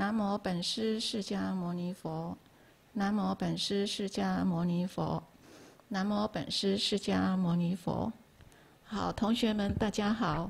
南无本师释迦牟尼佛，南无本师释迦牟尼佛，南无本师释迦牟尼佛。好，同学们，大家好。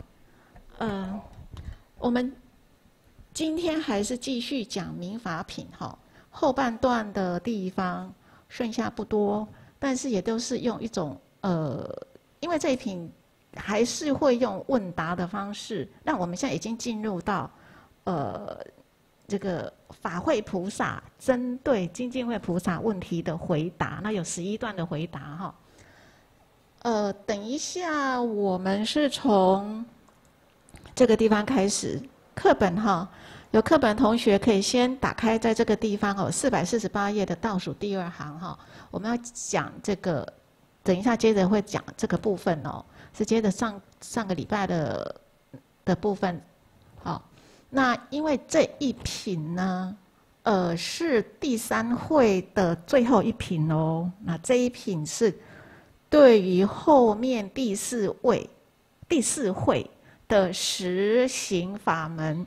我们今天还是继续讲民法品哈，后半段的地方剩下不多，但是也都是用一种因为这一品还是会用问答的方式，让我们现在已经进入到这个法会菩萨针对精进会菩萨问题的回答，那有11段的回答哈。等一下我们是从这个地方开始，课本哈，有课本同学可以先打开在这个地方哦，448页的倒数第2行哈，我们要讲这个，等一下接着会讲这个部分哦，是接着上个礼拜的部分，好。那因为这一品呢，是第3会的最后一品哦。那这一品是对于后面第4会的实行法门，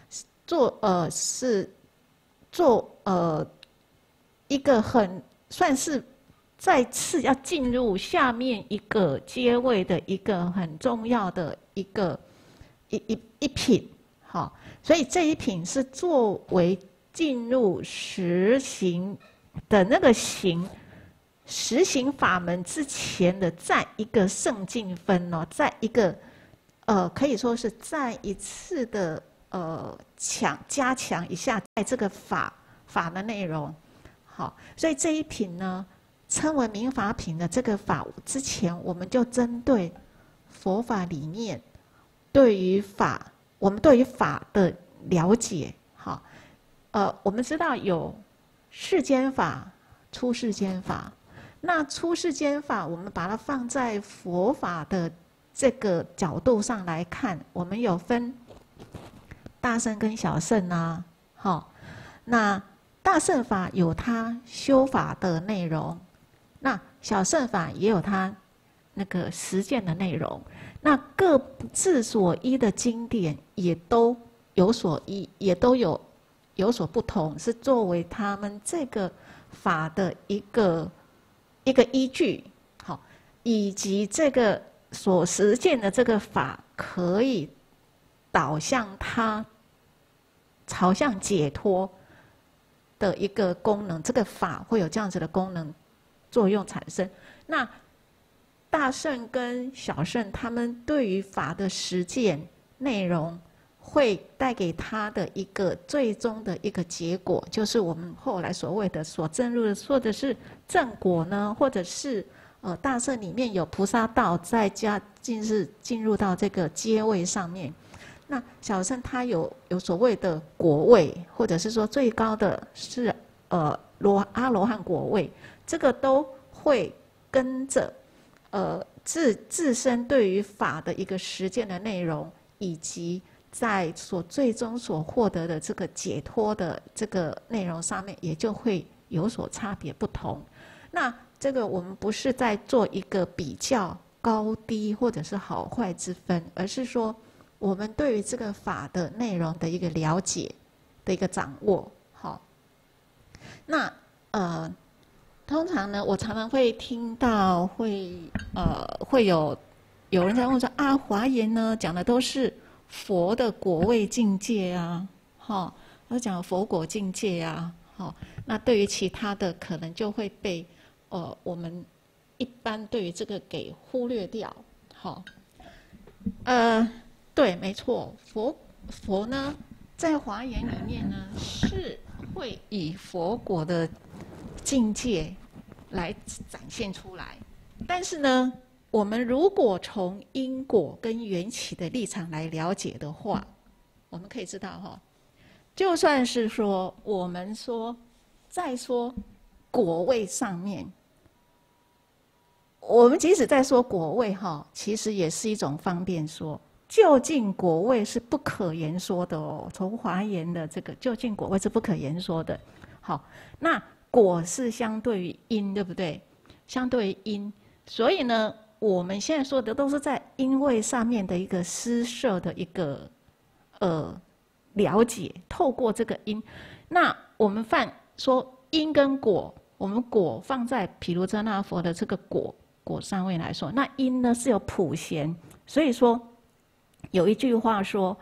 是做一个算是再次要进入下面一个阶位的一个很重要的一品，好。所以这一品是作为进入实行的那个实行法门之前的再一个圣境分哦，再一个可以说是再一次的加强一下在这个法的内容。好，所以这一品呢称为民法品的这个法，之前我们就针对佛法里面我们对于法的了解，好，我们知道有世间法、出世间法。那出世间法，我们把它放在佛法的这个角度上来看，我们有分大乘跟小乘啊，好，那大乘法有它修法的内容，那小乘法也有它那个实践的内容。那各自所依的经典也都有所依，也都有所不同，是作为他们这个法的一个依据，好，以及这个所实践的这个法可以导向它朝向解脱的一个功能，这个法会有这样子的功能作用产生。那大乘跟小乘，他们对于法的实践内容，会带给他的一个最终的一个结果，就是我们后来所谓的所证入的，或者是正果呢，或者是大乘里面有菩萨道，再加进入到这个阶位上面。那小乘它有所谓的果位，或者是说最高的是阿罗汉果位，这个都会跟着自身对于法的一个实践的内容，以及在最终所获得的这个解脱的这个内容上面，也就会有所差别不同。那这个我们不是在做一个比较高低或者是好坏之分，而是说我们对于这个法的内容的一个了解的一个掌握。好，那通常呢，我常常会听到会有人在问说啊，华严呢讲的都是佛的果位境界啊，哈，都讲佛果境界啊，好，那对于其他的可能就会被我们一般对于这个给忽略掉，好，对，没错，佛呢在华严里面呢是会以佛果的境界来展现出来，但是呢，我们如果从因果跟缘起的立场来了解的话，我们可以知道哈，就算是说我们在说果位上面，我们即使在说果位哈，其实也是一种方便说。究竟果位是不可言说的哦，从华严的这个究竟果位是不可言说的。好，那果是相对于因，对不对？相对于因，所以呢，我们现在说的都是在因位上面的一个施设的一个了解，透过这个因。那我们说因跟果，我们果放在毗卢遮那佛的这个果上面来说，那因呢是有普贤，所以说有一句话说，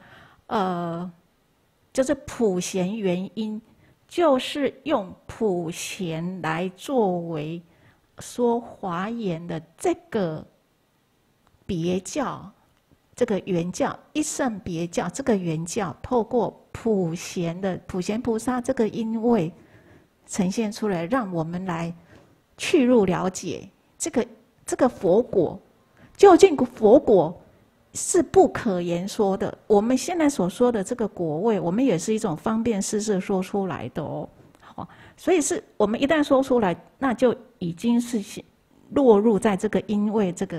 就是普贤原因，就是用普贤来作为说华严的这个别教，这个原教一乘别教，这个原教透过普贤菩萨这个因位呈现出来，让我们来去入了解这个佛果，究竟佛果是不可言说的。我们现在所说的这个果位，我们也是一种方便施设说出来的哦。好，所以是我们一旦说出来，那就已经是落入在这个因位这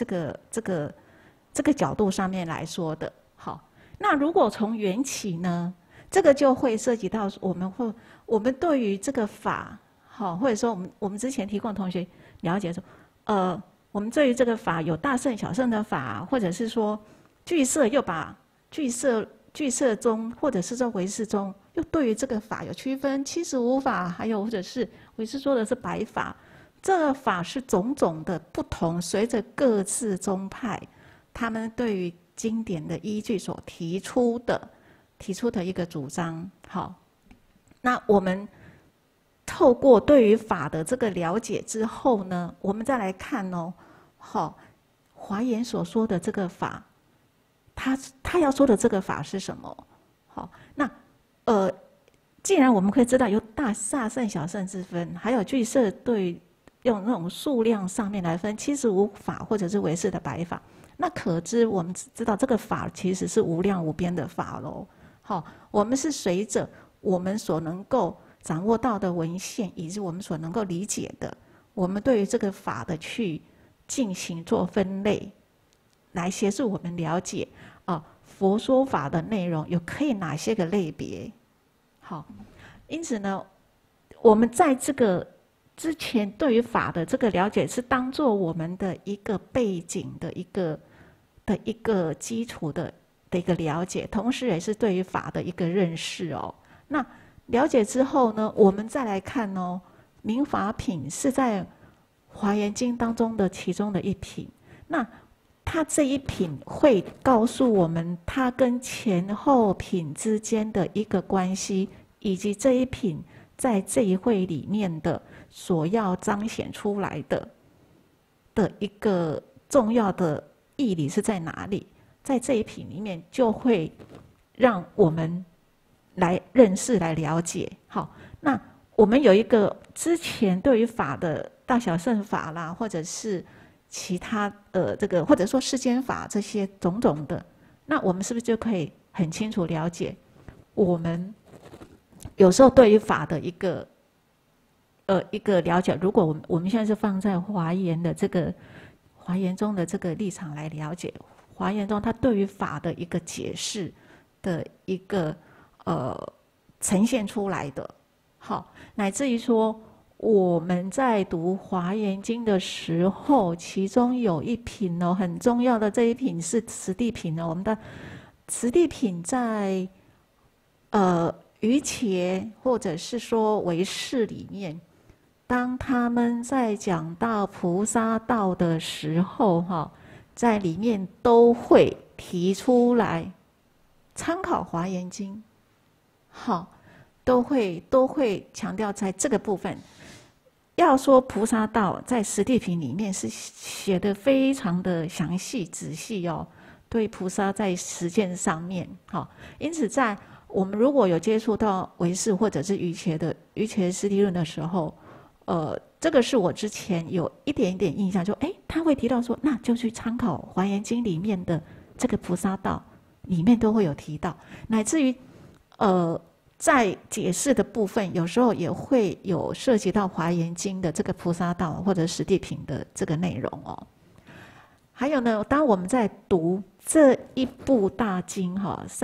个角度上面来说的。好，那如果从缘起呢，这个就会涉及到我们对于这个法，好，或者说我们之前提供同学了解说，我们对于这个法有大乘小乘的法，或者是说俱舍又把俱舍中或者是说唯识中又对于这个法有区分75法，还有或者是唯识说的是百法，这个法是种种的不同，随着各自宗派他们对于经典的依据所提出的一个主张。好，那我们透过对于法的这个了解之后呢，我们再来看哦，好，华严所说的这个法，他要说的这个法是什么？好，那既然我们可以知道有大乘小乘之分，还有俱舍对用那种数量上面来分75法或者是唯识的百法，那可知我们知道这个法其实是无量无边的法喽。好，我们是随着我们所能够掌握到的文献，以及我们所能够理解的，我们对于这个法的去进行做分类，来协助我们了解佛说法的内容有可以哪些个类别。好，因此呢，我们在这个之前对于法的这个了解，是当做我们的一个背景的一个基础的一个了解，同时也是对于法的一个认识哦。那了解之后呢，我们再来看哦，明法品是在华严经当中的其中的一品。那它这一品会告诉我们它跟前後品之间的一个关系，以及这一品在这一会里面的所要彰显出来的一个重要的义理是在哪里，在这一品里面就会让我们来认识来了解。好，那我们有一个之前对于法的大小乘法啦，或者是其他这个或者说世间法这些种种的，那我们是不是就可以很清楚了解我们有时候对于法的一个了解？如果我们现在是放在华严中的这个立场来了解，华严中它对于法的一个解释的一个呈现出来的。好，乃至于说我们在读华严经的时候，其中有一品哦，很重要的这一品是十地品哦。我们的十地品在瑜伽或者是说唯识里面，当他们在讲到菩萨道的时候，在里面都会提出来参考华严经，好，都会强调在这个部分。要说菩萨道，在十地品里面是写得非常的详细仔细哦。对菩萨在实践上面，好，因此在我们如果有接触到唯识或者是瑜伽师地论的时候，这个是我之前有一点点印象，就他会提到说，那就去参考华严经里面的这个菩萨道，里面都会有提到，乃至于在解释的部分，有时候也会有涉及到华严经的这个菩萨道或者十地品的这个内容哦。还有呢，当我们在读这一部大经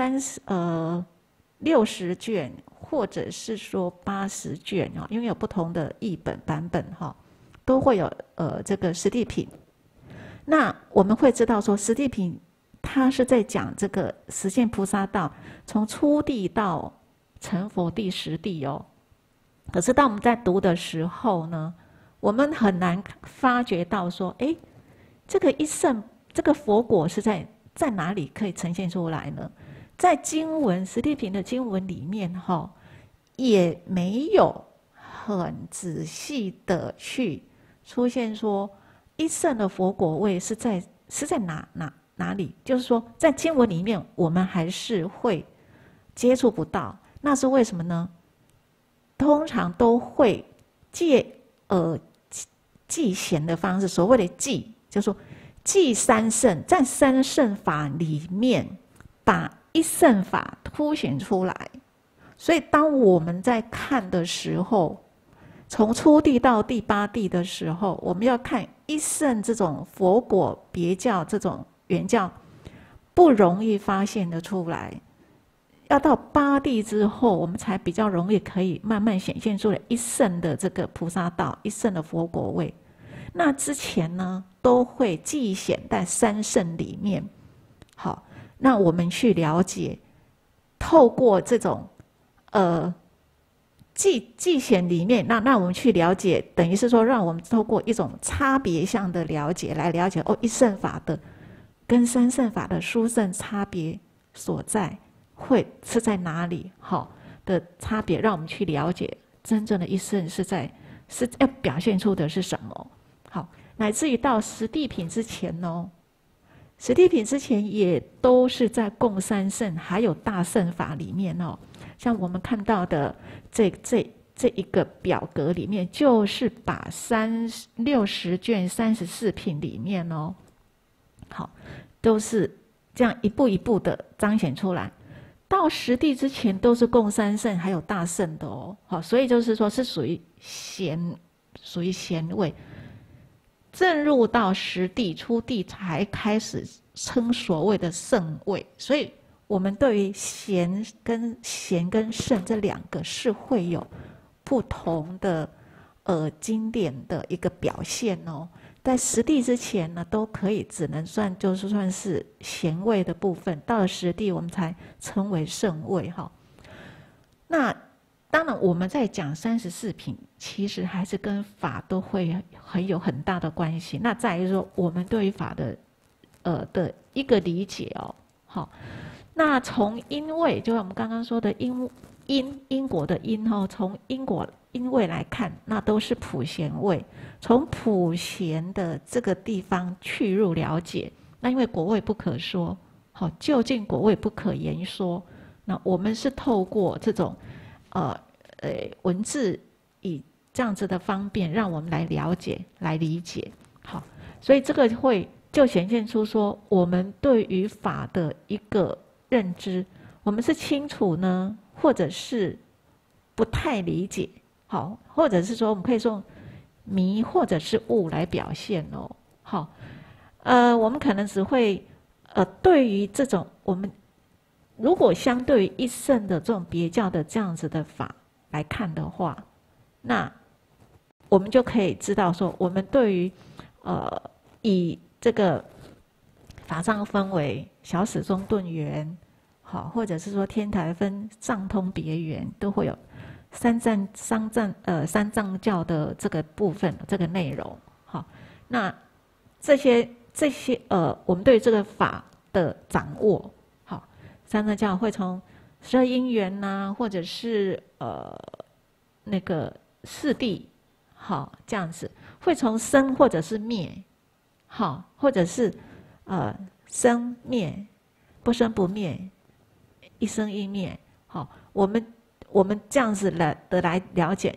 60卷或者是说80卷啊，因为有不同的译本版本都会有这个十地品。那我们会知道说，十地品他是在讲这个实现菩萨道，从初地到成佛第10地哦。可是当我们在读的时候呢，我们很难发觉到说，哎，这个一圣，这个佛果是在哪里可以呈现出来呢？在经文十地品的经文里面哈，也没有很仔细的去出现说一圣的佛果位是在哪里？就是说，在经文里面，我们还是会接触不到。那是为什么呢？通常都会借记贤的方式，所谓的记，就是说记三圣，在三圣法里面把一圣法凸显出来。所以，当我们在看的时候，从初地到第8地的时候，我们要看一圣这种佛果别教这种原教，不容易发现得出来。要到8地之后，我们才比较容易可以慢慢显现出来一圣的这个菩萨道，一圣的佛果位。那之前呢，都会记显在三圣里面。好，那我们去了解，透过这种记显里面，那我们去了解，等于是说，让我们透过一种差别相的了解，来了解一圣法的跟三圣法的殊胜差别所在。会是在哪里？好的差别，让我们去了解真正的一圣是要表现出的是什么。好，乃至于到十地品之前哦，十地品之前也都是在共三圣还有大圣法里面哦。像我们看到的这一个表格里面，就是把60卷34品里面哦，好，都是这样一步一步的彰显出来。到十地之前都是共三圣还有大圣的哦，好，所以就是说是属于贤位，正入到十地初地才开始称所谓的圣位，所以我们对于贤跟圣这2个是会有不同的经典的一个表现哦。在十地之前呢，都可以只能算是贤位的部分，到了十地我们才称为圣位哈。那当然我们在讲34品，其实还是跟法都会很大的关系。那再于说我们对于法的一个理解哦，好，那从因位，就是我们刚刚说的因果的因哦，从因位来看，那都是普贤位。从普贤的这个地方去入了解，那因为果位不可说，好，究竟果位不可言说。那我们是透过这种文字，以这样子的方便，让我们来了解、来理解。好，所以这个就显现出说，我们对于法的一个认知，我们是清楚呢，或者是不太理解。好，或者是说我们可以说迷或者是悟来表现哦。好，我们可能只会对于这种我们如果相对于一圣的这种别教的这样子的法来看的话，那我们就可以知道说，我们对于以这个法藏分为小始中顿圆，好，或者是说天台分藏通别圆，都会有三藏教的这个部分，这个内容。好，那这些我们对这个法的掌握，好，三藏教会从12因缘呐，或者是那个四谛，好，这样子，会从生或者是灭，好，或者是生灭，不生不灭，一生一灭，好，我们这样子来了解，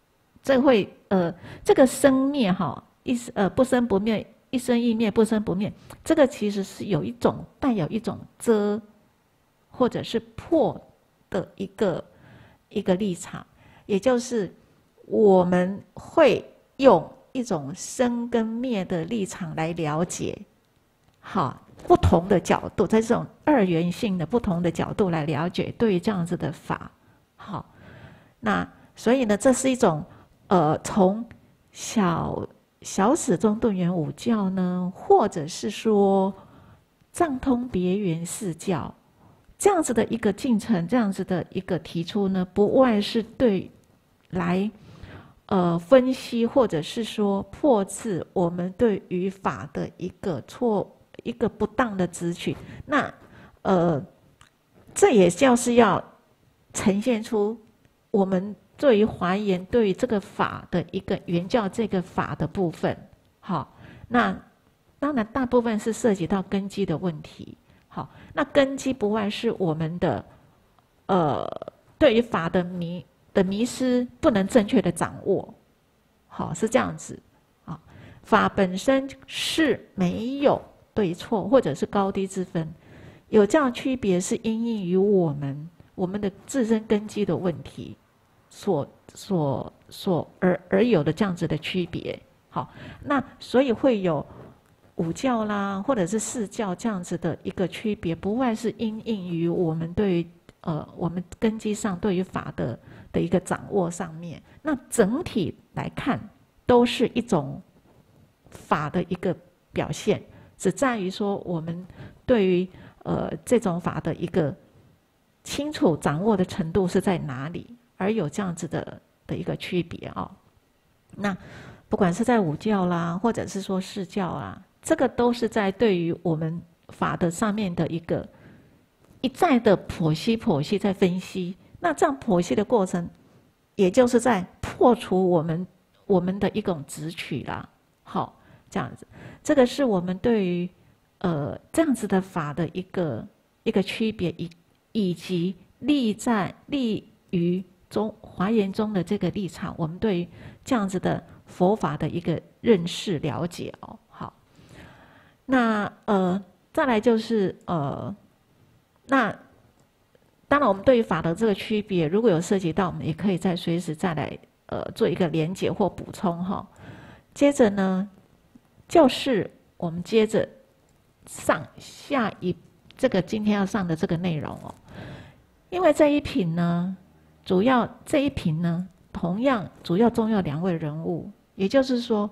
这个生灭哈，不生不灭，一生一灭，不生不灭，这个其实是带有一种遮或者是破的一个立场，也就是我们会用一种生跟灭的立场来了解，好，不同的角度，在这种二元性的不同的角度来了解对于这样子的法。好，那所以呢，这是一种从小始中顿圆五教呢，或者是说藏通别圆四教这样子的一个进程，这样子的一个提出呢，不外是对来分析或者是说破斥我们对于法的一个不当的执取。那这也就是要呈现出我们对于华严对于这个法的一个原教这个法的部分。好，那当然大部分是涉及到根基的问题。好，那根基不外是我们的对于法的迷失不能正确的掌握。好，是这样子。啊，法本身是没有对错或者是高低之分，有这样区别是因应于我们的自身根基的问题而有的这样子的区别。好，那所以会有五教啦，或者是四教这样子的一个区别，不外是因应于我们对于我们根基上对于法的一个掌握上面。那整体来看，都是一种法的一个表现，只在于说我们对于这种法的一个清楚掌握的程度是在哪里，而有这样子的一个区别啊。那不管是在五教啦，或者是说四教啦，这个都是在对于我们法的上面的一个一再的剖析在分析。那这样剖析的过程，也就是在破除我们的一种执取啦。好，这样子，这个是我们对于这样子的法的一个区别，以及立于华严中的这个立场，我们对于这样子的佛法的一个认识了解哦。好，那再来就是那当然我们对于法的这个区别，如果有涉及到，我们也可以随时再来做一个连结或补充哈。接着呢，就是我们接着下一这个今天要上的这个内容哦。因为这一品呢，同样主要中有两位人物，也就是说，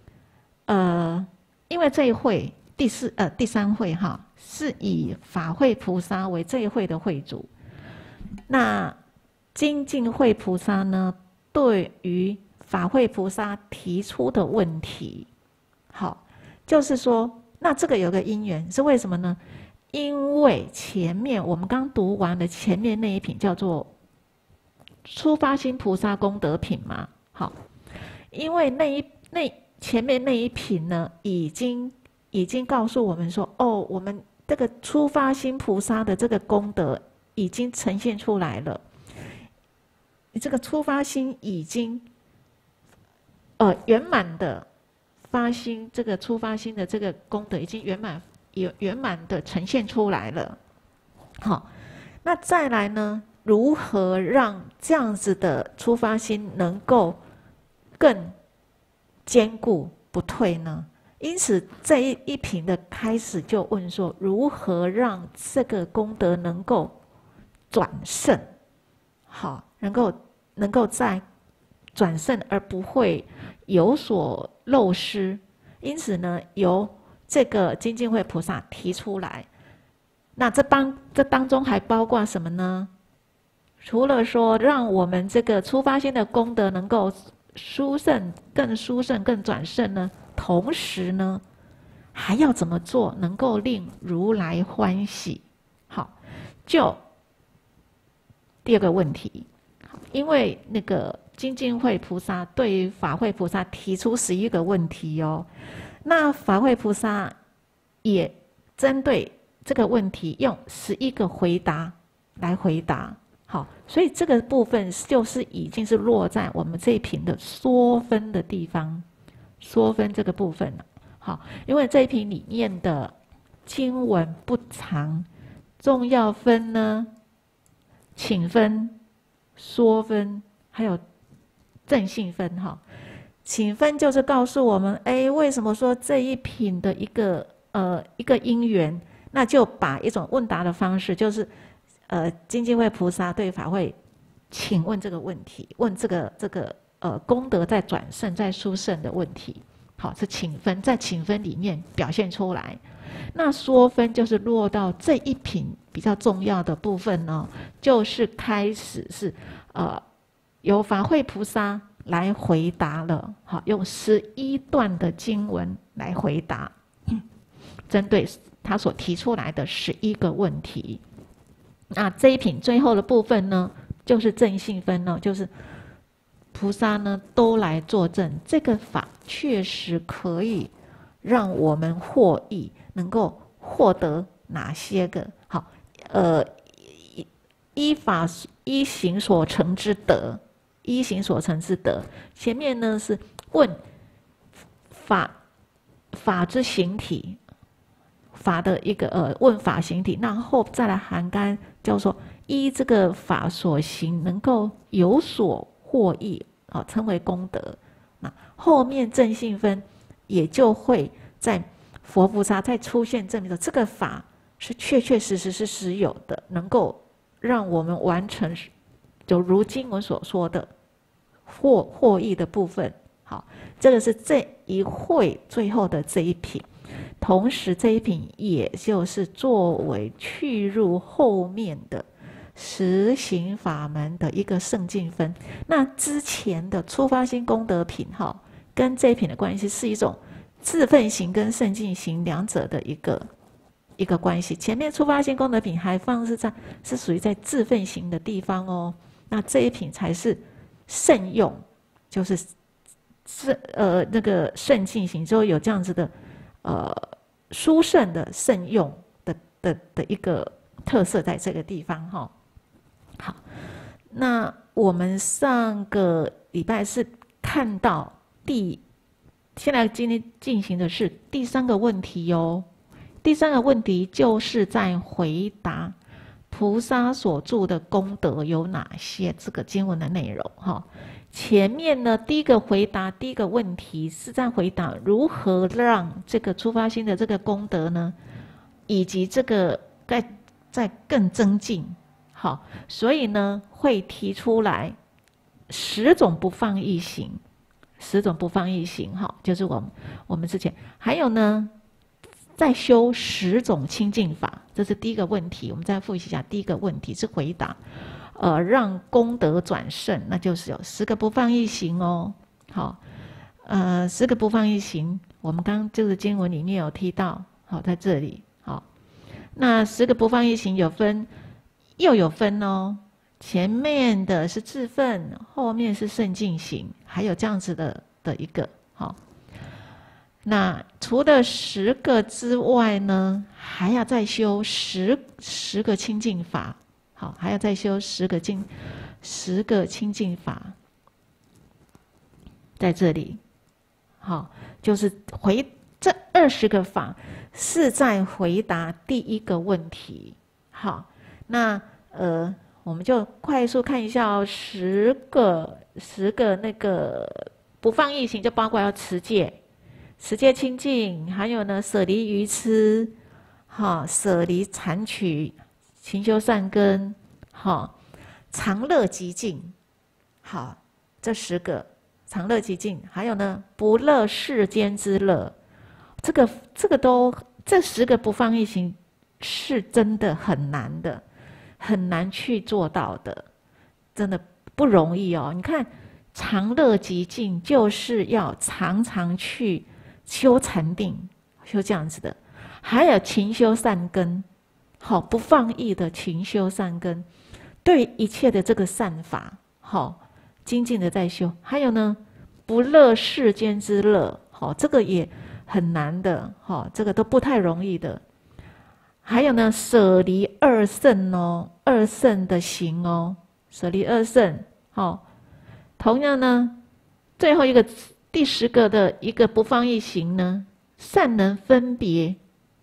因为这一会第三会哈，是以法会菩萨为这一会的会主。那精进会菩萨呢，对于法会菩萨提出的问题，好，就是说，那这个有个因缘，是为什么呢？因为前面我们刚读完的前面那一品叫做初发心菩萨功德品嘛，好，因为前面那一品呢，已经告诉我们说，哦，我们这个初发心菩萨的这个功德已经呈现出来了，这个初发心已经圆满的发心，这个初发心的这个功德已经圆满的呈现出来了。好，那再来呢，如何让这样子的初发心能够更坚固不退呢？因此这一品的开始就问说，如何让这个功德能够转胜？好，能够再转胜而不会有所漏失。因此呢，由这个精进会菩萨提出来。那这当中还包括什么呢？除了说让我们这个初发心的功德能够更殊胜、更转胜呢，同时呢，还要怎么做能够令如来欢喜？好，就第二个问题，因为那个精进会菩萨对于法会菩萨提出11个问题哦，那法会菩萨也针对这个问题用11个回答来回答。好，所以这个部分就是已经是落在我们这一品的缩分的地方，缩分这个部分了。好，因为这一品里面的经文不长，重要分呢，请分、缩分，还有正性分哈。请分就是告诉我们，为什么说这一品的一个因缘，那就把一种问答的方式，就是精进会菩萨对法会请问这个问题，问这个功德在转胜在殊胜的问题。好，是请分，在请分里面表现出来。 那说分就是落到这一品比较重要的部分呢，就是开始是由法会菩萨来回答了，好，用11段的经文来回答，针对他所提出来的11个问题。那这一品最后的部分呢，就是正信分呢，就是菩萨呢都来作证，这个法确实可以让我们获益，能够获得哪些个好？依法依行所成之德，依行所成之德。前面呢是问法之形体，法的一个问法形体，然后再来涵盖叫做依这个法所行，能够有所获益，称为功德。那后面正信分也就会在佛菩萨再出现证明说，这个法是确确实实是实有的，能够让我们完成，就如经文所说的获益的部分。好，这个是这一会最后的这一品，同时这一品也就是作为去入后面的实行法门的一个圣境分。那之前的初发心功德品跟这一品的关系是一种自奋行跟圣境行两者的一个关系。前面初发心功德品还放是属于在自奋行的地方哦，那这一品才是圣用，就是那个圣境行之后有这样子的殊胜的圣用的一个特色在这个地方哈。好，那我们上个礼拜是看到现在今天进行的是第3个问题哦。第3个问题就是在回答菩萨所著的功德有哪些这个经文的内容哈。前面呢，第一个问题是在回答如何让这个初发心的这个功德呢，以及这个再更增进。好，所以呢会提出来10种不放逸行，10种不放逸行，哈，就是我们之前还有呢，再修10种清净法，这是第一个问题。我们再复习一下，第一个问题是回答。让功德转胜，那就是有10个不放逸行哦。好，10个不放逸行，我们刚刚这个经文里面有提到，好，在这里，好，那10个不放逸行又有分哦。前面的是自奋，后面是圣境行，还有这样子的一个，好。那除了10个之外呢，还要再修10个清净法。好，还要再修10个清净法，在这里，好，就是这20个法是在回答第一个问题。好，那我们就快速看一下哦，10个那个不放逸行，就包括要持戒清净，还有呢舍离愚痴，好，舍离残取。勤修善根，好，常乐极静，好，这10个常乐极静，还有呢，不乐世间之乐，这10个不放逸行是真的很难的，很难去做到的，真的不容易哦。你看，常乐极静就是要常常去修禅定，修这样子的，还有勤修善根。好，不放逸的勤修善根，对一切的这个善法，好，精进的在修。还有呢，不乐世间之乐，好，这个也很难的，好，这个都不太容易的。还有呢，舍离2圣哦，2圣的行哦，舍离2圣，好。同样呢，最后一个第10个的一个不放逸行呢，善能分别。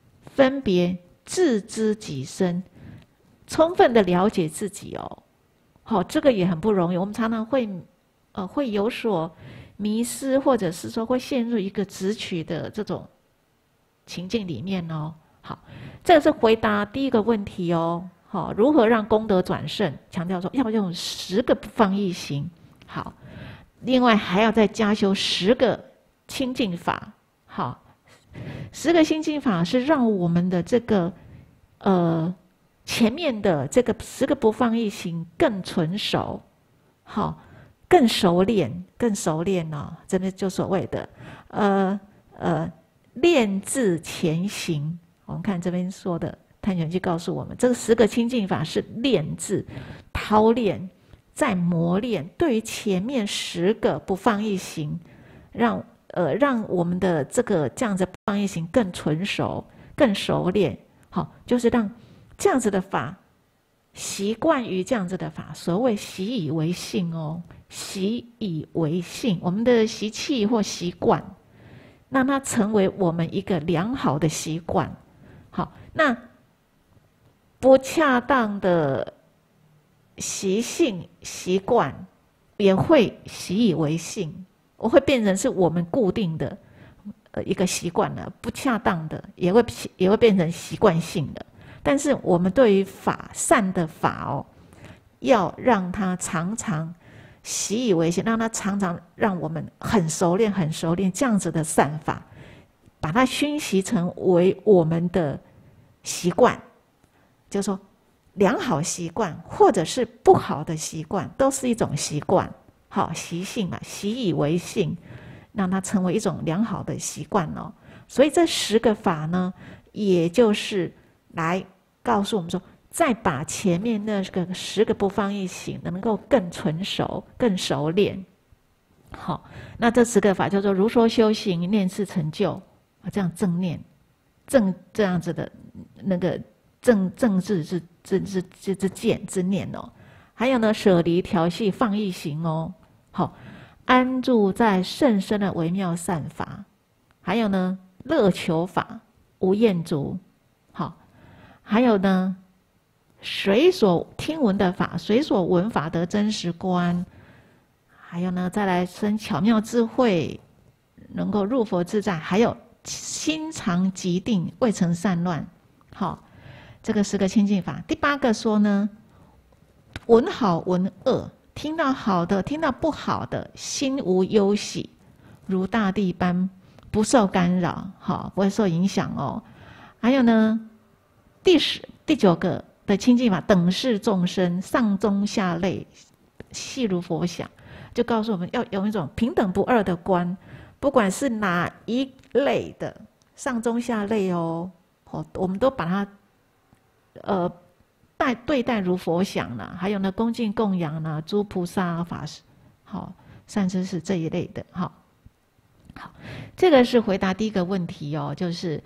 自知己身，充分的了解自己哦，好，这个也很不容易。我们常常会有所迷失，或者是说会陷入一个执取的这种情境里面哦。好，这个是回答第一个问题哦。好，如何让功德转胜？强调说要用10个不放逸行。好，另外还要再加修10个清净法。好。 10个清净法是让我们的这个前面的这个10个不放逸行更纯熟，好，更熟练哦。这边就所谓的练字前行。我们看这边说的探玄去告诉我们，这个10个清净法是练字、操练、再磨练。对于前面10个不放逸行，让我们的这样子不放逸行更纯熟、更熟练。好，就是让这样子的法习惯于这样子的法。所谓习以为性哦，习以为性，我们的习气或习惯，让它成为我们一个良好的习惯。好，那不恰当的习性习惯也会习以为性，我会变成是我们固定的一个习惯了。不恰当的也会变成习惯性的。但是我们对于法善的法哦，要让它常常习以为性，让它常常让我们很熟练这样子的善法，把它熏习成为我们的习惯。就是说良好习惯或者是不好的习惯都是一种习惯，好，习性嘛，习以为性，让它成为一种良好的习惯哦。所以这10个法呢，也就是来告诉我们说，再把前面那个10个不放逸行能够更纯熟、更熟练。好，那这10个法叫做如说修行，念次成就，这样正念，这样子的那个正字之见之念哦。还有呢，舍离调系放逸行哦。好，安住在甚深的微妙善法。还有呢，乐求法无厌足。好，还有呢，随所听闻的法，随所闻法得真实观。还有呢，再来生巧妙智慧，能够入佛自在。还有心常极定，未曾散乱。好，这个10个清净法。第8个说呢，闻好闻恶，听到好的，听到不好的，心无忧喜，如大地般不受干扰，好，不会受影响哦。还有呢，第9个的清净法，等视众生，上中下类，细如佛想，就告诉我们要有一种平等不二的观，不管是哪一类的上中下类哦，我们都把它对待如佛想啦，还有呢，恭敬供养啦，诸菩萨法师，好，善知识这一类的，好，这个是回答第1个问题哦，就是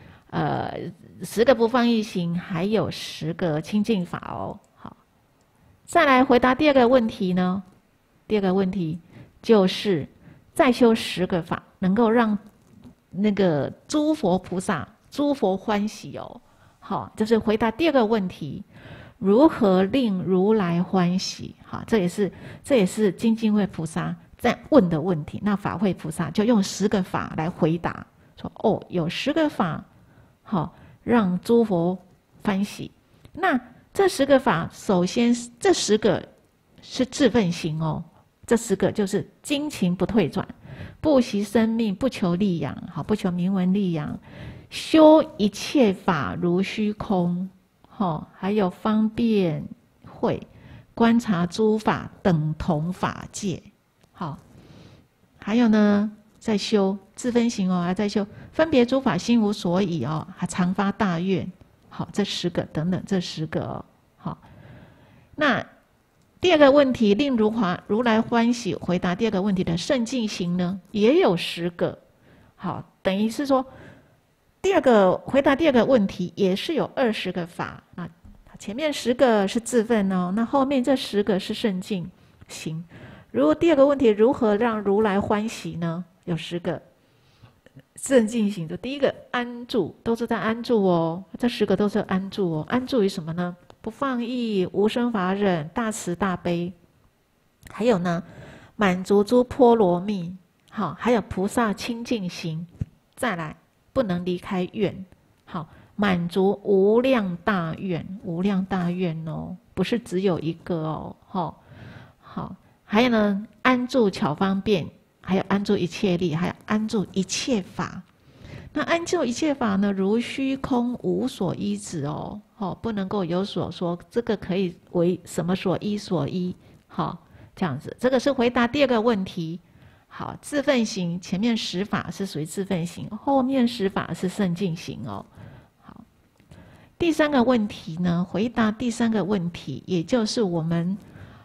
10个不放逸行，还有10个清净法哦。好，再来回答第2个问题呢。第2个问题就是再修10个法，能够让那个诸佛菩萨、诸佛欢喜哦。好，就是回答第2个问题，如何令如来欢喜？好，这也是精进会菩萨在问的问题。那法会菩萨就用10个法来回答，说哦，有10个法，好，让诸佛欢喜。那这10个法，首先这10个是自奋行哦，这10个就是精勤不退转，不惜生命，不求利养，好，不求名闻利养，修一切法如虚空，好，还有方便慧，观察诸法等同法界，好，还有呢，在修自分行哦，还在修分别诸法心无所以哦，还常发大愿，好，这10个等等，这10个哦，好，那第2个问题，令如来欢喜，回答第2个问题的圣净行呢，也有10个，好，等于是说回答第2个问题也是有20个法，那前面10个是自奋哦，那后面这10个是圣净行。如第2个问题，如何让如来欢喜呢？有10个圣净行的。第1个安住，都是在安住哦，这10个都是安住哦。安住于什么呢？不放逸，无生法忍，大慈大悲。还有呢，满足诸波罗蜜，好，还有菩萨清净行。再来，不能离开愿，好，满足无量大愿，无量大愿哦，不是只有一个哦，好，还有呢，安住巧方便，还有安住一切力，还有安住一切法。 那安就一切法呢，如虚空无所依止哦，不能够有所说，这个可以为什么所依所依？这样子，这个是回答第二个问题。好，自分行前面10法是属于自分行，后面10法是圣境行哦。好，第3个问题呢，回答第3个问题，也就是我们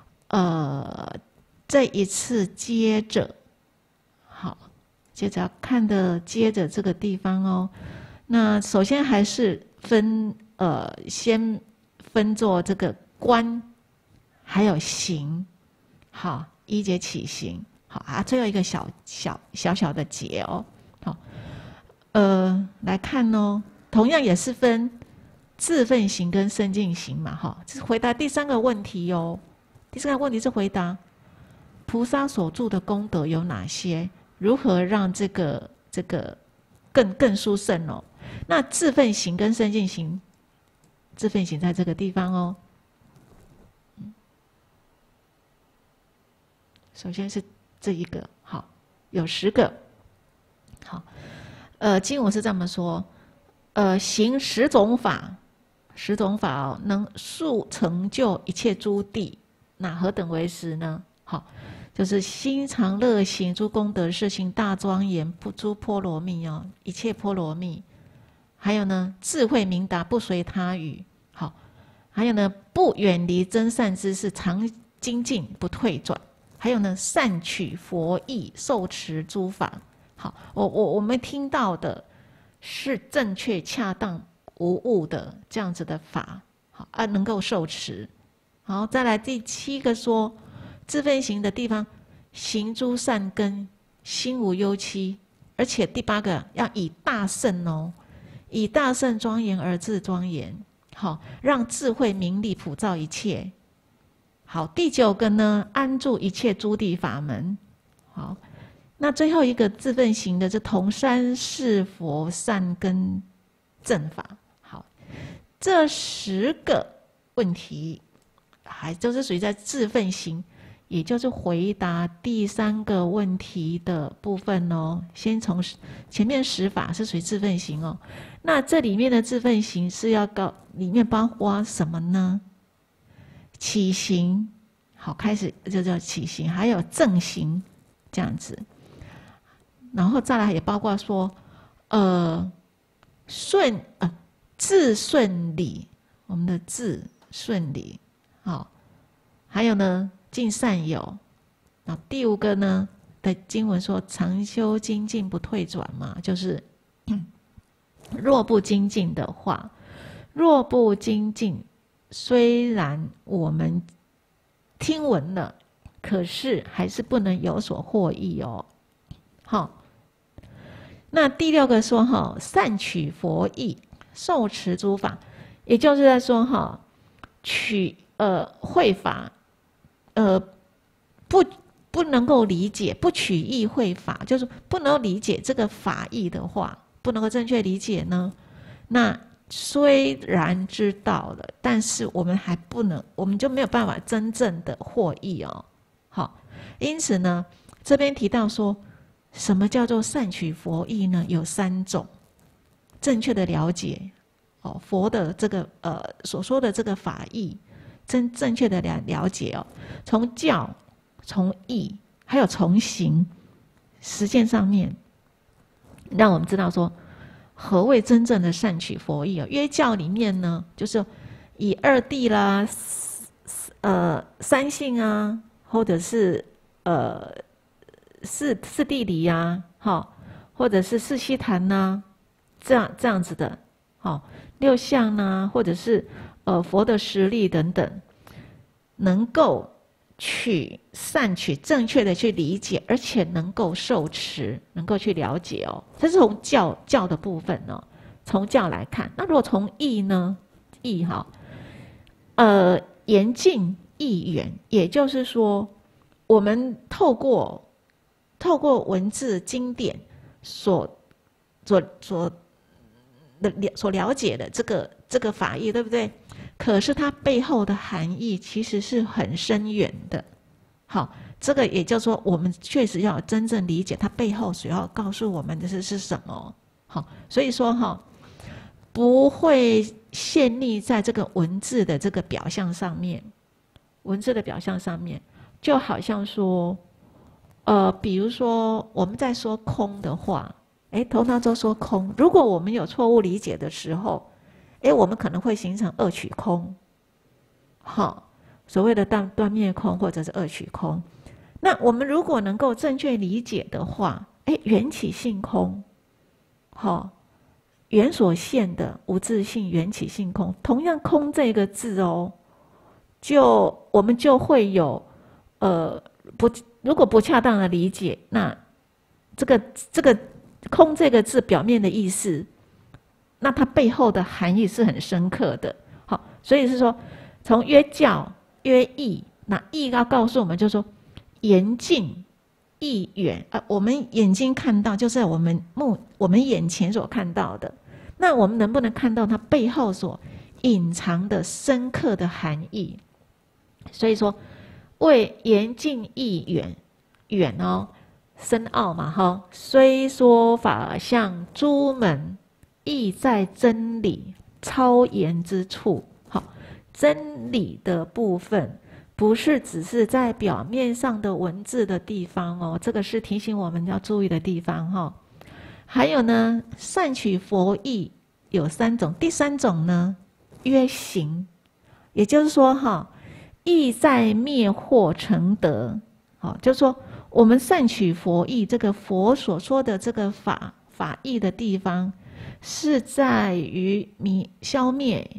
这一次接着，好，接着要看的接着这个地方哦。那首先还是先分作这个观，还有行。好，一节起行。好啊，最后一个小的节哦。好，来看哦，同样也是分自分行跟圣境行嘛。这是回答第3个问题哦。第3个问题是回答菩萨所住的功德有哪些，如何让这个更殊胜哦。那自分行跟圣境行，自分行在这个地方哦。首先是这一个，好，有10个，好，经文是这么说，行10种法，10种法哦，能速成就一切诸地，那何等为10呢？好，就是心常乐行诸功德事行大庄严不诸波罗蜜哦，一切波罗蜜，还有呢，智慧明达不随他语，好，还有呢，不远离真善知识，常精进不退转。还有呢，善取佛意，受持诸法。好，我们听到的是正确、恰当、无误的这样子的法，好啊，能够受持。好，再来第7个说，自分行的地方，行诸善根，心无忧戚。而且第8个要以大圣哦，以大圣庄严而自庄严，好，让智慧明利普照一切。好，第9个呢，安住一切诸地法门。好，那最后一个自分行的是同三世佛善根正法。好，这10个问题，还就是属于在自分行，也就是回答第3个问题的部分哦。先从前面10法是属于自分行哦，那这里面的自分行是要里面包括什么呢？起行，好，开始就叫起行，还有正行这样子，然后再来也包括说，自顺理，我们的自顺理，好，还有呢尽善友，那第5个呢的经文说常修精进不退转嘛，就是若不精进的话，若不精进。虽然我们听闻了，可是还是不能有所获益哦。好，那第6个说善取佛意，受持诸法，也就是在说会法，不能够理解，不取意会法，就是不能够理解这个法义的话，不能够正确理解呢，那。虽然知道了，但是我们还不能，我们就没有办法真正的获益哦。好，因此呢，这边提到说，什么叫做善取佛意呢？有3种，正确的了解哦，佛的这个所说的这个法义，正确的了解哦，从教、从义，还有从行，实践上面，让我们知道说。何谓真正的善取佛意？约教里面呢，就是以2谛啦、三性啊，或者是四谛理呀，或者是四悉檀呐，这样子的，6相呐，或者是佛的实力等等，能够善取正确的去理解，而且能够受持，能够去了解哦。这是从教的部分哦，从教来看。那如果从义呢？义言尽意远，也就是说，我们透过文字经典所了解的这个法义，对不对？可是它背后的含义其实是很深远的。好，这个也就是说，我们确实要真正理解它背后所要告诉我们的是什么。 好，所以说哈，不会陷溺在这个文字的这个表象上面，文字的表象上面，就好像说，比如说我们在说空的话，头脑中说空，如果我们有错误理解的时候，我们可能会形成二取空，好，所谓的断灭空或者是二取空。那我们如果能够正确理解的话，缘起性空，好，缘所现的无自性缘起性空，同样空这个字哦，我们就会有如果不恰当的理解，那这个空这个字表面的意思，那它背后的含义是很深刻的。好，所以是说从约教约义，那义要告诉我们，就是说言近意远我们眼睛看到就是我们眼前所看到的，那我们能不能看到它背后所隐藏的深刻的含义？所以说为言近意远，远哦，深奥嘛哈。虽说法相诸门，意在真理超言之处。好，真理的部分不是只是在表面上的文字的地方哦，这个是提醒我们要注意的地方哈。还有呢，善取佛意有3种，第3种呢，约行，也就是说哈，意在灭惑成德。好，就是说我们善取佛意，这个佛所说的这个法义的地方，是在于消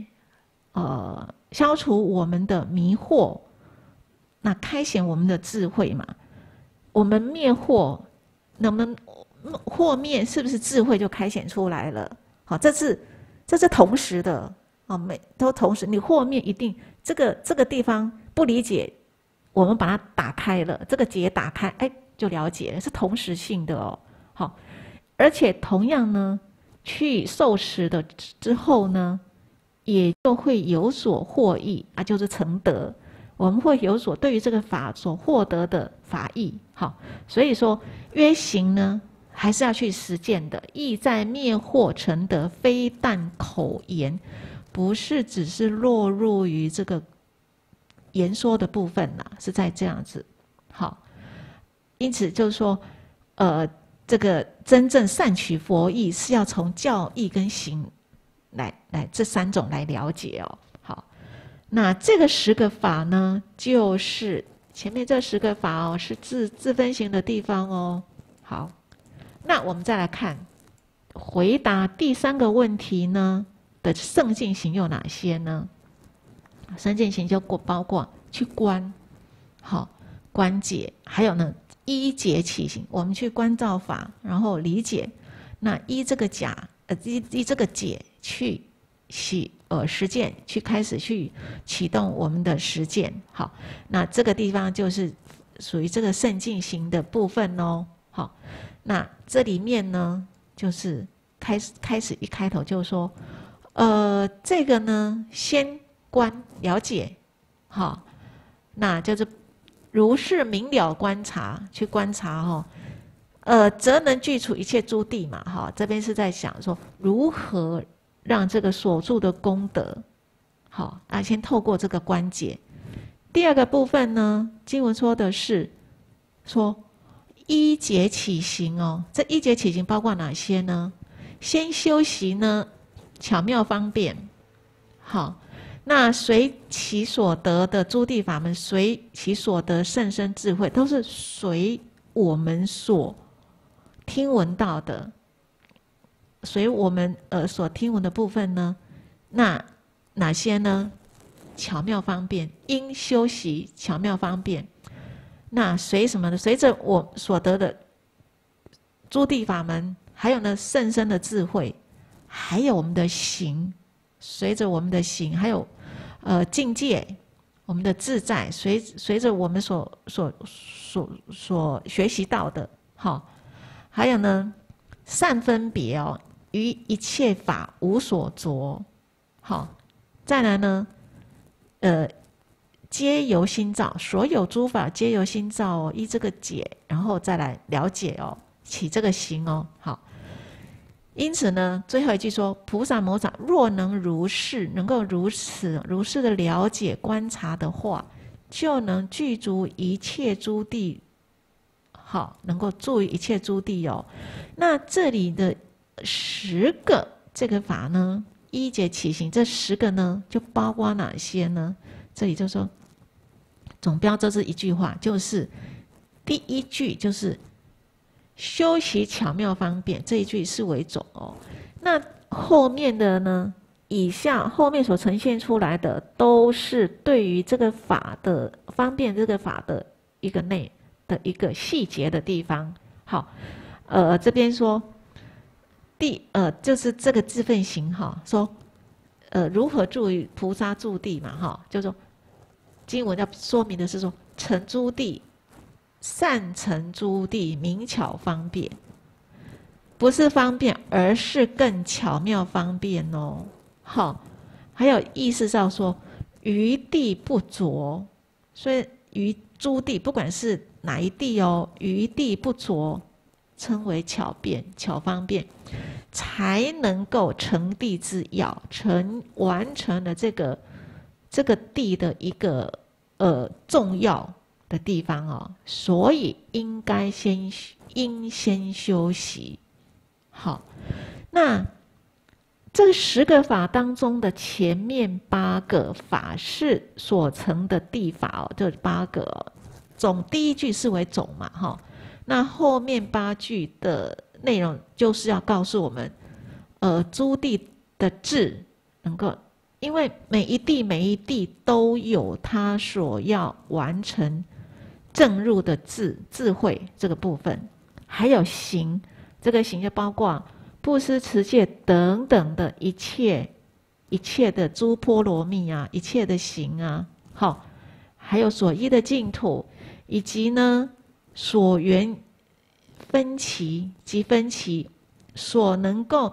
除我们的迷惑，那开显我们的智慧嘛。我们灭惑，那么惑灭是不是智慧就开显出来了？好，这是同时的啊，都同时。你惑灭一定这个地方不理解，我们把它打开了，这个结打开，就了解了，是同时性的哦。好，而且同样呢，去受持的之后呢，也就会有所获益啊，就是成德。我们会有所对于这个法所获得的法益。好，所以说约行呢，还是要去实践的。意在灭惑成德，非但口言，不是只是落入于这个言说的部分啦，是在这样子。好，因此就是说，这个真正善取佛意，是要从教义跟行来这3种来了解哦。好，那这个10个法呢，就是前面这10个法哦，是自分行的地方哦。好，那我们再来看回答第3个问题呢的圣境行有哪些呢？圣境行就包括去观，好，观解，还有呢依解起行，我们去观照法，然后理解，那依这个依这个解去实践，去开始去启动我们的实践。好，那这个地方就是属于这个圣境行的部分哦。好，那这里面呢，就是开始一开头就说，这个呢先观了解，好，那就是如是明了观察，去观察哈，则能具除一切诸地嘛，哈，这边是在想说如何让这个所住的功德，好啊，先透过这个观解。第2个部分呢，经文说的是说依解起行哦，这依解起行包括哪些呢？先修习呢，巧妙方便，好，那随其所得的诸地法门，随其所得甚深智慧，都是随我们所听闻到的，随我们所听闻的部分呢，那哪些呢？巧妙方便，应修习巧妙方便。那随什么呢？随着我所得的诸地法门，还有呢甚深的智慧，还有我们的行，随着我们的行，还有境界，我们的自在，随着我们所学习到的，好，还有呢善分别哦，于一切法无所着，好，再来呢，皆由心造，所有诸法皆由心造哦，依这个解，然后再来了解哦，起这个行哦，好， 因此呢，最后一句说：菩萨摩诃若能如是，能够如此的了解观察的话，就能具足一切诸地。好，能够住于一切诸地哦。那这里的10个这个法呢，依节起行，这10个呢，就包括哪些呢？这里就说总标这是一句话，就是第一句就是修习巧妙方便，这一句是为总哦。那后面的呢，以下后面所呈现出来的，都是对于这个法的方便这个法的一个细节的地方。好，这边说就是这个自分行哈，说如何住于菩萨住地嘛哈，就说经文要说明的是说成诸地，善成诸地，明巧方便，不是方便，而是更巧妙方便哦。好，还有意思上说于地不着，所以于诸地不管是哪一地哦，于地不着，称为巧便、巧方便，才能够成地之要，完成了这个地的一个重要的地方哦，所以应先修习。好，那这10个法当中的前面8个法是所成的地法哦，这8个哦，总第一句是为总嘛哈，那后面8句的内容就是要告诉我们，诸地的智能够，因为每一地都有它所要完成正入的智慧这个部分，还有行，这个行就包括布施、持戒等等的一切的诸波罗蜜啊，一切的行啊，好，还有所依的净土，以及呢所缘分歧及分歧所能够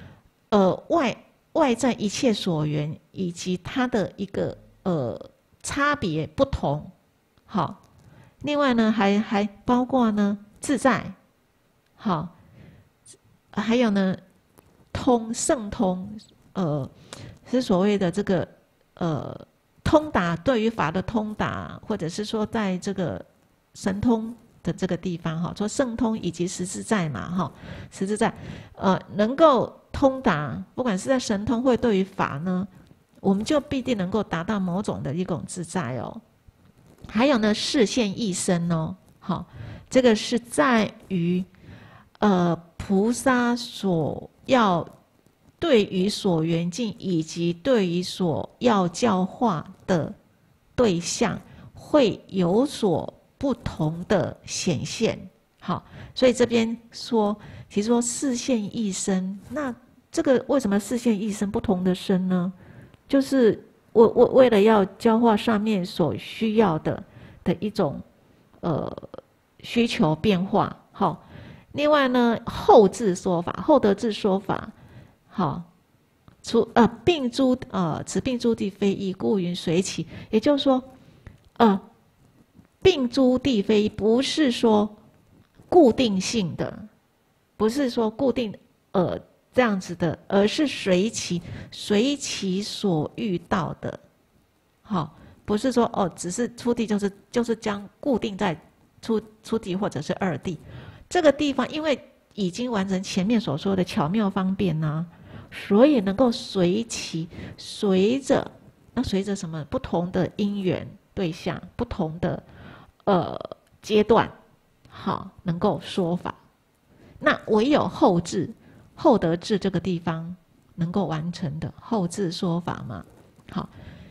外在一切所缘以及它的一个差别不同。好，另外呢还包括呢自在，好，还有呢圣通，是所谓的这个通达，对于法的通达，或者是说在这个神通的这个地方哈，说圣通以及实自在嘛哈，实自在能够通达，不管是在神通或对于法呢，我们就必定能够达到某种的一种自在哦。还有呢示现一生哦，好，这个是在于菩萨所要对于所缘境以及对于所要教化的对象会有所不同的显现。好，所以这边说，其实说示现一生，那这个为什么示现一生不同的身呢？就是我为了要教化上面所需要的一种需求变化。好，另外呢后置说法，后得智说法，好，并诸此并诸地非一，故云随起。也就是说并诸地非一，不是说固定性的，不是说固定这样子的，而是随其所遇到的。好，不是说只是初地就是将固定在初地或者是2地这个地方，因为已经完成前面所说的巧妙方便啊，所以能够随着什么不同的因缘对象，不同的阶段，好，能够说法。那唯有后得智这个地方能够完成的后置说法嘛，好，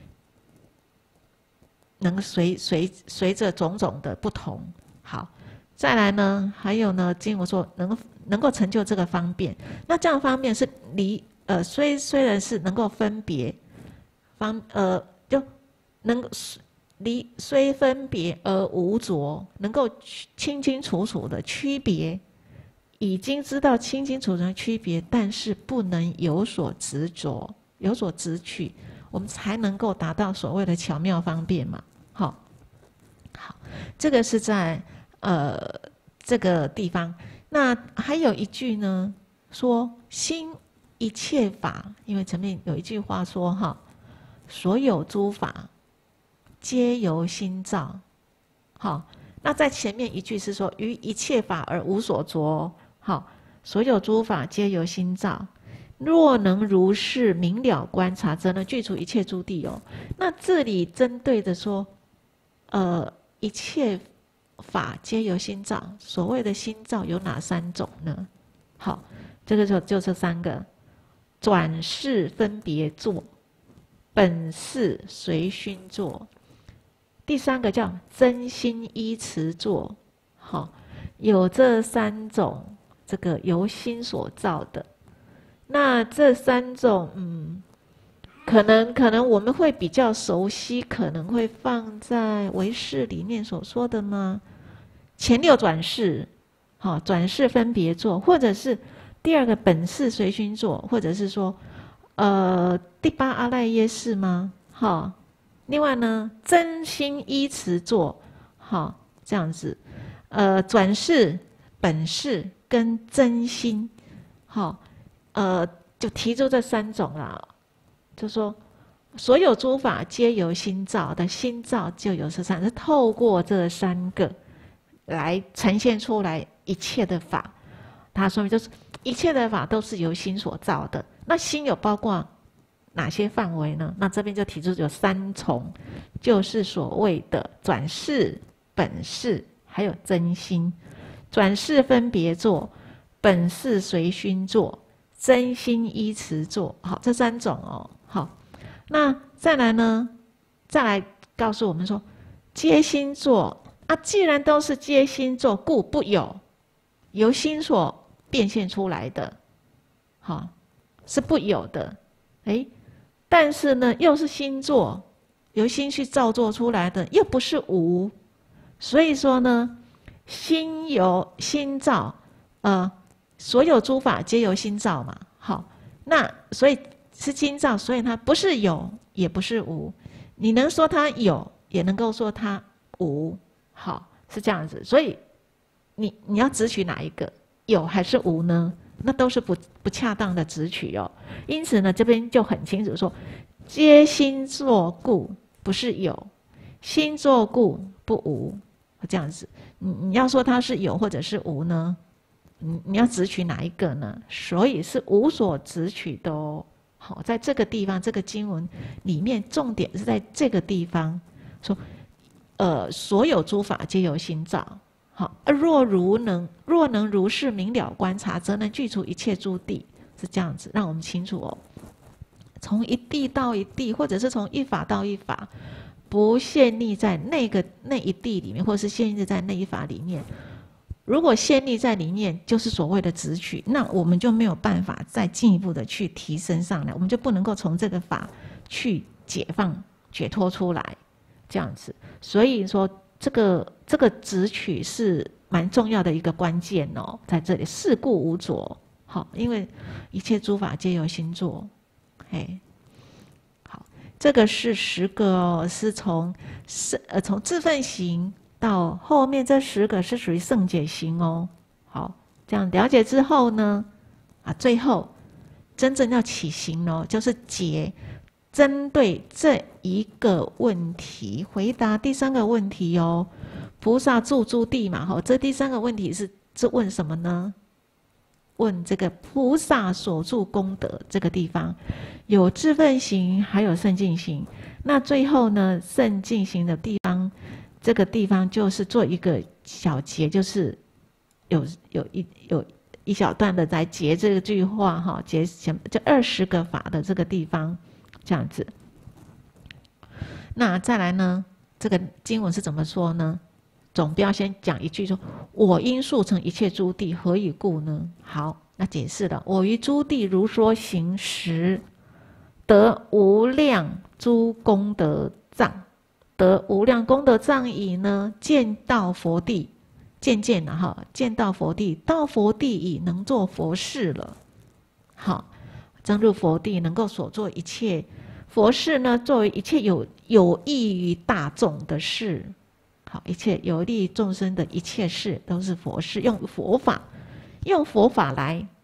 能随着种种的不同。好，再来呢，还有呢，经文说能够成就这个方便，那这样方便是虽然是能够分别就能虽分别而无着，能够清清楚楚的区别，已经知道清清楚楚的区别，但是不能有所执着，有所执取，我们才能够达到所谓的巧妙方便嘛。好，这个是在这个地方。那还有一句呢， 说心一切法，因为前面有一句话说哈，所有诸法皆由心造。好，那在前面一句是说于一切法而无所着。好，所有诸法皆由心造。若能如是明了观察，则能具足一切诸地哦。那这里针对的说，一切法皆由心造。所谓的心造有哪3种呢？好，这个就这3个：转世分别作，本事随熏作。第3个叫真心依持作。好，有这3种，这个由心所造的。那这3种，可能我们会比较熟悉，可能会放在唯识里面所说的吗？前6转世，好，转世分别作，或者是第2个本事随熏作，或者是说，第8阿赖耶识吗？好，另外呢，真心依持作，好，这样子，转世、本事跟真心，好。就提出这3种啦，就说所有诸法皆由心造的，心造就有这3，是透过这3个来呈现出来一切的法。它说明就是一切的法都是由心所造的。那心有包括哪些范围呢？那这边就提出有3重，就是所谓的转世、本事还有真心。转世分别作，本事随熏作，真心依持作。好，这3种哦。好，那再来呢？再来告诉我们说，皆心作啊，既然都是皆心作，故不有，由心所变现出来的，好，是不有的。但是呢，又是心作，由心去造作出来的，又不是无。所以说呢，心由心造，所有诸法皆由心造嘛。好，那所以是心造，所以它不是有，也不是无。你能说它有，也能够说它无。好，是这样子。所以你要执取哪一个，有还是无呢？那都是不恰当的执取哦。因此呢，这边就很清楚说，皆心作故，不是有；心作故，不无。这样子，你要说它是有或者是无呢？你要执取哪一个呢？所以是无所执取的哦。好，在这个地方，这个经文里面，重点是在这个地方说，所有诸法皆由心造。好，若能如是明了观察，则能具足一切诸地。是这样子，让我们清楚哦。从一地到一地，或者是从一法到一法，不限立在那一地里面，或是限立在那一法里面。如果限立在里面，就是所谓的执取，那我们就没有办法再进一步的去提升上来，我们就不能够从这个法去解放、解脱出来，这样子。所以说，这个执取是蛮重要的一个关键哦，在这里是故无着。好，因为一切诸法皆由心作。好，这个是10个哦，是从自分行到后面这10个是属于圣解行哦。好，这样了解之后呢，最后真正要起行哦，就是针对这一个问题回答第3个问题哦。菩萨住诸地嘛，这第3个问题是问什么呢？问这个菩萨所住功德这个地方，有自分行，还有圣净行。那最后呢，圣净行的地方，这个地方就是做一个小结，就是有一小段的在结这个句话哈，结就20个法的这个地方，这样子。那再来呢，这个经文是怎么说呢？总不要先讲一句说，我因速成一切诸地，何以故呢？好，那解释了，我于诸地如说行识，得无量诸功德藏，得无量功德藏以呢，见到佛地，见到佛地，到佛地已能做佛事了。好，增入佛地，能够所做一切佛事呢，作为一切有益于大众的事。好，一切有利众生的一切事都是佛事，用佛法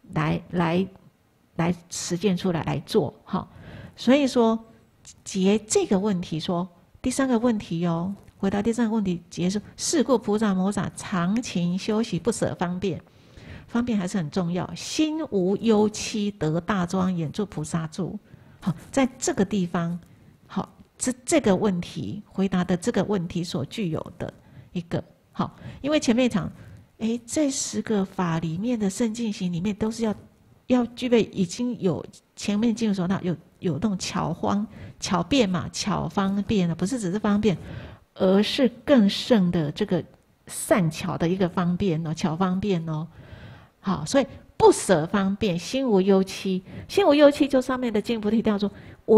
来实践出来来做哈。所以说解这个问题说第三个问题哦，回答第三个问题，解说是故菩萨摩萨常勤修习不舍方便，方便还是很重要。心无忧戚得大庄严住菩萨住。好，在这个地方，好，这个问题回答的这个问题所具有的一个好，因为前面讲，这10个法里面的圣境行里面都是要具备，已经有前面经文说到有那种巧便嘛，巧方便的，不是只是方便，而是更胜的这个善巧的一个方便哦，巧方便哦。好，所以不舍方便，心无忧戚。心无忧戚就上面的经不提到说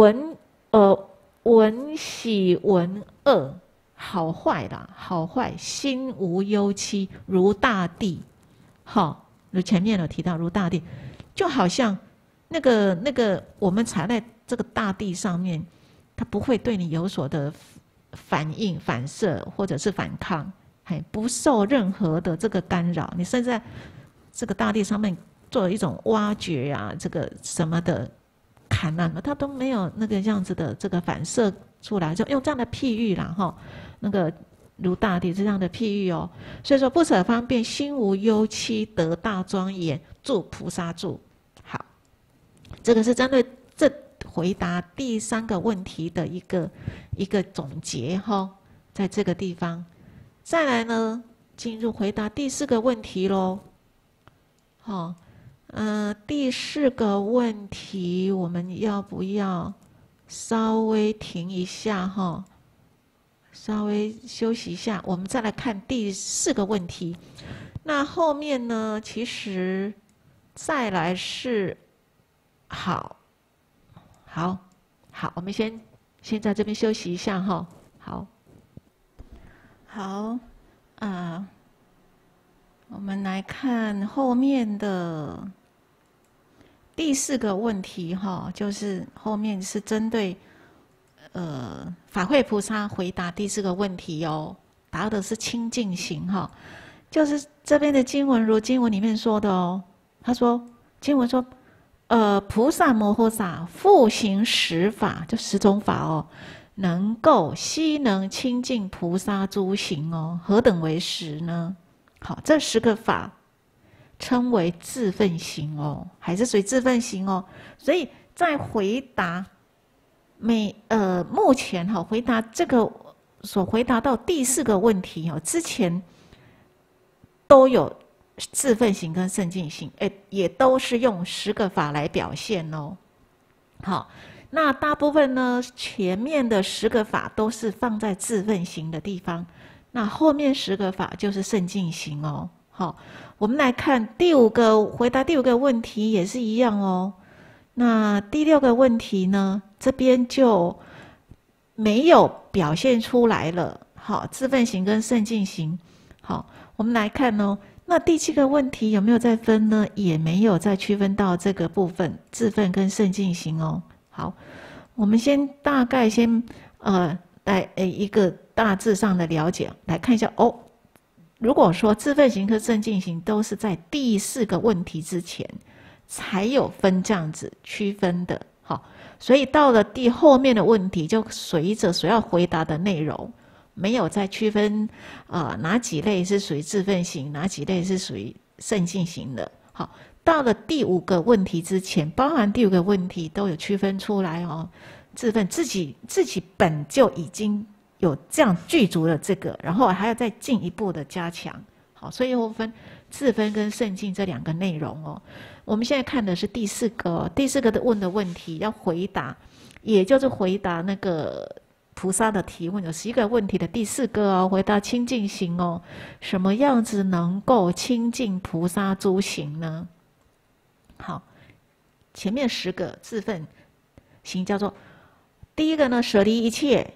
闻喜闻恶，好坏啦，好坏，心无忧戚，如大地。好，如前面有提到如大地，就好像那个我们踩在这个大地上面，它不会对你有所的反应、反射或者是反抗，不受任何的这个干扰。你甚至在这个大地上面做一种挖掘啊，这个什么的砍啊，它都没有那个样子的这个反射出来，就用这样的譬喻啦哈，那个如大地这样的譬喻哦。所以说不舍方便，心无忧戚得大庄严住菩萨住。好，这个是针对这回答第3个问题的一个总结哈，在这个地方。再来呢，进入回答第4个问题咯。好，第4个问题我们要不要稍微停一下哈？稍微休息一下，我们再来看第4个问题。那后面呢，其实再来是好，我们先在这边休息一下哈。好，我们来看后面的第4个问题哈，就是后面是针对法会菩萨回答第4个问题哦，答的是清净行哈，就是这边的经文如经文里面说的哦，他说经文说，菩萨摩诃萨复行10法，就10种法哦，悉能清净菩萨诸行哦，何等为10呢？好，这10个法称为自分行哦，还是属于自分行哦。所以在回答目前回答这个所回答到第4个问题哦，之前都有自分行跟圣境行，也都是用10个法来表现哦。好，那大部分呢，前面的10个法都是放在自分行的地方。那后面10个法就是圣境行哦。好，我们来看回答第5个问题也是一样哦。那第6个问题呢，这边就没有表现出来了。好，自分行跟圣境行。好，我们来看哦。那第7个问题有没有再分呢？也没有再区分到这个部分，自分跟圣境行哦。好，我们大概来一个大致上的了解，来看一下哦。如果说自分行和圣境行都是在第4个问题之前才有分这样子区分的，好，所以到了后面的问题，就随着所要回答的内容，没有再区分哪几类是属于自分行，哪几类是属于圣境行的。好，到了第5个问题之前，包含第5个问题都有区分出来哦。自分自己本就已经有这样具足了这个，然后还要再进一步的加强。好，所以我分自分跟圣境这2个内容哦。我们现在看的是第4个哦，第4个的问题要回答，也就是回答那个菩萨的提问，有11个问题的第4个哦，回答清净行哦，什么样子能够清净菩萨诸行呢？好，前面10个自分行叫做第1个呢，舍离一切，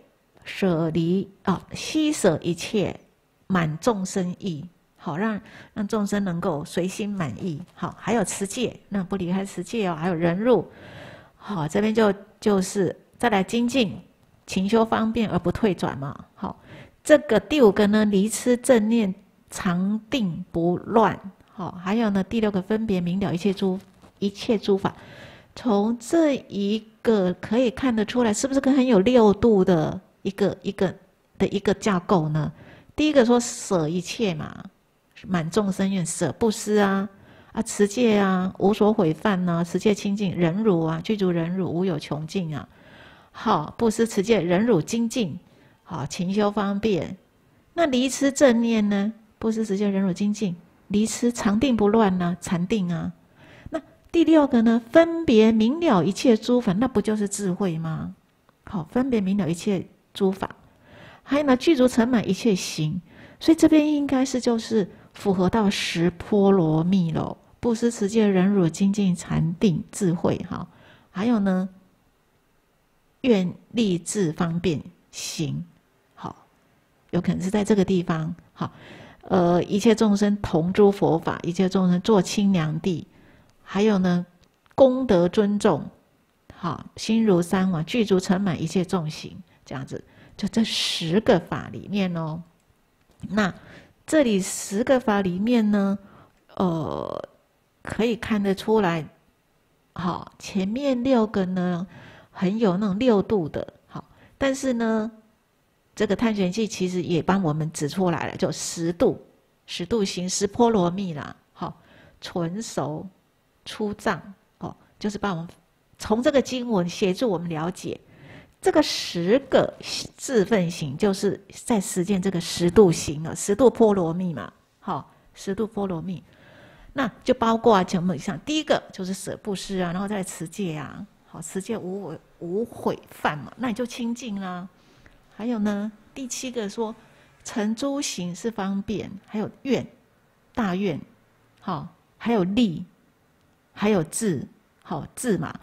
悉舍一切，满众生意。好，让众生能够随心满意。好，还有持戒，那不离开持戒哦，还有忍辱。好，这边就是再来精进，勤修方便而不退转嘛。好，这个第5个呢，离痴正念，常定不乱。 好，还有呢，第6个分别明了一切诸法。从这一个可以看得出来，是不是很有6度的一个架构呢？第一个说舍一切嘛，满众生愿，舍布施啊，持戒啊，无所毁犯啊，持戒清净，忍辱啊，具足忍辱，无有穷尽啊。好，布施持戒忍辱精进，好，勤修方便。那离痴正念呢？布施持戒忍辱精进，离痴常定不乱呢、禅定啊。第6个呢，分别明了一切诸法，那不就是智慧吗？好，分别明了一切诸法，还有呢，具足成满一切行，所以这边应该是就是符合到10波罗蜜咯，布施持戒忍辱精进禅定智慧哈，还有呢，愿力智方便行，好，有可能是在这个地方好，一切众生同诸佛法，一切众生作清凉地。还有呢，功德尊重，好，心如山王，具足成满一切众行，这样子，就这10个法里面哦。那这里10个法里面呢，可以看得出来，好，前面6个呢，很有那种6度的，好，但是呢，这个探玄记其实也帮我们指出来了，就10度行10波罗蜜啦，好，纯熟。出藏哦，就是帮我们从这个经文协助我们了解这个10个自分行，就是在实践这个10度行了，10度波罗蜜嘛，好，10度波罗蜜，那就包括前面像第一个就是舍布施啊，然后再持戒啊，好，持戒无毁犯嘛，那你就清净啦。还有呢，第7个说成诸行是方便，还有愿，大愿，好，还有力。还有智，好智嘛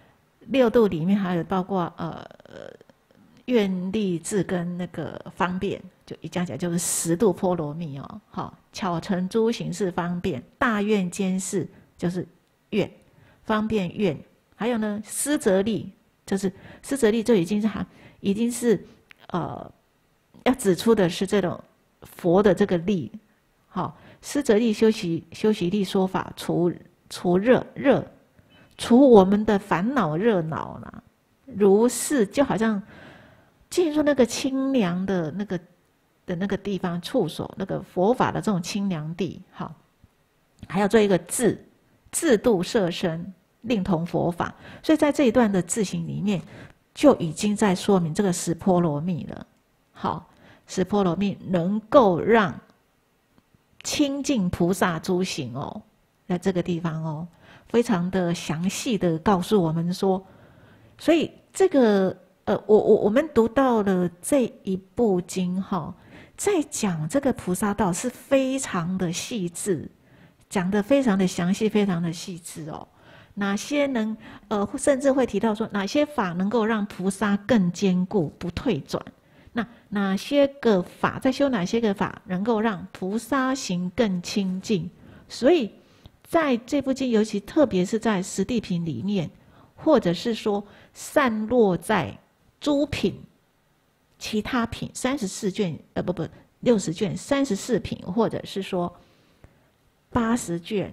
，6度里面还有包括愿力智跟那个方便，就一加起来就是10度波罗蜜哦。好，巧成诸行是方便，大愿兼事就是愿，方便愿，还有呢施则力，就是施则力就已经是要指出的是这种佛的这个力，好，施则力修习力说法除热，除我们的烦恼热恼啦，如是就好像进入那个清凉的那个地方触手，那个佛法的这种清凉地，好，还要做一个自度摄身，令同佛法。所以在这一段的字行里面，就已经在说明这个10波罗蜜了。好，10波罗蜜能够让清净菩萨诸行哦。在这个地方哦，非常的详细的告诉我们说，所以这个我们读到了这一部经哈，在讲这个菩萨道是非常的细致，讲得非常的详细，非常的细致哦。哪些甚至会提到说哪些法能够让菩萨更坚固不退转，那哪些个法在修哪些个法能够让菩萨行更清净，所以。在这部经，尤其特别是在十地品里面，或者是说散落在诸品、其他品34卷60卷34品，或者是说80卷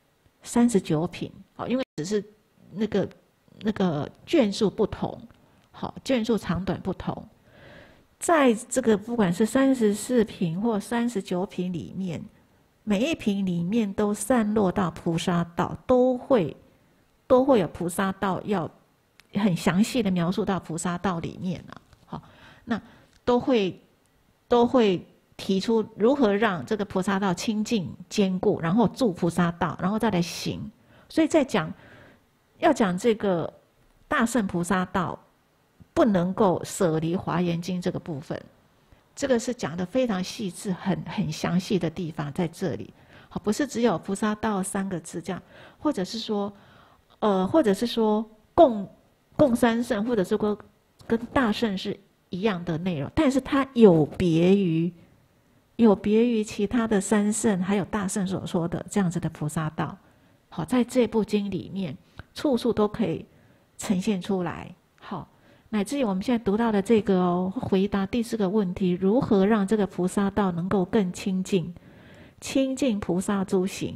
39品，好，因为只是那个卷数不同，好，卷数长短不同，在这个不管是34品或39品里面。每一品里面都散落到菩萨道，都会有菩萨道，要很详细的描述到菩萨道里面啊。好，那都会提出如何让这个菩萨道清净坚固，然后住菩萨道，然后再来行。所以在要讲这个大乘菩萨道，不能够舍离华严经这个部分。这个是讲的非常细致、很详细的地方在这里，好，不是只有菩萨道3个字这样，或者是说共三圣，或者是说跟大圣是一样的内容，但是它有别于其他的三圣还有大圣所说的这样子的菩萨道，好，在这部经里面处处都可以呈现出来，好。乃至于我们现在读到的这个哦，回答第4个问题：如何让这个菩萨道能够更清净？清净菩萨诸行，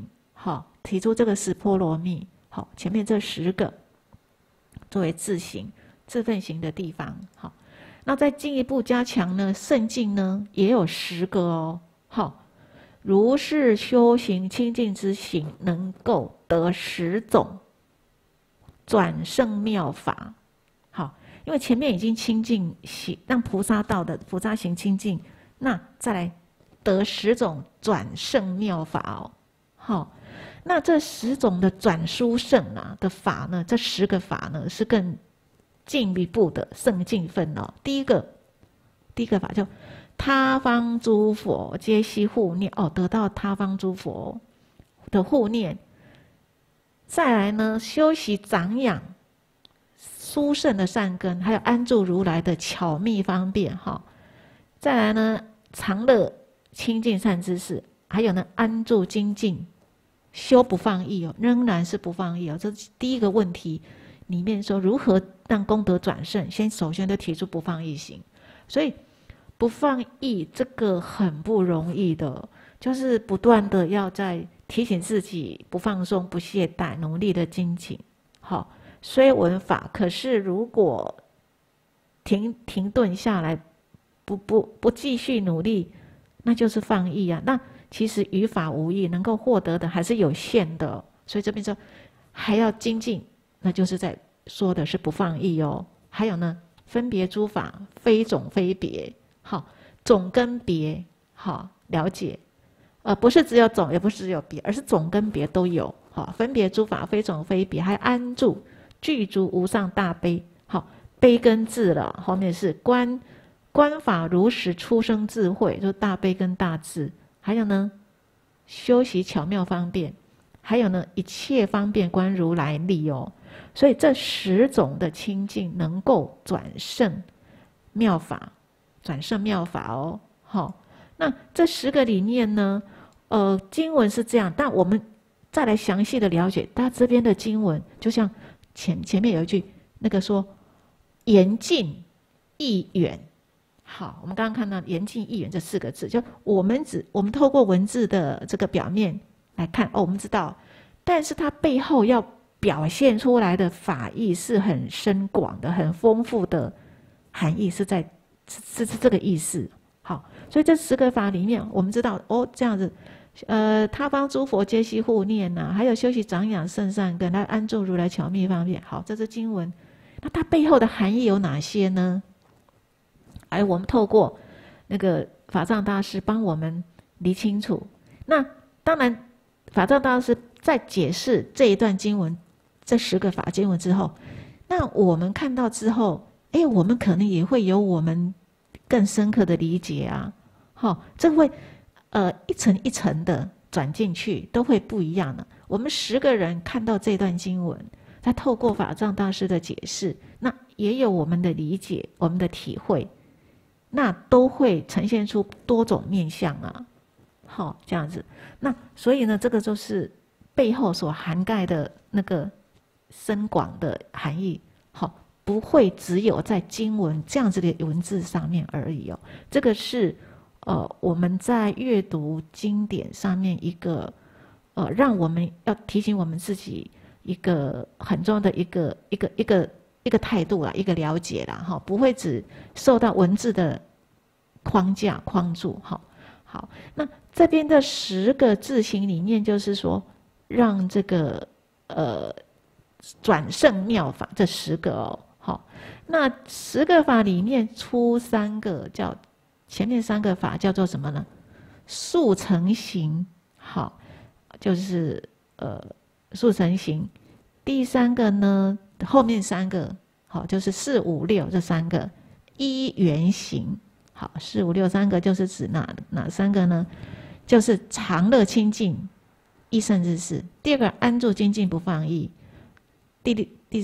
好，提出这个十波罗蜜，好，前面这10个作为自分行的地方，好，那再进一步加强呢，圣境呢也有10个哦，好，如是修行清净之行，能够得10种转胜妙法，好，因为前面已经清净行，让菩萨道的菩萨行清净，那再来得10种转胜妙法哦，好，那这10种的转殊胜啊的法呢，这10个法呢是更进一步的胜进分哦。第一个法叫他方诸佛皆悉护念哦，得到他方诸佛的护念。再来呢，修习长养殊胜的善根，还有安住如来的巧密方便哈。再来呢，常乐清净善知识，还有呢，安住精进，修不放逸哦，仍然是不放逸哦。这是第一个问题里面说如何让功德转胜，首先都提出不放逸行，所以不放逸这个很不容易的，就是不断的要在提醒自己不放松、不懈怠，努力的精进。好，虽闻法，可是如果停顿下来，不继续努力，那就是放逸啊。那其实于法无益，能够获得的还是有限的。所以这边说还要精进，那就是在说的是不放逸哦。还有呢，分别诸法，非种非别，好，种跟别，好，了解。不是只有种，也不是只有别，而是种跟别都有。好，分别诸法，非种非别，还安住具足无上大悲。好，悲跟智了，后面是观法如实出生智慧，就是大悲跟大智。还有呢，修习巧妙方便，还有呢，一切方便观如来力哦。所以这10种的清净能够转胜妙法，哦。好，那这10个里面呢，经文是这样，但我们再来详细的了解，它这边的经文就像前面有一句那个说言近意远。好，我们刚刚看到言近意远这4个字，就我们透过文字的这个表面来看，我们知道，但是它背后要表现出来的法义是很深广的、很丰富的含义，是这个意思。好，所以这10个法里面，我们知道这样子，他方诸佛皆悉护念呐，还有修习长养圣善根，来安住如来巧密方便。好，这是经文，那它背后的含义有哪些呢？我们透过那个法藏大师帮我们理清楚。那当然，法藏大师在解释这一段经文，这10个法经文之后，那我们看到之后，我们可能也会有我们更深刻的理解啊。这会一层一层的转进去，都会不一样的。我们10个人看到这段经文，再透过法藏大师的解释，那也有我们的理解，我们的体会。那都会呈现出多种面向啊，好，这样子。那所以呢，这个就是背后所涵盖的那个深广的含义，好，不会只有在经文这样子的文字上面而已哦。这个是我们在阅读经典上面一个让我们要提醒我们自己一个很重要的一个态度啦，一个了解啦，哈，不会只受到文字的框架框住，好，那这边的10个字形里面，就是说让这个转胜妙法这10个哦，好，那10个法里面出3个叫前面3个法叫做什么呢？速成行，好，就是速成行。第3个呢？后面3个好，就是4、5、6这3个依缘行。好，4、5、6 3个就是指哪3个呢？就是常乐清净依圣知识。第2个安住精进不放逸。第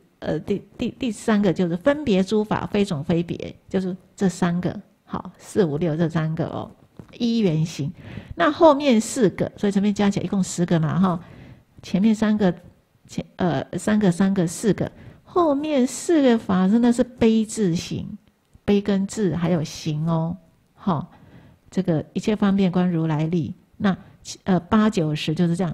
3个就是分别诸法非种非别，就是这3个。好，4、5、6这3个哦，依缘行。那后面4个，所以这边加起来一共10个嘛，哈。前面3个。3个4个，后面4个法真的是悲智行，悲跟智还有行哦，这个一切方便观如来力，那8、9、10就是这样，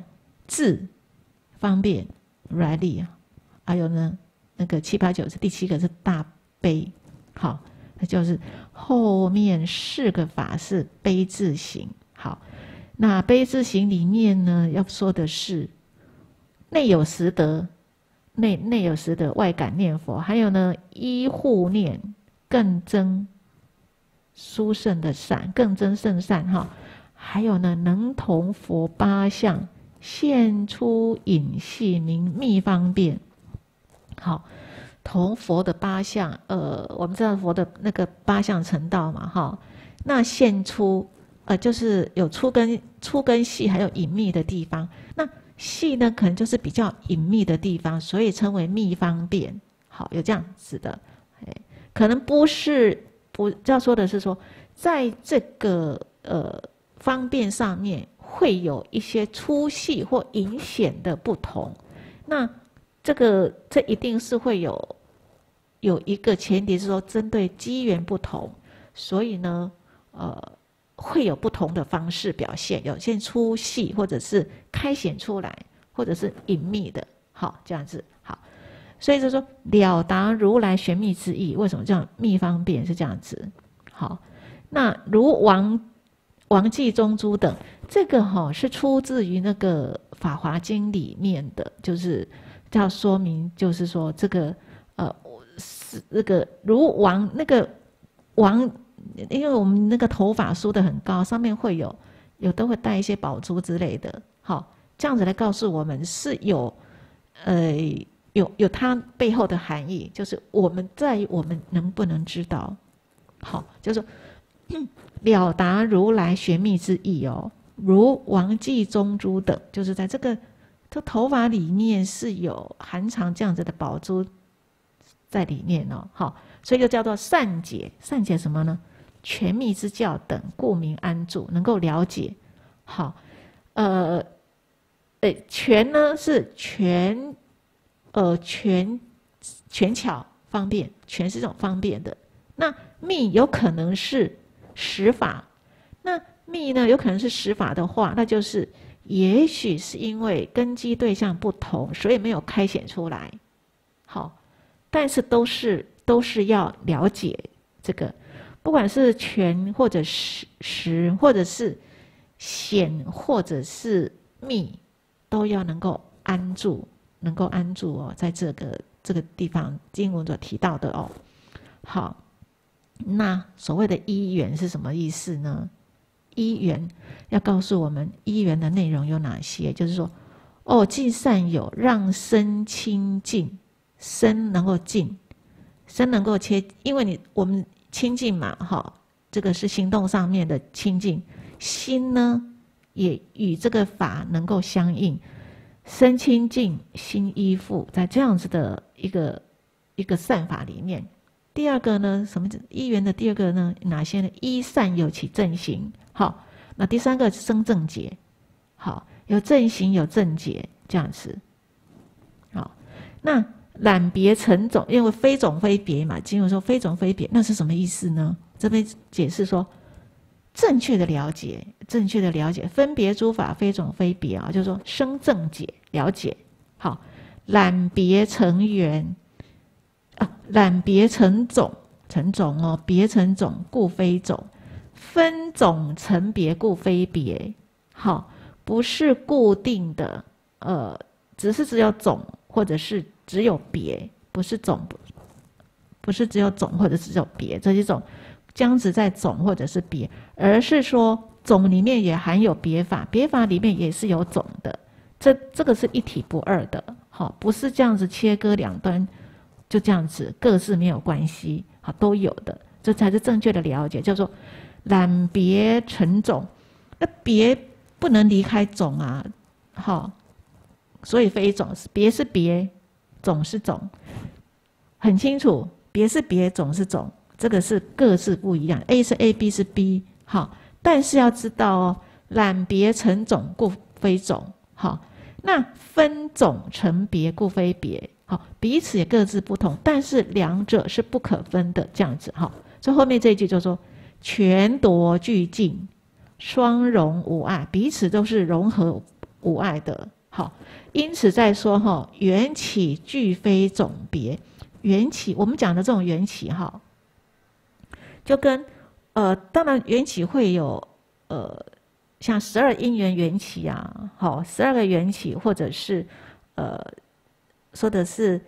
智方便软利啊，还有呢那个7、8、9是第7个是大悲，好，那就是后面4个法是悲智行。好，那悲智行里面呢，要说的是内有实德，内有实德，外感念佛，还有呢依护念，更增殊胜的善，更增胜善哈。还有呢，能同佛8相，现出隐系名密方便。好，同佛的8相，我们知道佛的那个8相成道嘛，哈，那现出，就是有粗跟细，还有隐秘的地方。那细呢，可能就是比较隐秘的地方，所以称为密方便。好，有这样子的，可能不要说的是说，在这个方便上面会有一些粗细或隐显的不同。那这一定是会有一个前提是说，针对机缘不同，所以呢，会有不同的方式表现，有些粗细，或者是开显出来，或者是隐秘的，好，这样子，好，所以就说了达如来玄秘之意，为什么这样密方便是这样子？好，那如王髻中珠等，这个是出自于那个《法华经》里面的，就是叫说明，就是说这个是那个如王那个王。因为我们那个头发梳得很高，上面会有的会带一些宝珠之类的，好，这样子来告诉我们是有它背后的含义，就是在于我们能不能知道，好，就是说了达如来玄秘之意哦，如王髻中珠等，就是在这头发里面是有含藏这样子的宝珠在里面哦，好，所以就叫做善解，善解什么呢？全密之教等，故名安住，能够了解。好，全呢是全巧方便，全是这种方便的。那密有可能是实法，那密呢有可能是实法的话，那就是也许是因为根基对象不同，所以没有开显出来。好，但是都是要了解这个。不管是全或者是实，或者是显，或者是密，都要能够安住哦，在这个地方经文所提到的哦。好，那所谓的依缘是什么意思呢？依缘要告诉我们依缘的内容有哪些，就是说，尽善友，让身清净，身能够净，身能够因为我们清净嘛，这个是行动上面的清净，心呢也与这个法能够相应，身清净，心依附，在这样子的一个善法里面。第二个呢，什么依缘的第二个呢？哪些呢？依善有其正行，好，那第三个是生正解，好，有正行有正解这样子，好，那染别成种，因为非种非别嘛，经文说非种非别，那是什么意思呢？这边解释说，正确的了解，分别诸法非种非别啊，就是说生正解了解。好，染别成缘染别成种哦，别成种故非种，分种成别故非别。好，不是固定的，只有种或者是只有别，不是只有种或者是只有别，这几种僵持在种或者是别，而是说种里面也含有别法，别法里面也是有种的，这个是一体不二的，好，不是这样子切割两端，就这样子各自没有关系，好，都有的，这才是正确的了解，叫做染别成种，那别不能离开种啊，好，所以非种，别是别，种是种，很清楚，别是别，种是种，这个是各自不一样 ，A 是 A，B 是 B， 好，但是要知道哦，染别成种故非种，好，那分种成别故非别，好，彼此也各自不同，但是两者是不可分的，这样子，好，所以后面这一句就说全夺俱净，双融无碍，彼此都是融合无碍的。 好，因此在说哈，缘起俱非总别。缘起，我们讲的这种缘起哈，就跟当然缘起会有像12因缘缘起啊，好，12个缘起，或者是说的是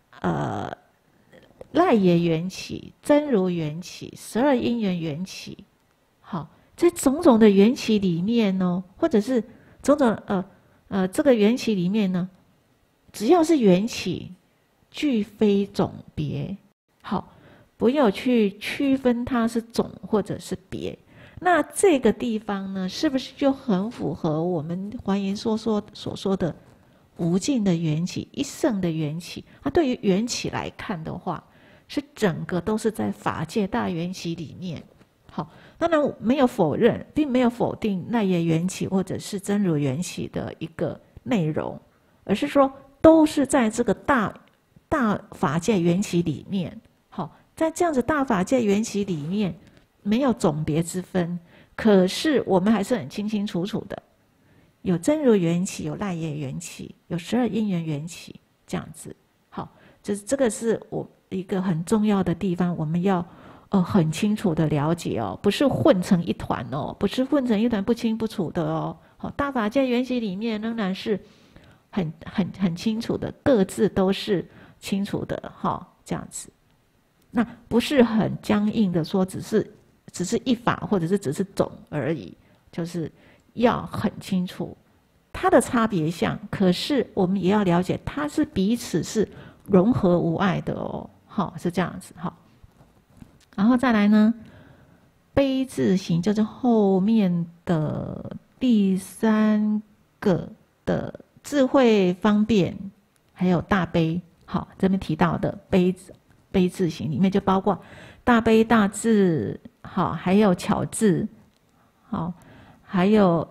赖耶缘起、真如缘起、12因缘缘起，好，在种种的缘起里面呢，或者是种种这个缘起里面呢，只要是缘起，俱非总别。好，不要去区分它是总或者是别。那这个地方呢，是不是就很符合我们华严所说的无尽的缘起、一圣的缘起？它对于缘起来看的话，是整个都是在法界大缘起里面。好，当然没有否认，并没有否定赖耶缘起或者是真如缘起的一个内容，而是说都是在这个大法界缘起里面。好，在这样子大法界缘起里面，没有总别之分，可是我们还是很清清楚楚的，有真如缘起，有赖耶缘起，有12因缘缘起，这样子。好，这个是我一个很重要的地方，我们要很清楚的了解哦，不是混成一团哦，不是混成一团不清不楚的哦。好，大法界缘起里面仍然是很清楚的，各自都是清楚的。好，这样子，那不是很僵硬的说只是一法，或者是只是总而已，就是要很清楚它的差别相。可是我们也要了解，它是彼此是融合无碍的哦。好，是这样子。好。然后再来呢，悲字行就是后面的第3个的智慧方便，还有大悲。好，这边提到的悲字行里面就包括大悲大智，好，还有巧智，好，还有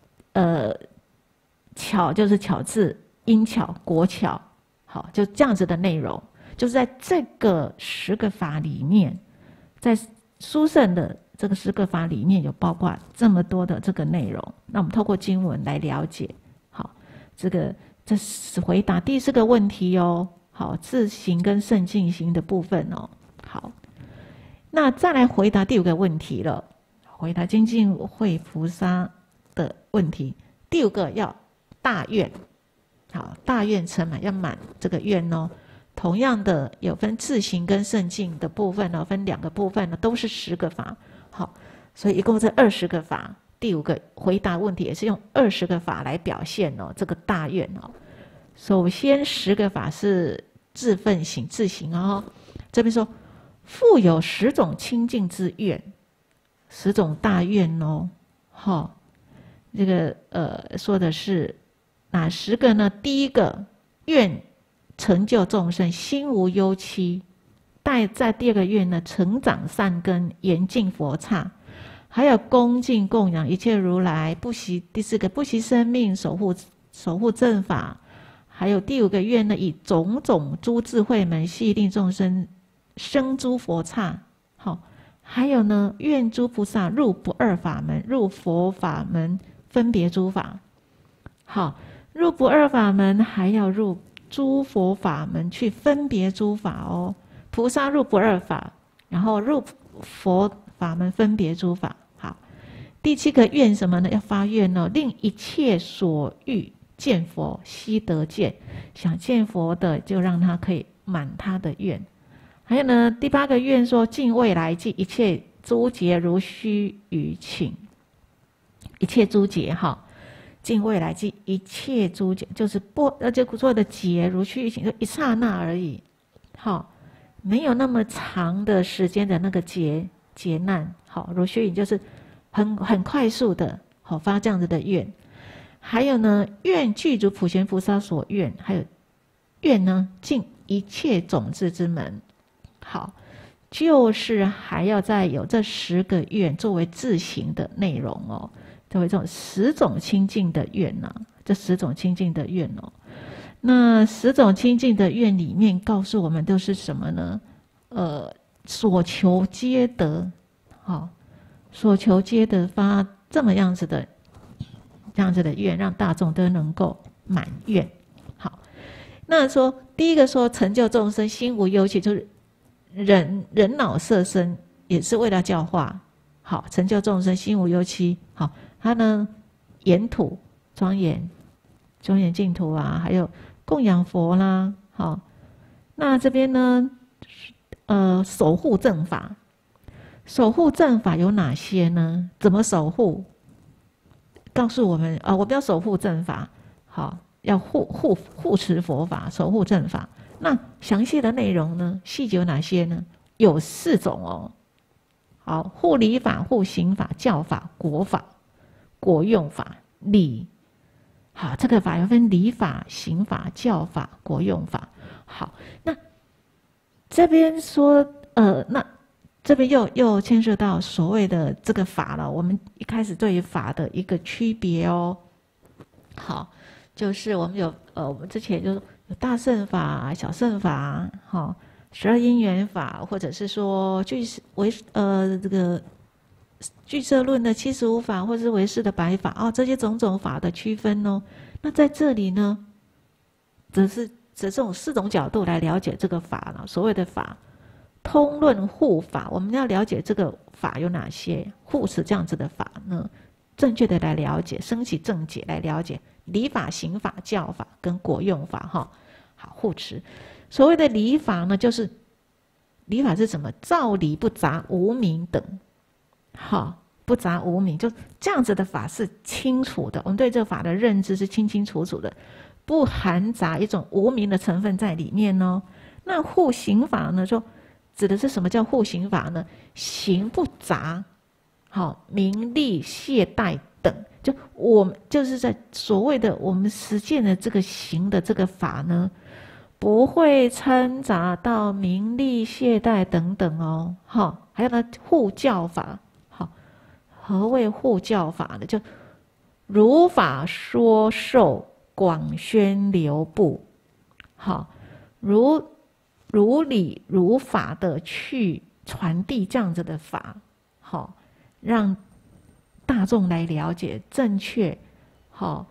巧就是巧智，因巧果巧，好，就这样子的内容，就是在这个10个法里面。在殊胜的这个10个法里面有包括这么多的这个内容，那我们透过经文来了解。好，这是回答第4个问题哦。好，自行跟圣境行的部分哦。好，那再来回答第5个问题了，回答精进会菩萨的问题。第5个要大愿，好，大愿成满，要满这个愿哦。同样的，有分自行跟圣境的部分呢，分2个部分呢，都是10个法。好，所以一共是20个法。第5个回答问题也是用20个法来表现哦，这个大愿哦。首先10个法是自分行、自行哦。这边说复有10种清净之愿，10种大愿哦。好，这个说的是哪10个呢？第1个愿成就众生，心无忧戚。在第2个愿呢，成长善根，严净佛刹，还有恭敬供养一切如来，不惜第4个不惜生命，守护正法。还有第5个愿呢，以种种诸智慧门，系令众生生诸佛刹。好，还有呢，愿诸菩萨入不二法门，入佛法门，分别诸法。好，入不二法门，还要入诸佛法门去分别诸法哦。菩萨入不二法，然后入佛法门分别诸法。好，第7个愿什么呢？要发愿哦，令一切所欲见佛悉得见。想见佛的，就让他可以满他的愿。还有呢，第8个愿说尽未来际一切诸劫如须臾请。一切诸劫哈。尽未来际一切诸劫，就是就所有的劫如须臾请，就一刹那而已。好，没有那么长的时间的那个劫难。好，如须臾就是很快速的，好发这样子的愿。还有呢，愿具足普贤菩萨所愿，还有愿呢尽一切种子之门。好，就是还要再有这10个愿作为自行的内容哦。作为这种10种清净的愿呐，这10种清净的愿哦。那10种清净的愿里面告诉我们都是什么呢？所求皆得，好，所求皆得发这样子的愿，让大众都能够满愿。好，那说第一个说成就众生心无忧戚，就是人脑色身也是为了教化。好，成就众生心无忧戚。好，他呢严土庄严净土啊，还有供养佛啦。好，那这边呢，守护正法。守护正法有哪些呢？怎么守护？告诉我们我们要守护正法，好，要护持佛法，守护正法。那详细的内容呢？细节有哪些呢？有4种哦。好，护理法、护行法、教法、果法、果用法、理。好，这个法要分理法、行法、教法、果用法。好，那这边说那这边又牵涉到所谓的这个法了。我们一开始对于法的一个区别哦。好，就是我们有我们之前就有大乘法、小乘法，好，12因缘法，或者是说这个俱舍论的75法，或是唯识的白法这些种种法的区分哦。那在这里呢，则是这种4种角度来了解这个法了。所谓的法。通论护法，我们要了解这个法有哪些，护持这样子的法呢？正确的来了解，升起正解来了解理法、行法、教法跟果用法哈。好，护持。所谓的理法呢，就是理法是什么？照理不杂无明等。好，不杂无明，就这样子的法是清楚的。我们对这个法的认知是清清楚楚的，不含杂一种无明的成分在里面哦。那护行法呢，就指的是什么叫护行法呢？行不杂，好，名利懈怠等，就我们就是在所谓的我们实践的这个行的这个法呢，不会掺杂到名利懈怠等等哦。好，还有呢护教法，好，何谓护教法呢？就如法说受，广宣流布，好，如理如法的去传递这样子的法，好，让大众来了解正确，好，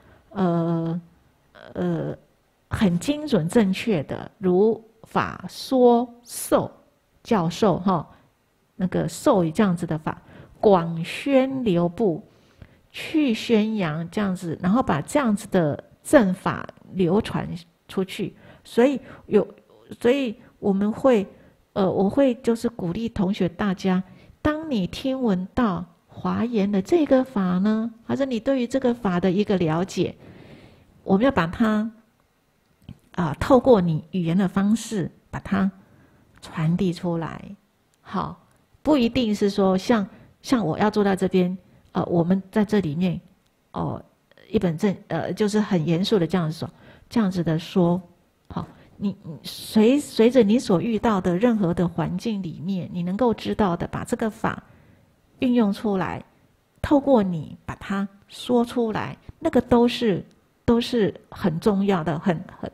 很精准正确的如法说受教授哈，那个授予这样子的法，广宣流布，去宣扬这样子，然后把这样子的正法流传出去，所以我们会，我会就是鼓励同学大家，当你听闻到华严的这个法呢，还是你对于这个法的一个了解，我们要把它透过你语言的方式把它传递出来。好，不一定是说像我要坐在这边，我们在这里面，一本正就是很严肃的这样子的说，好。你随着你所遇到的任何的环境里面，你能够知道的，把这个法运用出来，透过你把它说出来，那个都是很重要的，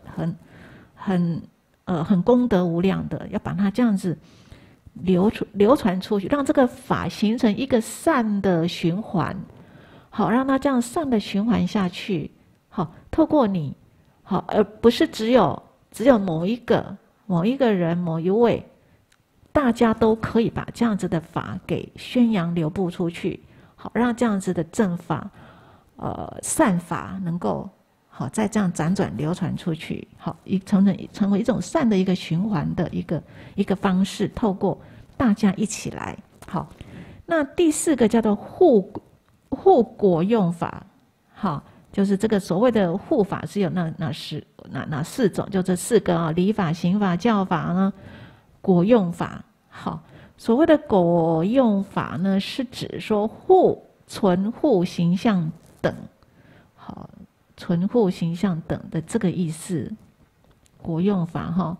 很功德无量的，要把它这样子流传出去，让这个法形成一个善的循环，好，让它这样善的循环下去，好，透过你，好，而不是只有某一个人某一位，大家都可以把这样子的法给宣扬流布出去，好，让这样子的正法善法能够好再这样辗转流传出去，好，成为一种善的一个循环的一个方式，透过大家一起来。好，那第4个叫做护果用法，好，就是这个所谓的护法是有哪4种？就这4个理法、行法、教法呢，果用法。好，所谓的果用法呢，是指说存护形象等，好，存护形象等的这个意思。果用法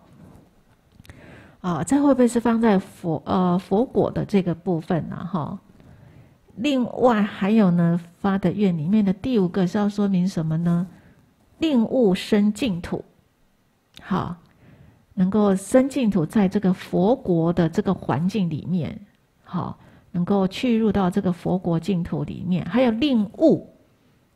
这会不会是放在佛果的这个部分呢？另外还有呢，发的愿里面的第5个是要说明什么呢？令物生净土，好，能够生净土，在这个佛国的这个环境里面，好，能够去入到这个佛国净土里面。还有令物，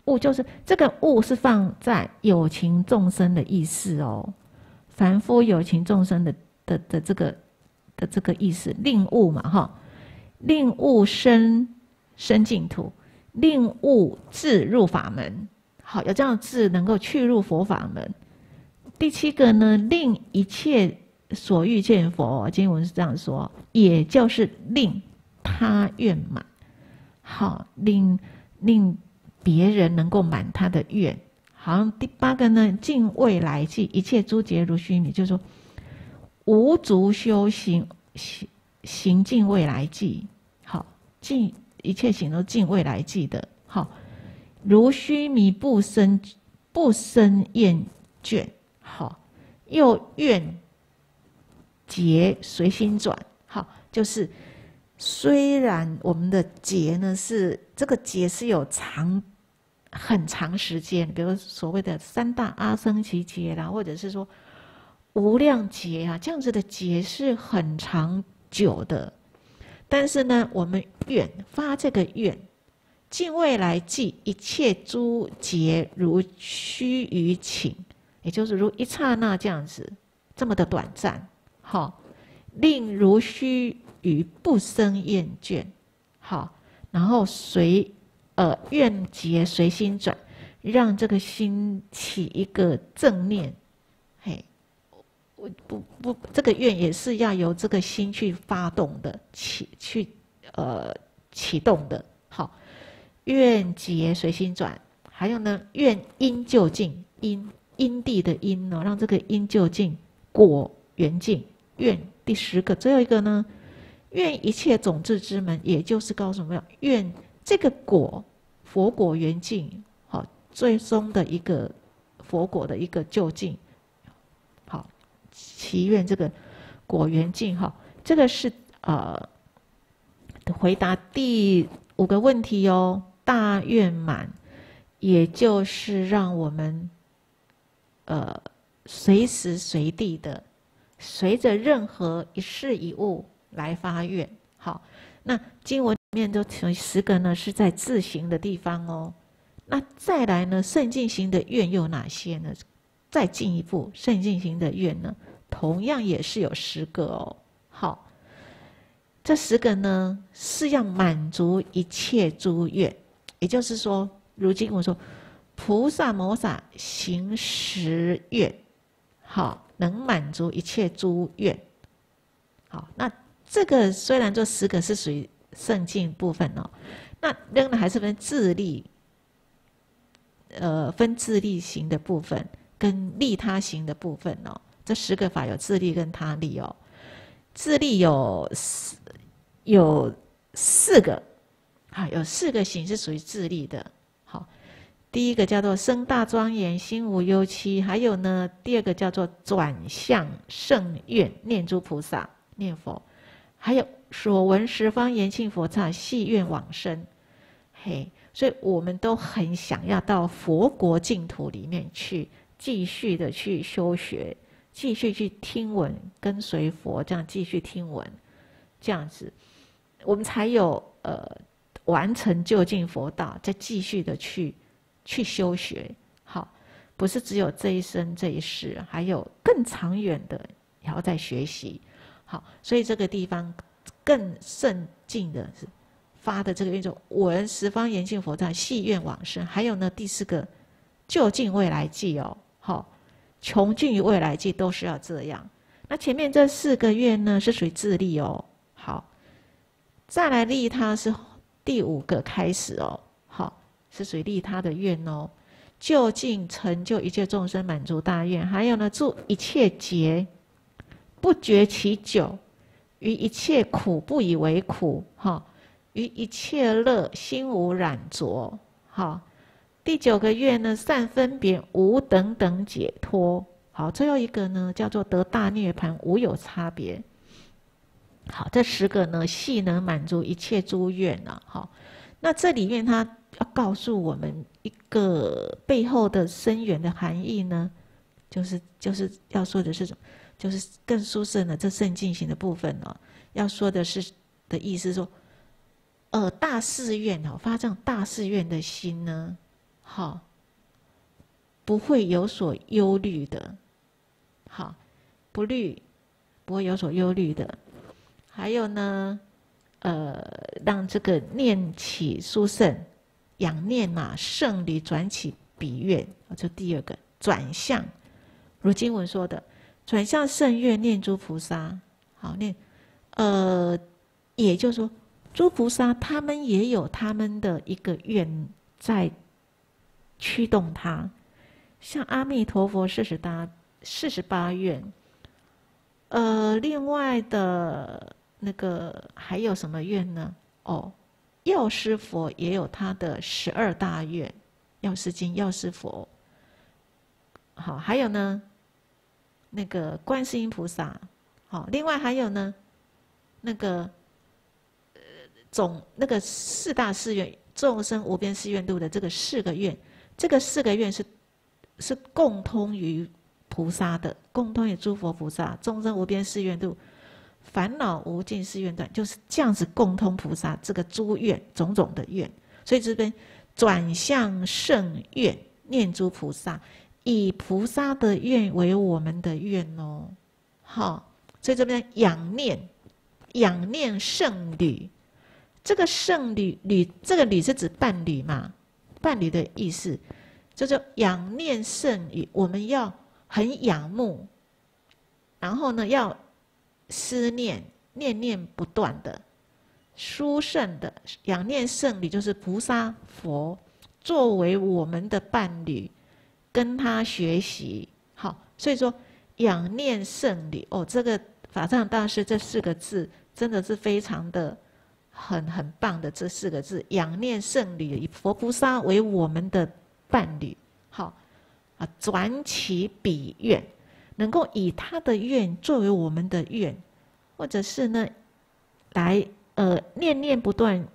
物就是这个物是放在有情众生的意思哦，凡夫有情众生的这个意思，令物嘛哈，令物生净土，令物自入法门。好，有这样的自能够去入佛法门。第七个呢，令一切所欲见佛，经文是这样说，也就是令他愿满。好，令别人能够满他的愿。好，第八个呢，尽未来际，一切诸劫如须弥，就是说无足修行尽未来际。好，尽一切行都尽未来际的。好，如须弥不生厌倦。好，又愿劫随心转。好，就是虽然我们的劫呢是这个劫是有很长时间，比如所谓的三大阿僧祇劫啦，或者是说无量劫啊，这样子的劫是很长久的。但是呢，我们发这个愿，尽未来际，一切诸劫如须臾顷，也就是如一刹那这样子，这么的短暂。好，令如须臾不生厌倦。好，然后愿劫随心转，让这个心起一个正念。嘿，这个愿也是要由这个心去发动的，启动的。好，愿劫随心转，还有呢，愿因就近，因地的因呢，让这个因就近，果圆净。愿第10个，最后一个呢，愿一切种智之门，也就是告诉我们，愿这个果佛果圆净，好，最终的一个佛果的一个就近。好，祈愿这个果圆净。哈，这个是回答第5个问题哦。大愿满，也就是让我们随时随地的，随着任何一事一物来发愿。好，那经文里面都10个呢，是在自行的地方哦。那再来呢，圣境行的愿有哪些呢？再进一步，圣境行的愿呢，同样也是有10个哦。好，这10个呢，是要满足一切诸愿。也就是说，如经我说，菩萨摩萨行10愿，好，能满足一切诸愿。好，那这个虽然这10个是属于圣境部分哦，那仍然还是分自利行的部分跟利他行的部分哦。这10个法有自利跟他利哦。自利有4个，好，有4个行是属于自利的。好，第一个叫做生大庄严，心无忧戚。还有呢，第2个叫做转向圣愿，念诸菩萨，念佛。还有所闻十方严庆佛刹，系愿往生。嘿，所以我们都很想要到佛国净土里面去，继续的去修学，继续去听闻，跟随佛，这样继续听闻，这样子，我们才有完成究竟佛道，再继续的去修学。好，不是只有这一生这一世，还有更长远的也要再学习。好，所以这个地方更甚进的是发的这个愿咒，闻十方严净佛刹，系愿往生。还有呢，第4个究竟未来际哦，好，穷尽于未来际都是要这样。那前面这4个愿呢，是属于自利哦。好，再来利他是第5个开始哦。好，是属于利他的愿哦。究竟成就一切众生，满足大愿。还有呢，住一切劫，不觉其久，于一切苦不以为苦。哈，于一切乐心无染着。好，第9个愿呢，善分别无等等解脱。好，最后一个呢，叫做得大涅槃，无有差别。好，这10个呢，系能满足一切诸愿啊。好，那这里面它要告诉我们一个背后的深远的含义呢，就是要说的是什么？就是更殊胜的这圣境行的部分哦。要说的是的意思说，大誓愿哦，发这样大誓愿的心呢， 好，不会有所忧虑的，好，不会有所忧虑的。还有呢，让这个念起殊胜，仰念嘛，圣理转起彼愿，这第二个转向，如经文说的，转向圣愿念诸菩萨，好念，也就是说，诸菩萨他们也有他们的一个愿在驱动他，像阿弥陀佛48愿，另外的那个还有什么愿呢？药师佛也有他的12大愿，药师经、药师佛。好，还有呢，那个观世音菩萨。好，另外还有呢，那个那个4大誓愿，众生无边誓愿度的这个4个愿，这个4个愿是共通于菩萨的，共通于诸佛菩萨，众生无边誓愿度，烦恼无尽誓愿断，就是这样子共通菩萨这个诸愿种种的愿。所以这边转向圣愿，念诸菩萨，以菩萨的愿为我们的愿哦。好，所以这边仰念圣侣，这个圣侣这个侣是指伴侣嘛？伴侣的意思，就是仰念圣侣，我们要很仰慕，然后呢，要思念，念念不断的，殊胜的仰念圣侣，就是菩萨佛作为我们的伴侣，跟他学习。好，所以说仰念圣侣这个法藏大师这4个字真的是非常的很棒的，这4个字，仰念圣侣，以佛菩萨为我们的伴侣。好啊，转起彼愿，能够以他的愿作为我们的愿，或者是呢，来念念不断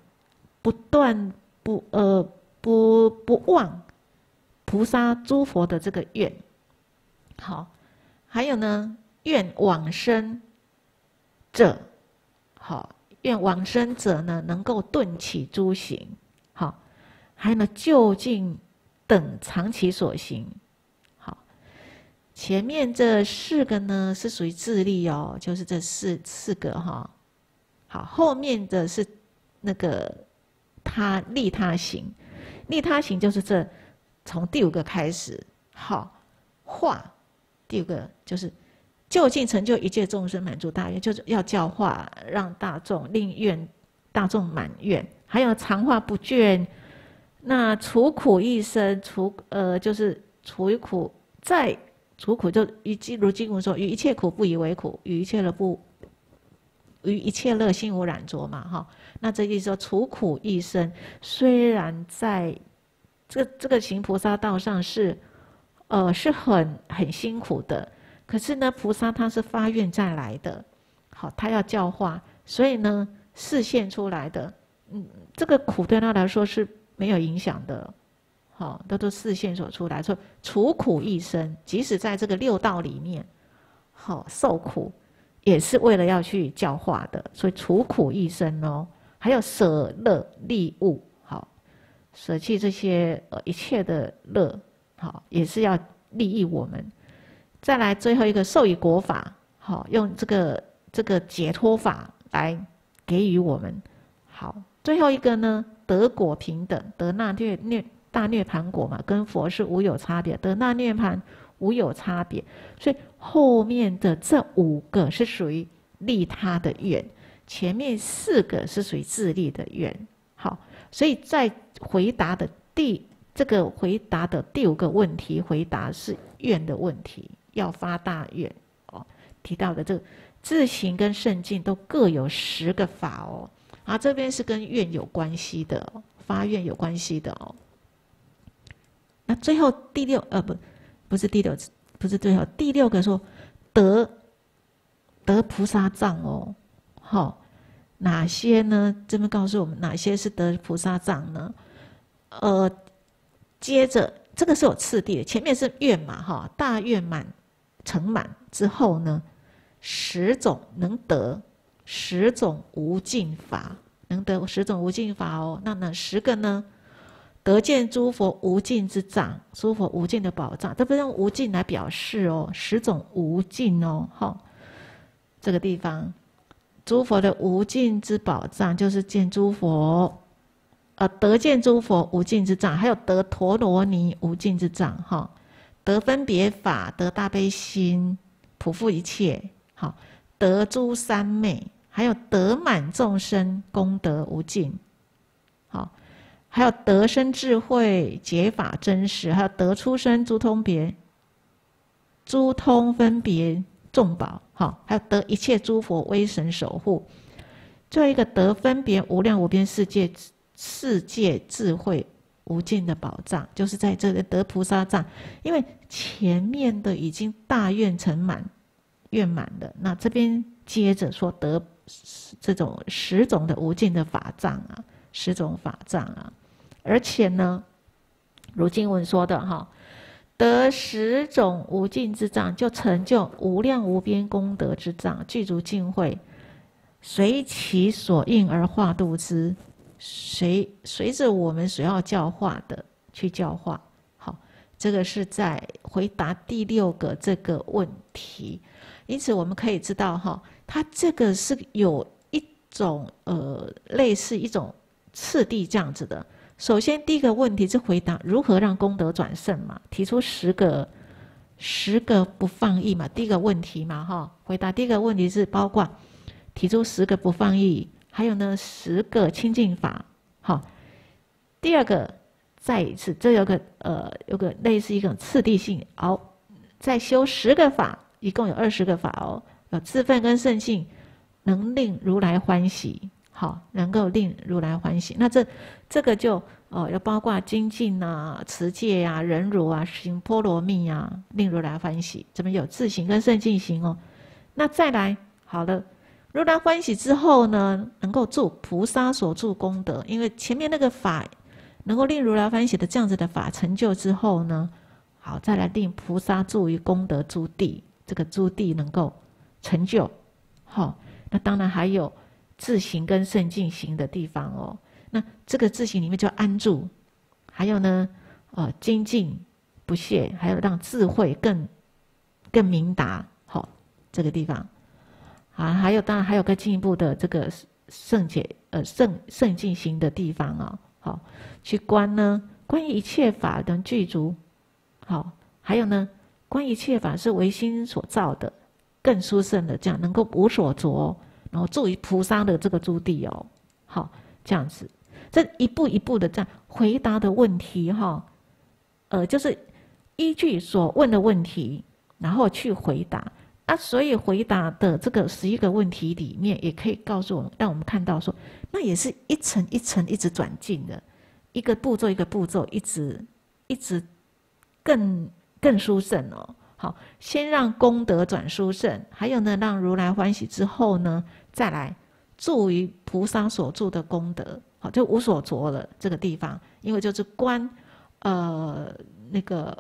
不忘菩萨诸佛的这个愿。好，还有呢，愿往生者，好，愿往生者呢能够顿起诸行。好，还有呢，就近等长其所行。好，前面这4个呢是属于自利哦，就是这四个哈。好，后面的是那个他利他行，利他行就是这从第5个开始。好，化第5个就是就近成就一切众生满足大愿，就是要教化，让大众令大众满愿。还有常化不倦，那除苦一生，就是除苦，在除苦就如经文说，于一切苦不以为苦，于一切乐心无染着嘛，哈。那这意思说，除苦一生，虽然在这个行菩萨道上是很辛苦的，可是呢，菩萨他是发愿再来的，好，他要教化，所以呢，示现出来的，这个苦对他来说是没有影响的，好，都示现所出来，说除苦一生，即使在这个6道里面，好受苦。也是为了要去教化的，所以除苦一生哦，还有舍乐利物，好，舍弃这些一切的乐，好，也是要利益我们。再来最后一个授以果法，好，用这个解脱法来给予我们。好，最后一个呢，得果平等，得那大涅盘果嘛，跟佛是无有差别，得那涅盘无有差别，所以后面的这5个是属于利他的愿，前面4个是属于自利的愿。好，所以在回答的第5个问题，回答是愿的问题，要发大愿哦。提到的这个自行跟圣境都各有10个法哦，这边是跟愿有关系的，发愿有关系的哦。那最后第6不是第6，不是最后第6个说得菩萨藏哦。好，哪些呢？这边告诉我们哪些是得菩萨藏呢？接着这个是有次第的，前面是愿嘛，哈，大愿成满之后呢，10种能得10种无尽法，能得10种无尽法哦。那10个呢？ 得见诸佛无尽之藏，诸佛无尽的宝藏，这不是用无尽来表示哦，10种无尽哦，这个地方，诸佛的无尽之宝藏，就是见诸佛，得见诸佛无尽之藏，还有得陀罗尼无尽之藏，得分别法，得大悲心，普覆一切，得诸三昧，还有得满众生功德无尽，还有得生智慧解法真实，还有得出生诸通分别众宝，还有得一切诸佛威神守护，最后一个得分别无量无边世界智慧无尽的宝藏，就是在这里得菩萨藏。因为前面的已经大愿成满圆满了，那这边接着说得这种10种的无尽的法藏啊，10种法藏啊，而且呢，如经文说的得10种无尽之藏，就成就无量无边功德之藏，具足净慧，随其所应而化度之，随着我们所要教化的去教化。好，这个是在回答第6个这个问题。因此我们可以知道它这个是有一种类似一种次第这样子的。首先第一个问题是回答如何让功德转胜嘛，提出10个不放逸嘛，第一个问题嘛回答第一个问题是包括提出10个不放逸，还有呢10个清净法。第二个再一次，这有个类似一种次第性，再修10个法，一共有20个法有自分跟圣性，能令如来欢喜。能够令如来欢喜。那这个就要包括精进啊、持戒啊、忍辱啊、行波罗蜜啊，令如来欢喜。这边有自行跟圣进行哦。那再来好了，如来欢喜之后呢，能够助菩萨所助功德，因为前面那个法能够令如来欢喜的这样子的法成就之后呢，好，再来令菩萨助于功德诸地，这个诸地能够成就。那当然还有自行跟圣进行的地方哦。那这个自行里面就安住，还有呢，精进不懈，还有让智慧更明达。这个地方还有当然还有更进一步的这个圣进行的地方去观于一切法能具足。还有呢，观一切法是唯心所造的，更殊胜的，这样能够无所着。然后助于菩萨的这个诸地这样子，这一步一步的这样回答的问题就是依据所问的问题，然后去回答所以回答的这个11个问题里面，也可以告诉我们，让我们看到说，那也是一层一层一直转进的，一个步骤一个步骤，一直更殊胜先让功德转殊胜，还有呢，让如来欢喜之后呢，再来助于菩萨所助的功德，就无所着了这个地方，因为就是观那个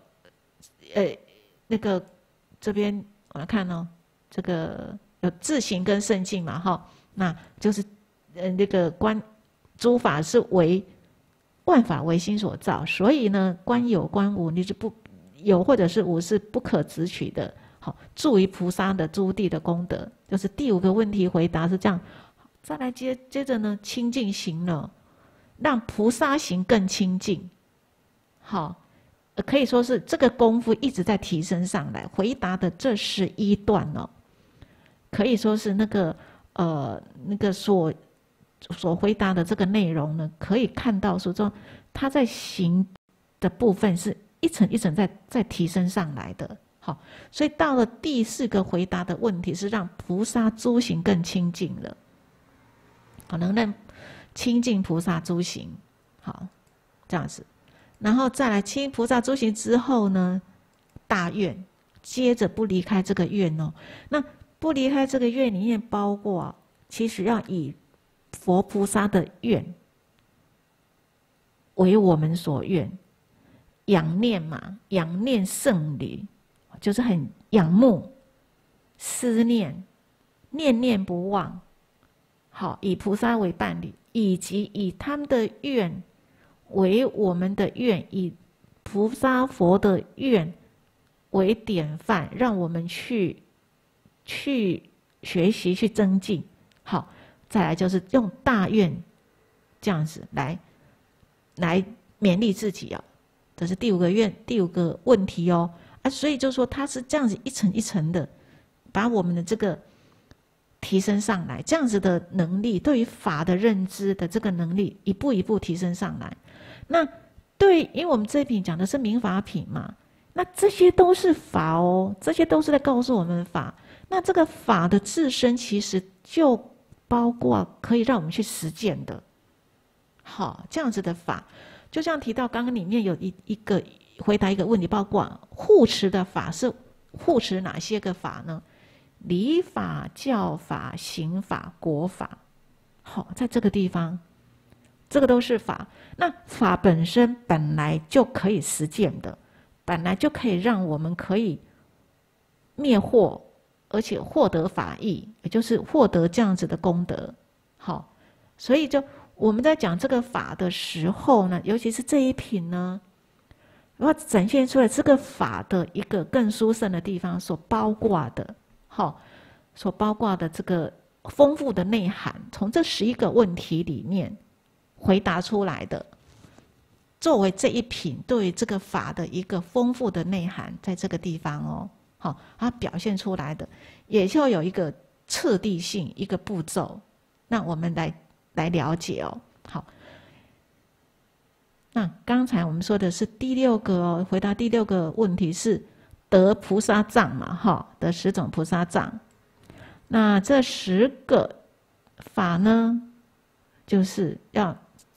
这边我来看这个有自行跟圣进嘛那就是那个观诸法是为万法唯心所造，所以呢，观有观无，你是不有或者是无是不可执取的。助于菩萨的诸地的功德，就是第5个问题回答是这样。再来接着呢，清净行了，让菩萨行更清净。可以说是这个功夫一直在提升上来。回答的这11段可以说是那个所回答的这个内容呢，可以看到说他在行的部分是一层一层在提升上来的。所以到了第4个回答的问题是让菩萨诸行更清净了，能让清净菩萨诸行，这样子，然后再来清菩萨诸行之后呢，大愿，接着不离开这个愿那不离开这个愿里面包括，其实要以佛菩萨的愿为我们所愿，仰念嘛，仰念圣侣。就是很仰慕、思念、念念不忘，以菩萨为伴侣，以及以他们的愿为我们的愿，以菩萨佛的愿为典范，让我们去学习，去增进。好，再来就是用大愿这样子来勉励自己哦。这是第五个问题哦。所以就说它是这样子一层一层的，把我们的这个提升上来，这样子的能力，对于法的认知的这个能力，一步一步提升上来。那因为我们这一品讲的是民法品嘛，那这些都是法哦，这些都是在告诉我们法。那这个法的自身其实就包括可以让我们去实践的。好，这样子的法，就像提到刚刚里面有一个回答一个问题，包括护持的法是护持哪些个法呢？礼法、教法、刑法、国法。好，在这个地方，这个都是法。那法本身本来就可以实践的，本来就可以让我们可以灭惑，而且获得法益，也就是获得这样子的功德。好，所以就我们在讲这个法的时候呢，尤其是这一品呢，要展现出来这个法的一个更殊胜的地方所包括的，所包括的这个丰富的内涵，从这11个问题里面回答出来的，作为这一品对于这个法的一个丰富的内涵，在这个地方哦，好，它表现出来的，也就有一个次第性，一个步骤，那我们来了解哦。好，那刚才我们说的是第6个哦，回答第6个问题是得菩萨藏嘛，得10种菩萨藏。那这10个法呢，就是要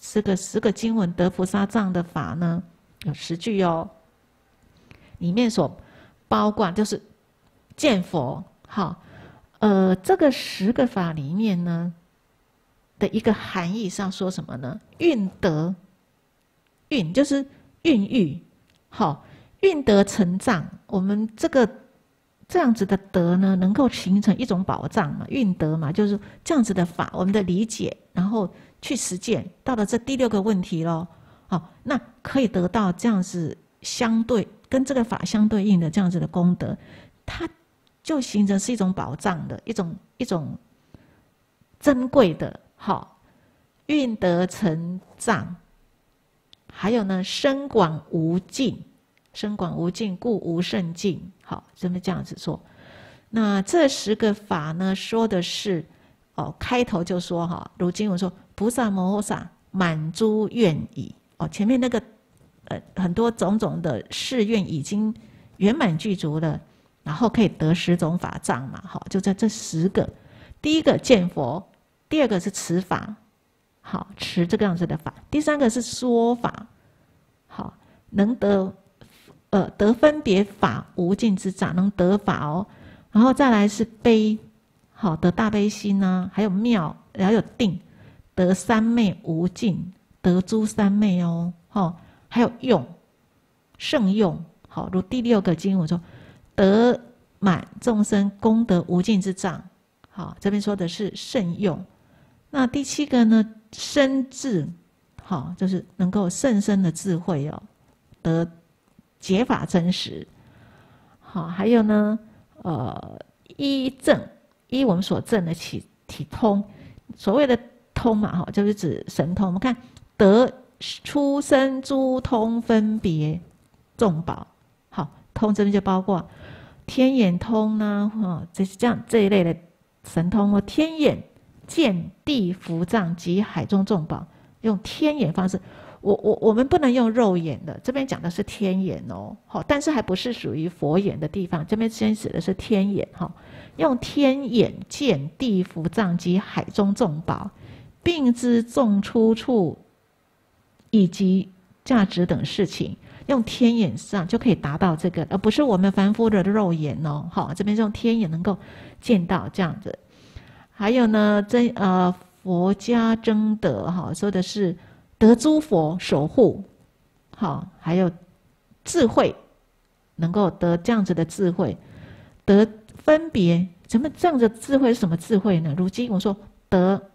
10个经文得菩萨藏的法呢，有10句哦，里面所包括就是见佛。好，这个10个法里面呢的一个含义是要说什么呢？运德，运就是孕育，好，运德成藏。我们这样子的德呢，能够形成一种宝藏嘛，运德嘛，就是这样子的法，我们的理解，然后去实践，到了这第6个问题咯，好，那可以得到这样子相对跟这个法相对应的这样子的功德，它就形成是一种宝藏的一种珍贵的，好，运德成藏。还有呢，深广无尽，深广无尽，故无胜尽。好，这么这样子说。那这10个法呢，说的是开头就说如经文说，菩萨摩诃萨满诸愿已。前面那个很多种种的誓愿已经圆满具足了，然后可以得10种法藏嘛。好，就在这10个，第一个见佛，第2个是持法。好，持这个样子的法。第3个是说法，好，能得分别法无尽之藏，能得法哦。然后再来是悲，好，得大悲心啊，还有妙，还有定，得三昧无尽，得诸三昧哦，还有用，圣用，好，如第6个经文说，得满众生功德无尽之藏，好，这边说的是圣用。那第7个呢？深智，好，就是能够甚深的智慧哦，得解法真实。好，还有呢，依正，依我们所证的体通，所谓的通嘛，就是指神通。我们看得出生诸通分别众宝，好，通这边就包括天眼通呢，这一类的神通哦，天眼。见地福藏及海中众宝，用天眼方式，我们不能用肉眼的，这边讲的是天眼哦，好，但是还不是属于佛眼的地方，这边先指的是天眼哈，用天眼见地福藏及海中众宝，并知众出处以及价值等事情，用天眼上就可以达到这个，而不是我们凡夫的肉眼哦，好，这边用天眼能够见到这样子。还有呢，佛家争得说的是得诸佛守护，好，还有智慧，能够得这样子的智慧，得分别，怎么这样的智慧是什么智慧呢？如经我说得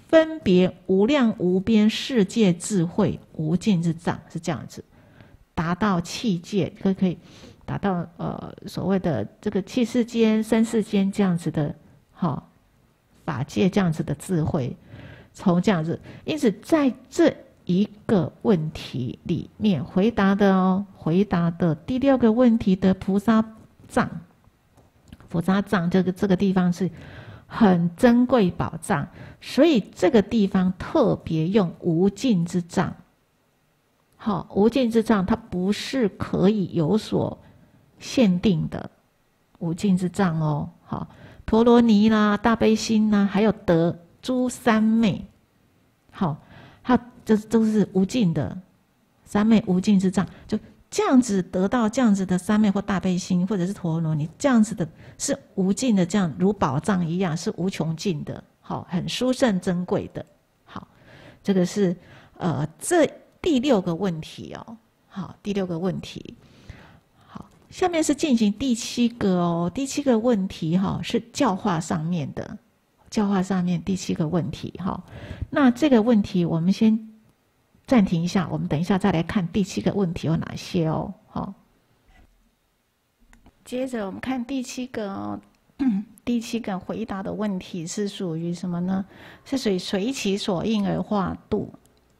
分别无量无边世界智慧无尽之藏，是这样子，达到器界，可以达到所谓的这个器世间、三世间这样子的法界这样子的智慧，从这样子，因此在这一个问题里面回答的第6个问题的菩萨藏，这个地方是很珍贵宝藏，所以这个地方特别用无尽之藏。无尽之藏它不是可以有所限定的无尽之藏哦。陀罗尼啦、大悲心啦，还有得诸三昧，它这都是无尽的三昧无尽之藏，就这样子得到这样子的三昧或大悲心，或者是陀罗尼这样子的，是无尽的，这样如宝藏一样，是无穷尽的，很殊胜珍贵的。好，这个是这第6个问题哦。好，第6个问题。好，下面是进行第7个哦。第7个问题是教化上面的，教化上面第7个问题那这个问题我们先暂停一下，我们等一下再来看第7个问题有哪些哦。接着我们看第7个哦。第7个回答的问题是属于什么呢？是属于随其所应而化度。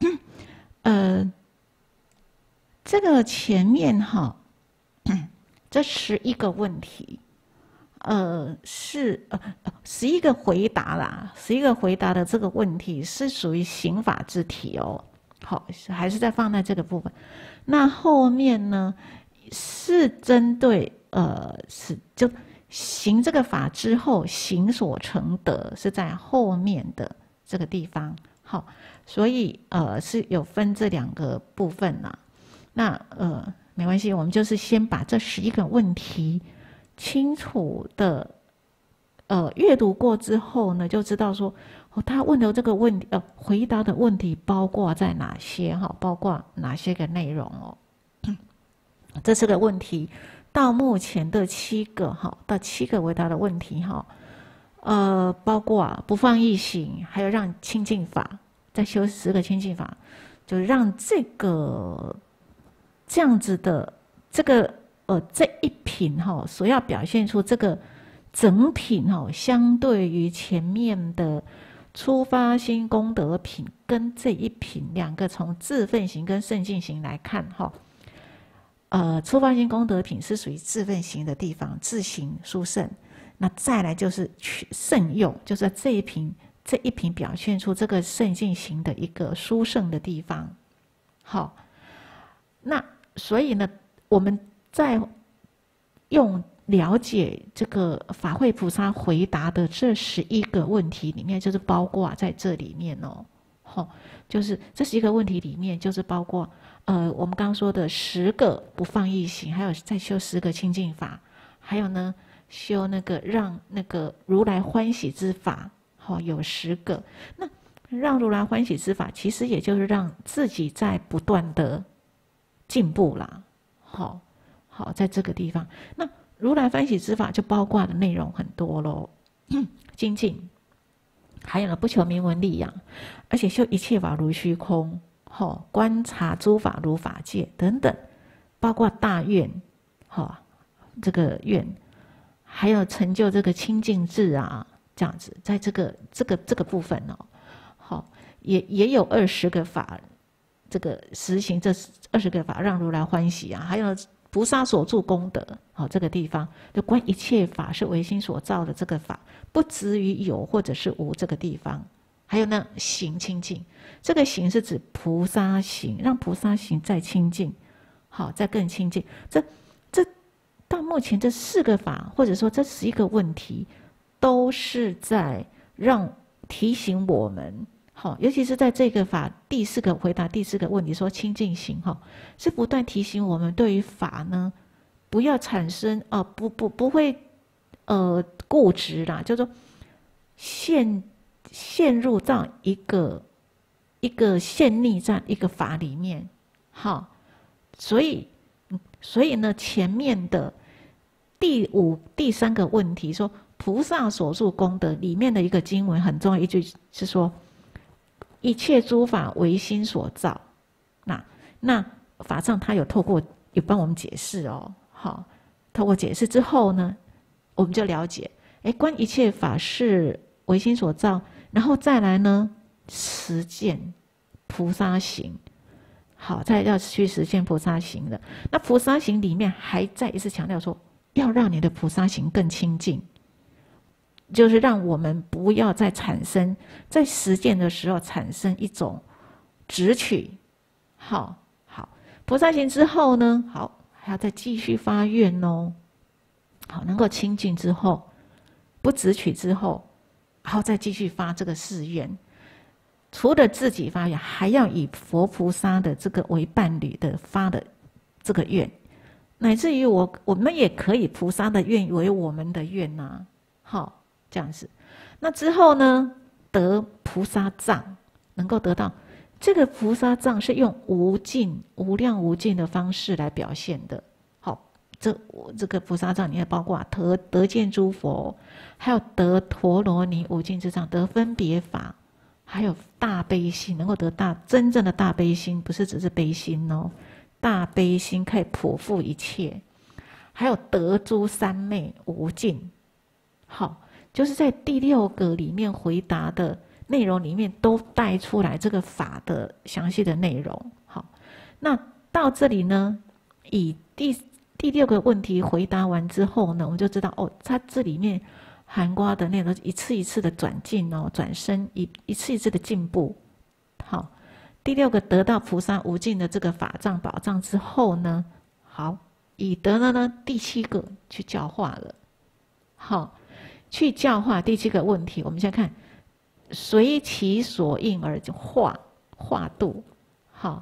这个前面这11个问题，是11个回答啦，11个回答的这个问题是属于刑法之题哦。好，还是再放在这个部分。那后面呢，是针对就行这个法之后，行所成德是在后面的这个地方。好，所以是有分这2个部分啦。那没关系，我们就是先把这11个问题清楚的阅读过之后呢，就知道说他问的这个问题回答的问题包括在哪些包括哪些个内容哦。这是个问题，到目前的7个到7个回答的问题包括不放逸行，还有让清净法，再修10个清净法，就让这样子的这个这一品所要表现出这个整品相对于前面的初发心功德品跟这一品2个从自奋行跟圣净行来看初发心功德品是属于自奋行的地方，自行殊胜。那再来就是圣用，就是在这一品表现出这个圣净行的一个殊胜的地方。好，那所以呢，我们在用了解这个法会菩萨回答的这11个问题里面，就是包括在这里面哦。就是这11个问题里面，就是包括我们刚刚说的10个不放逸行，还有再修10个清净法，还有呢修那个让那个如来欢喜之法，有10个。那让如来欢喜之法，其实也就是让自己在不断的进步啦。好，在这个地方，那如来欢喜之法就包括的内容很多咯，精进，还有呢不求名闻利养，而且修一切法如虚空，观察诸法如法界等等，包括大愿，这个愿，还有成就这个清净智啊，这样子，在这个部分也有20个法，这个实行这20个法让如来欢喜啊，还有菩萨所住功德，这个地方就观一切法是唯心所造的这个法，不执于有或者是无这个地方，还有呢行清净，这个行是指菩萨行，让菩萨行再清净，再更清净。这到目前这4个法，或者说这11个问题，都是在让提醒我们。尤其是在这个法第4个回答第4个问题说清净行是不断提醒我们对于法呢不要产生不会固执啦，就是说陷入到一个陷溺在一个法里面。所以呢前面的第3个问题说菩萨所住功德里面的一个经文很重要一句是说一切诸法唯心所造。那法藏他有帮我们解释哦，好，透过解释之后呢，我们就了解，观一切法是唯心所造，然后再来呢，实践菩萨行。好，再要去实现菩萨行了。那菩萨行里面还再一次强调说，要让你的菩萨行更清净，就是让我们不要再产生在实践的时候产生一种执取。好，菩萨行之后呢，好，还要再继续发愿哦。好，能够清净之后，不执取之后，然后再继续发这个誓愿。除了自己发愿，还要以佛菩萨的这个为伴侣的发的这个愿，乃至于我们也可以菩萨的愿为我们的愿呐。好，这样子。那之后呢，得菩萨藏，能够得到这个菩萨藏是用无尽、无量无尽的方式来表现的。好，这个菩萨藏，你也包括得见诸佛，还有得陀罗尼无尽之藏，得分别法。还有大悲心，能够得真正的大悲心，不是只是悲心哦，大悲心可以普覆一切，还有得诸三昧无尽。好，就是在第6个里面回答的内容里面都带出来这个法的详细的内容。好，那到这里呢，以第6个问题回答完之后呢，我们就知道哦，它这里面含括的内容一次一次的转进哦，转身一次一次的进步。好，第6个得到菩萨无尽的这个法藏宝藏之后呢，好，以得了呢第7个去教化了。好，去教化第7个问题，我们先看随其所应而化度。好，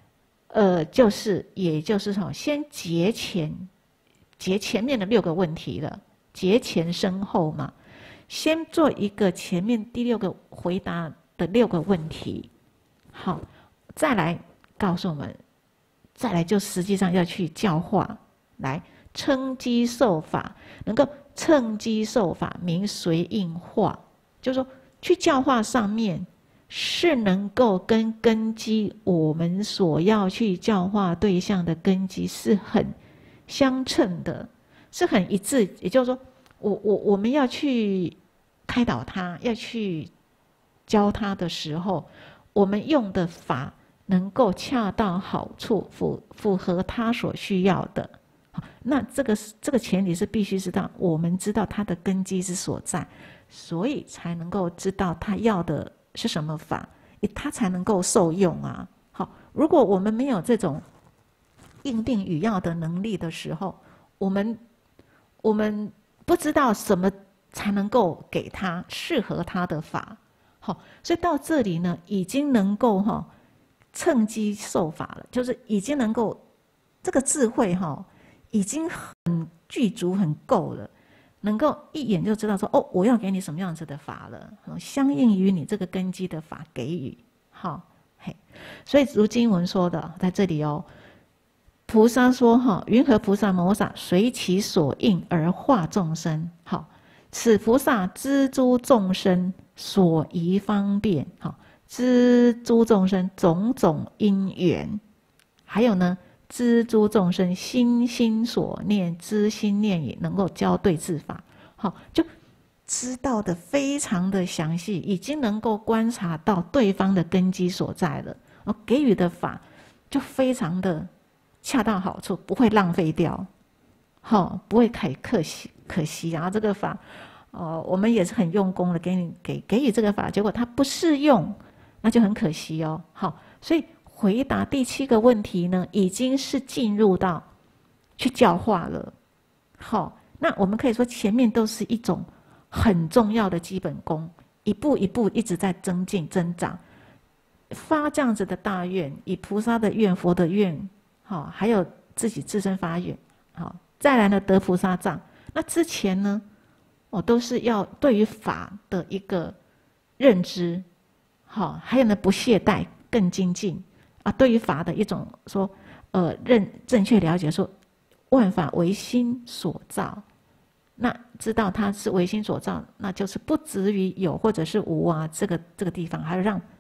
也就是说，先结前面的6个问题了。结前生后嘛，先做一个前面第6个回答的6个问题。好，再来告诉我们，再来就实际上要去教化，来称机受法，能够乘机受法，名随应化。就是说，去教化上面是能够跟根基，我们所要去教化对象的根基是很相称的，是很一致。也就是说，我们要去开导他，要去教他的时候，我们用的法能够恰到好处，符合他所需要的。那这个前提是必须知道，我们知道他的根基之所在，所以才能够知道他要的是什么法，他才能够受用啊。好，如果我们没有这种应定语要的能力的时候，我们不知道什么才能够给他适合他的法。好，所以到这里呢，已经能够乘机受法了，就是已经能够这个智慧已经很具足很够了，能够一眼就知道说，哦，我要给你什么样子的法了，相应于你这个根基的法给予。好，所以如经文说的，在这里哦，菩萨说云何菩萨摩萨随其所应而化众生。好，此菩萨知诸众生所宜方便。好，知诸众生种种因缘，还有呢，知诸众生心心所念，知心念也能够教对治法。好，就知道的非常的详细，已经能够观察到对方的根基所在了，给予的法就非常的恰到好处，不会浪费掉。好，不会可惜啊，这个法我们也是很用功的给予这个法，结果它不适用，那就很可惜哦。好，所以回答第7个问题呢，已经是进入到去教化了。好，那我们可以说前面都是一种很重要的基本功，一步一步一直在增进增长。发这样子的大愿，以菩萨的愿、佛的愿，好，还有自己自身发愿，好，再来呢得菩萨藏。那之前呢，都是要对于法的一个认知，好，还有呢不懈怠，更精进啊。对于法的一种说，正确了解，说万法唯心所造，那知道它是唯心所造，那就是不止于有或者是无啊，这个地方还要让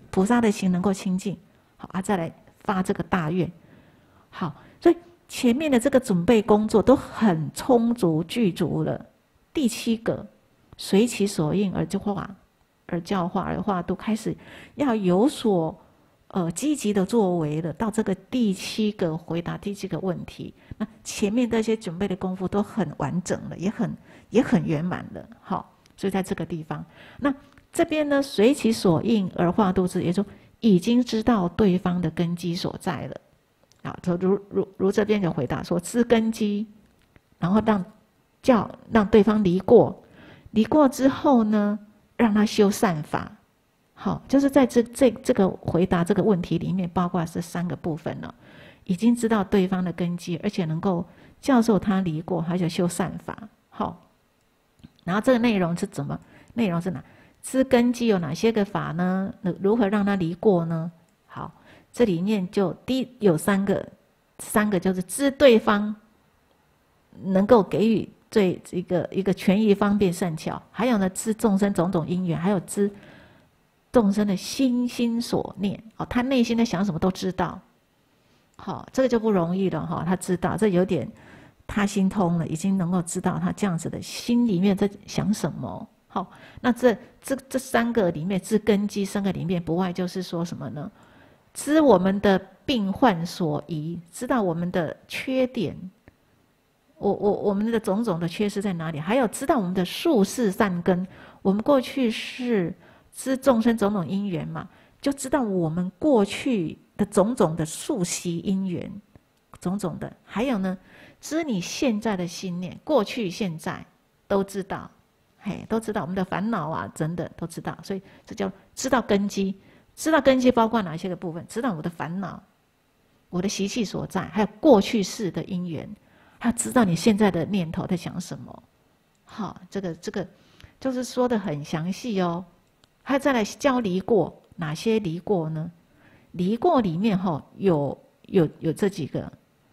菩萨的心能够清净，好再来发这个大愿。好，所以前面的这个准备工作都很充足具足了。第7个，随其所应而教化，而化度，开始要有所积极的作为了。到这个第7个回答第7个问题，那前面这些准备的功夫都很完整了，也很圆满了。好，所以在这个地方，那这边呢，随其所应而化度之，也就是说已经知道对方的根基所在了。啊，如这边有回答说，知根基，然后让对方离过之后呢，让他修善法。好，就是在这个回答这个问题里面，包括这3个部分了，已经知道对方的根基，而且能够教授他离过，还有修善法。好，然后这个内容是怎么？内容是哪？知根基有哪些个法呢？如何让他离过呢？好，这里面就有3个就是知对方能够给予最一个权益方便善巧，还有呢知众生种种因缘，还有知众生的心所念。哦，他内心在想什么都知道。好，这个就不容易了哈。他知道，这有点他心通了，已经能够知道他这样子的心里面在想什么。好，那这3个里面，知根基3个里面，不外就是说什么呢？知我们的病患所疑，知道我们的缺点，我们的种种的缺失在哪里？还有知道我们的宿世善根，我们过去是知众生种种因缘嘛，就知道我们过去的种种的宿习因缘，种种的。还有呢，知你现在的心念，过去现在都知道，嘿，都知道我们的烦恼啊，真的都知道。所以这叫知道根基。知道根基包括哪些个部分？知道我的烦恼，我的习气所在，还有过去世的因缘，还有知道你现在的念头在想什么。好，这个就是说的很详细哦。还有再来教离过，哪些离过呢？离过里面有这几个，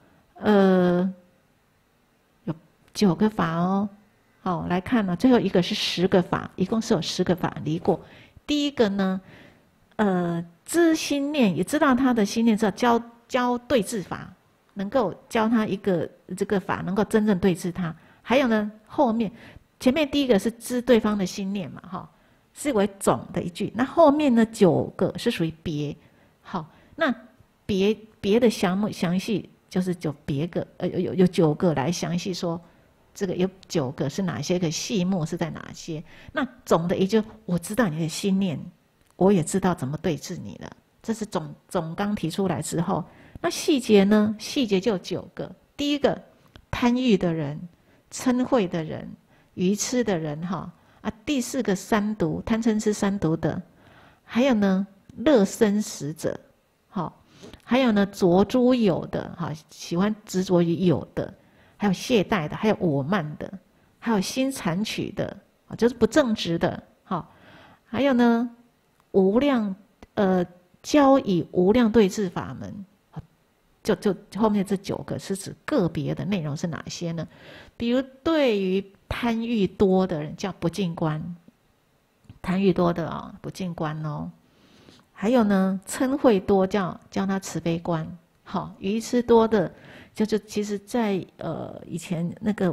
有9个法哦。好，来看呢，最后一个是10个法，一共是有10个法离过。第一个呢，知心念，也知道他的心念，知道教对治法，能够教他一个这个法，能够真正对治他。还有呢，前面第一个是知对方的心念嘛，哈，是为总的一句。那后面呢9个是属于别。好，那别的详细就是别个，有9个来详细说，这个有9个是哪些个细目是在哪些？那总的也就我知道你的心念。我也知道怎么对治你了，这是总纲提出来之后，那细节呢？细节就有9个。第一个，贪欲的人、嗔恚的人、愚痴的人，哈啊。第4个，三毒，贪嗔痴三毒的，还有呢，乐生死者，好，还有呢，着诸有的，哈，喜欢执着于有的，还有懈怠的，还有我慢的，还有心残取的，就是不正直的，好，还有呢。无量教以无量对治法门，就后面这9个是指个别的内容是哪些呢？比如对于贪欲多的人叫不净观，贪欲多的啊、不净观哦。还有呢，嗔恚多叫他慈悲观，好，愚痴多的就其实在以前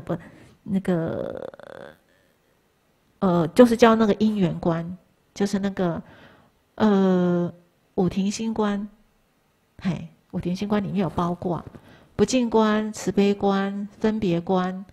就是叫那个因缘观，就是那个。五停心观，嘿，五停心观里面有包括不净观、慈悲观、分别观，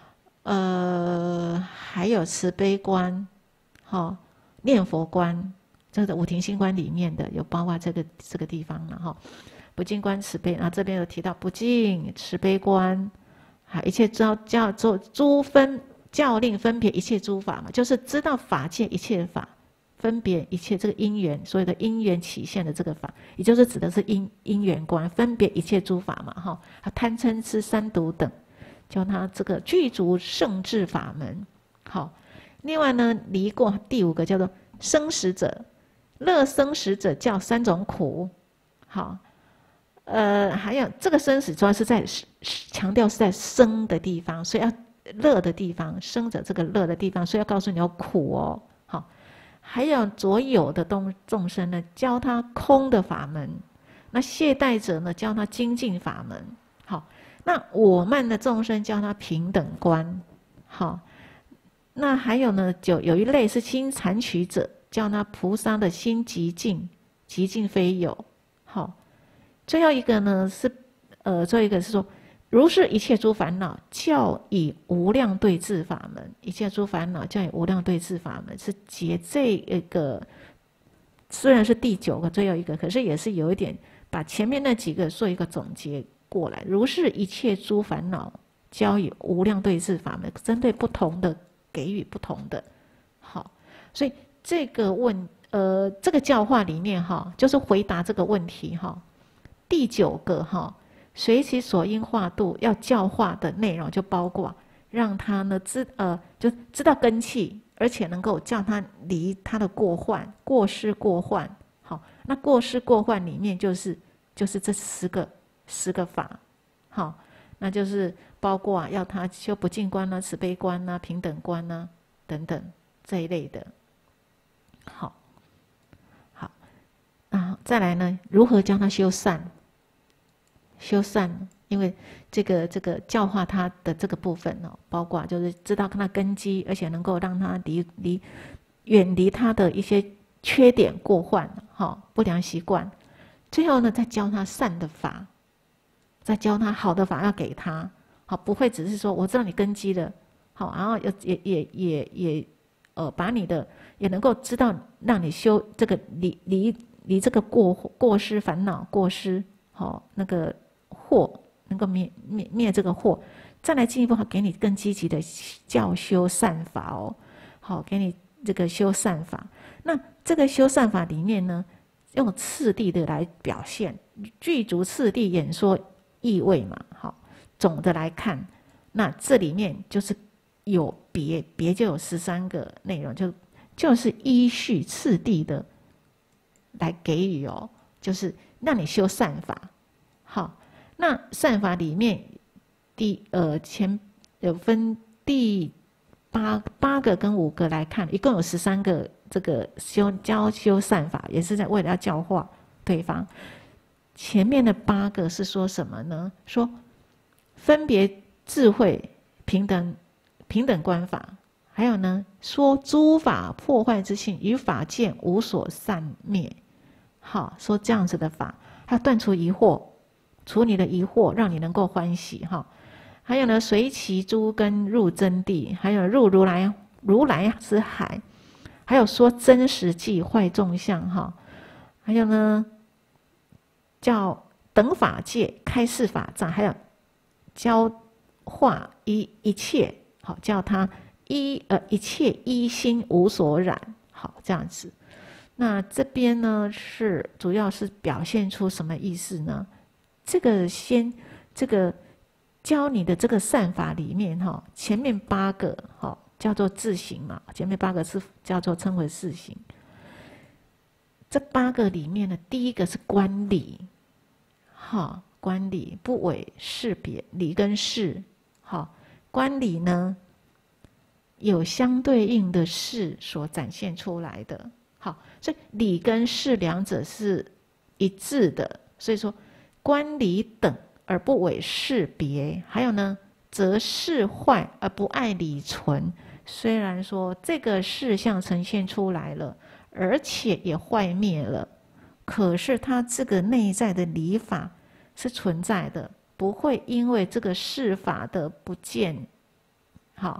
还有慈悲观，好，念佛观，这个五停心观里面的有包括这个地方了哈。不净观、慈悲，然后这边有提到不净、慈悲观，一切叫做诸教令分别一切诸法嘛，就是知道法界一切法。分别一切这个因缘，所有的因缘起现的这个法，也就是指的是因缘观，分别一切诸法嘛，哈，贪嗔痴三毒等，叫他这个具足圣智法门。好，另外呢，离过第5个叫做生死者，乐生死者叫3种苦。好，还有这个生死主要是在强调是在生的地方，所以要乐的地方，生者这个乐的地方，所以要告诉你有苦哦。好。 还有所有的众生呢，教他空的法门。那懈怠者呢，教他精进法门。好，那我慢的众生教他平等观。好，那还有呢，有一类是心残取者，教他菩萨的心极尽，极尽非有。好，最后一个呢是最后一个是说，如是一切诸烦恼，教以无量对治法门。一切诸烦恼教以无量对治法门，是结这一个，虽然是第9个最后一个，可是也是有一点把前面那几个做一个总结过来。如是一切诸烦恼，教以无量对治法门，针对不同的给予不同的。好，所以这个这个教化里面哈，就是回答这个问题哈。第9个哈，随其所因化度，要教化的内容就包括让他呢就知道根器，而且能够叫他离他的过患、过失、过患。好，那过失过患里面就是这10个法。好，那就是包括要他修不净观啊、慈悲观啊、平等观啊等等这一类的。好，再来呢，如何教他修善？修善，因为这个教化他的这个部分哦，包括就是知道他根基，而且能够让他远离他的一些缺点过患，不良习惯。最后呢，再教他善的法，再教他好的法要给他，好，不会只是说我知道你根基了，好，然后也把你的也能够知道让你修这个离这个过失烦恼过失，好，那个祸能够灭这个祸，再来进一步给你更积极的教修善法哦，好，给你这个修善法。那这个修善法里面呢，用次第的来表现，具足次第演说意味嘛，好，总的来看，那这里面就是有别就有13个内容，就是依序次第的来给予哦，就是让你修善法。好，那善法里面前有分第八个跟5个来看，一共有13个这个修善法，也是为了要教化对方。前面的8个是说什么呢？说分别智慧平等观法，还有呢说诸法破坏之性，与法界无所散灭。好，说这样子的法，还有断除疑惑，除你的疑惑，让你能够欢喜哈。还有呢，随其诸根入真谛，还有入如来之海，还有说真实际坏众相哈。还有呢，叫等法界开示法藏，还有教化一切，好，叫他一切依心无所染，好，这样子。那这边呢主要是表现出什么意思呢？这个教你的这个善法里面哈，前面8个哈叫做自行嘛，前面8个是叫做称为自行。这8个里面呢，第一个是观理，哈，观理不违事别，理跟事，好，观理呢有相对应的事所展现出来的。好，所以理跟事两者是一致的，所以说观理等而不违事别。还有呢，则事坏而不爱理存。虽然说这个事项呈现出来了，而且也坏灭了，可是它这个内在的理法是存在的，不会因为这个事法的不见，好，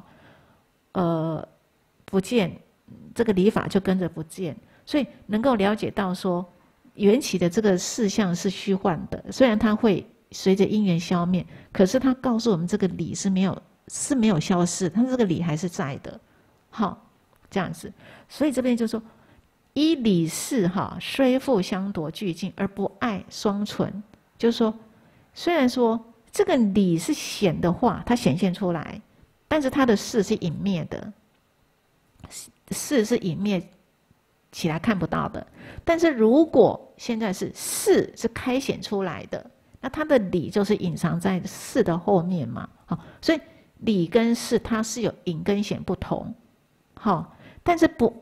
不见。这个理法就跟着不见，所以能够了解到说，缘起的这个事项是虚幻的，虽然它会随着因缘消灭，可是它告诉我们这个理是没有消失，它这个理还是在的。好，这样子，所以这边就说，依理事哈，虽复相夺俱尽，而不爱双存。就是说，虽然说这个理是显的话，它显现出来，但是它的事是隐灭的。事是隐灭起来看不到的，但是如果现在是事是开显出来的，那它的理就是隐藏在事的后面嘛。好，所以理跟事它是有隐跟显不同。好，但是不爱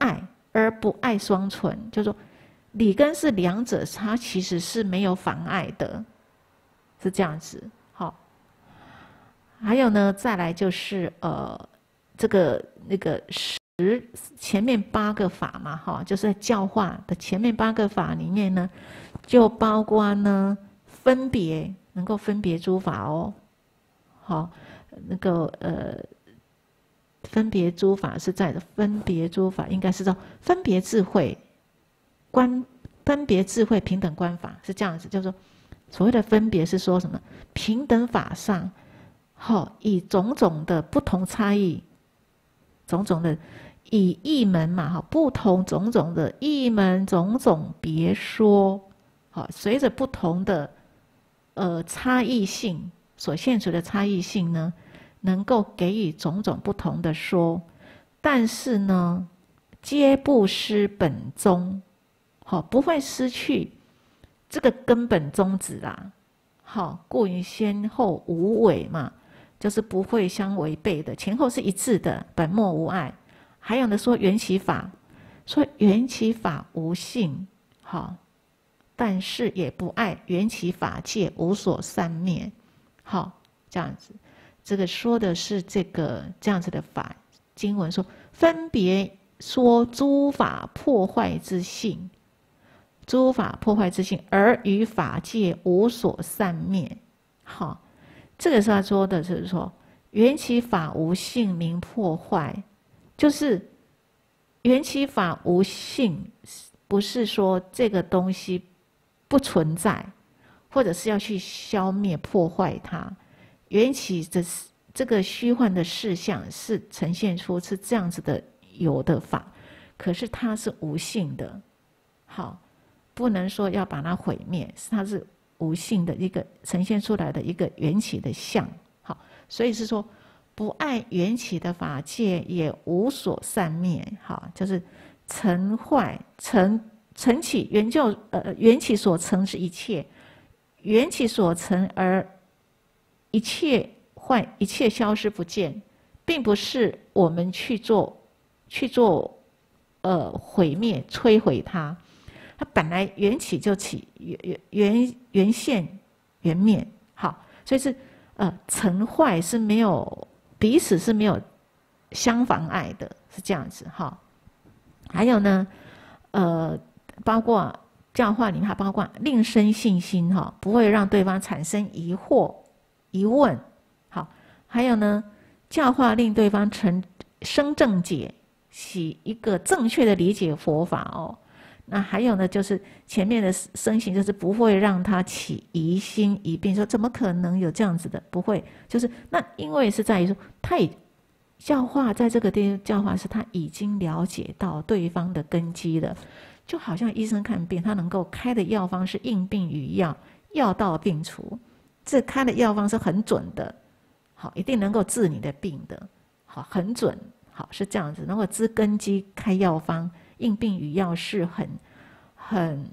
而不碍双存，就是说理跟事两者它其实是没有妨碍的，是这样子。好，还有呢，再来就是这个那个前面8个法嘛，哈，就是在教化的前面8个法里面呢，就包括呢分别能够分别诸法哦，好，那个分别诸法是在的，分别诸法应该是叫分别智慧观，分别智慧平等观法是这样子，就是说所谓的分别是说什么？平等法上，好，以种种的不同差异，种种的以一门嘛，哈，不同种种的一门种种别说，好，随着不同的差异性所现出的差异性呢，能够给予种种不同的说，但是呢，皆不失本宗，好，不会失去这个根本宗旨啦。好，故于先后无违嘛，就是不会相违背的，前后是一致的，本末无碍。还有呢，说缘起法，说缘起法无性，好，但是也不碍缘起法界无所散灭。好，这样子，这个说的是这样子的法经文说，分别说诸法破坏之性，诸法破坏之性，而于法界无所散灭。好，这个是他说的，就是说缘起法无性名破坏，就是缘起法无性，不是说这个东西不存在，或者是要去消灭破坏它。缘起的这个虚幻的事项是呈现出是这样子的有的法，可是它是无性的。好，不能说要把它毁灭，它是无性的一个呈现出来的一个缘起的相。好，所以是说不碍缘起的法界也无所散灭。好，就是成坏成起缘起所成是一切，缘起所成而一切坏一切消失不见，并不是我们去做毁灭摧毁它。它本来缘起就起，缘现缘灭。好，所以是成坏是没有彼此是没有相妨碍的，是这样子哈。还有呢，包括教化里面还包括令生信心哈，不会让对方产生疑惑疑问。好，还有呢，教化令对方生正解，起一个正确的理解佛法哦。那还有呢，就是前面的生行，就是不会让他起疑心疑病，说怎么可能有这样子的？不会，就是那因为是在于说，他也教化在这个地方教化是他已经了解到对方的根基了，就好像医生看病，他能够开的药方是应病与药，药到病除，这开的药方是很准的，好，一定能够治你的病的，好，很准，好，是这样子，能够知根基开药方。应病与药是很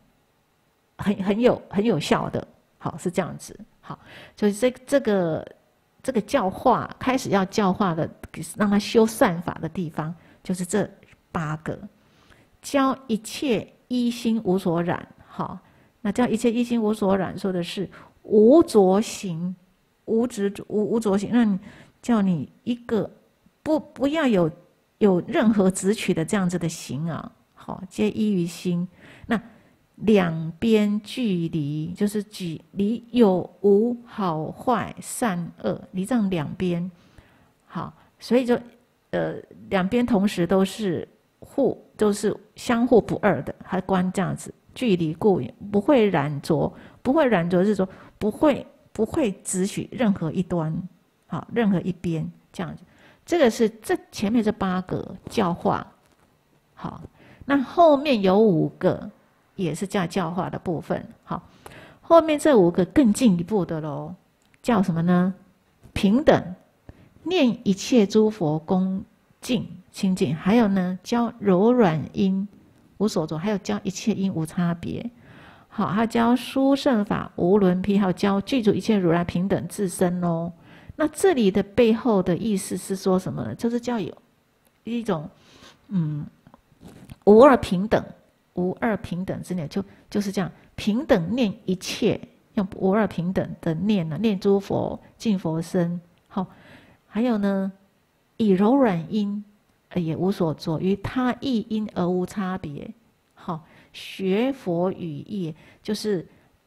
有效的，好，是这样子。好，所以这个教化开始要教化的，让他修善法的地方，就是这8个，教一切一心无所染。好，那教一切一心无所染，说的是无着行，无着行，让你叫你一个不要有任何执取的这样子的行啊。好，皆依于心。那两边距离，就是离有无好坏善恶，离这样两边。好，所以就两边同时都是相互不二的，还观这样子距离故不会染着，不会染着是说不会只取任何一端，好，任何一边这样子。这个是前面这8个教化。好，那后面有5个也是教化的部分。好，后面这5个更进一步的咯，叫什么呢？平等，念一切诸佛恭敬清净，还有呢教柔软音无所着，还有教一切音无差别。好，还有教殊胜法无伦披，还有教具足一切如来平等自身哦。那这里的背后的意思是说什么呢？就是教有一种无二平等，无二平等之念，就是这样，平等念一切，用无二平等的念念诸佛尽佛身。好，还有呢，以柔软音也无所着，于他异音而无差别。好，学佛语义就是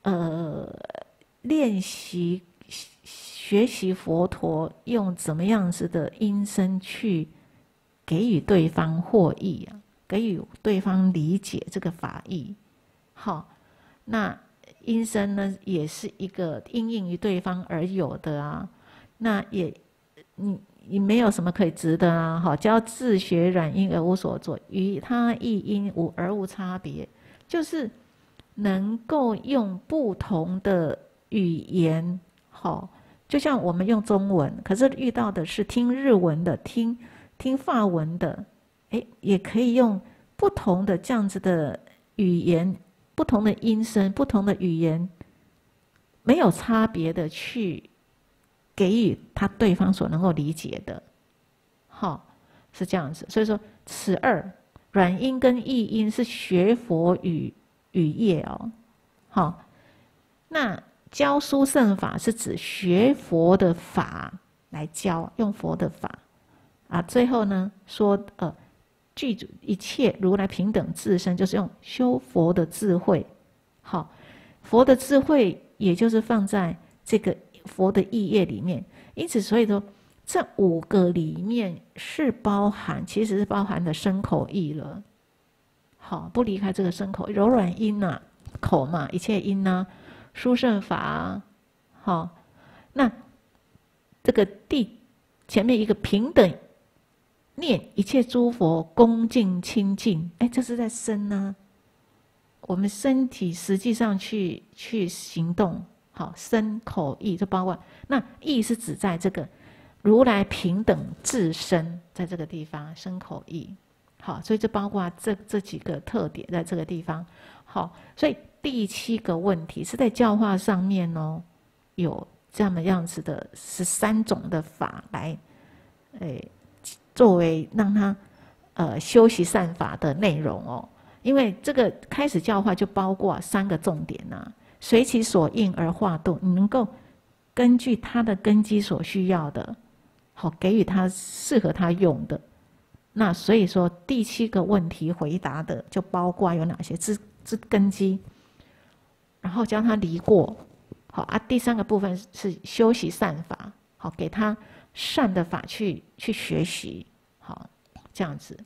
练习学习佛陀用怎么样子的音声去给予对方获益啊，给予对方理解这个法义。好，那音声呢，也是一个因应于对方而有的啊。那也你没有什么可以值得啊。好，教自学软音而无所着，与他异音而无差别，就是能够用不同的语言。好，就像我们用中文，可是遇到的是听日文的，听法文的，也可以用不同的这样子的语言，不同的音声，不同的语言，没有差别的去给予他对方所能够理解的。好，是这样子。所以说，此二软音跟异音是学佛语业哦。好，那教殊胜法是指学佛的法来教，用佛的法啊。最后呢说具足一切如来平等自身，就是用修佛的智慧。好，佛的智慧也就是放在这个佛的义业里面。因此，所以说这5个里面是其实是包含的身口意了。好，不离开这个身口柔软音啊，口嘛，一切音啊。殊胜法啊。好，那这个前面一个平等念一切诸佛恭敬清净，这是在身啊。我们身体实际上去行动。好，身口意就包括，那意是指在这个如来平等自身，在这个地方身口意。好，所以就包括这几个特点在这个地方。好，所以第7个问题是在教化上面哦，有这么样子的13种的法来，作为让他修习善法的内容哦。因为这个开始教化就包括3个重点啊，随其所应而化度，你能够根据他的根基所需要的，好给予他适合他用的。那所以说第7个问题回答的就包括有哪些之根基，然后教他离过。好啊，第3个部分是修习善法，好给他善的法去学习。好，这样子。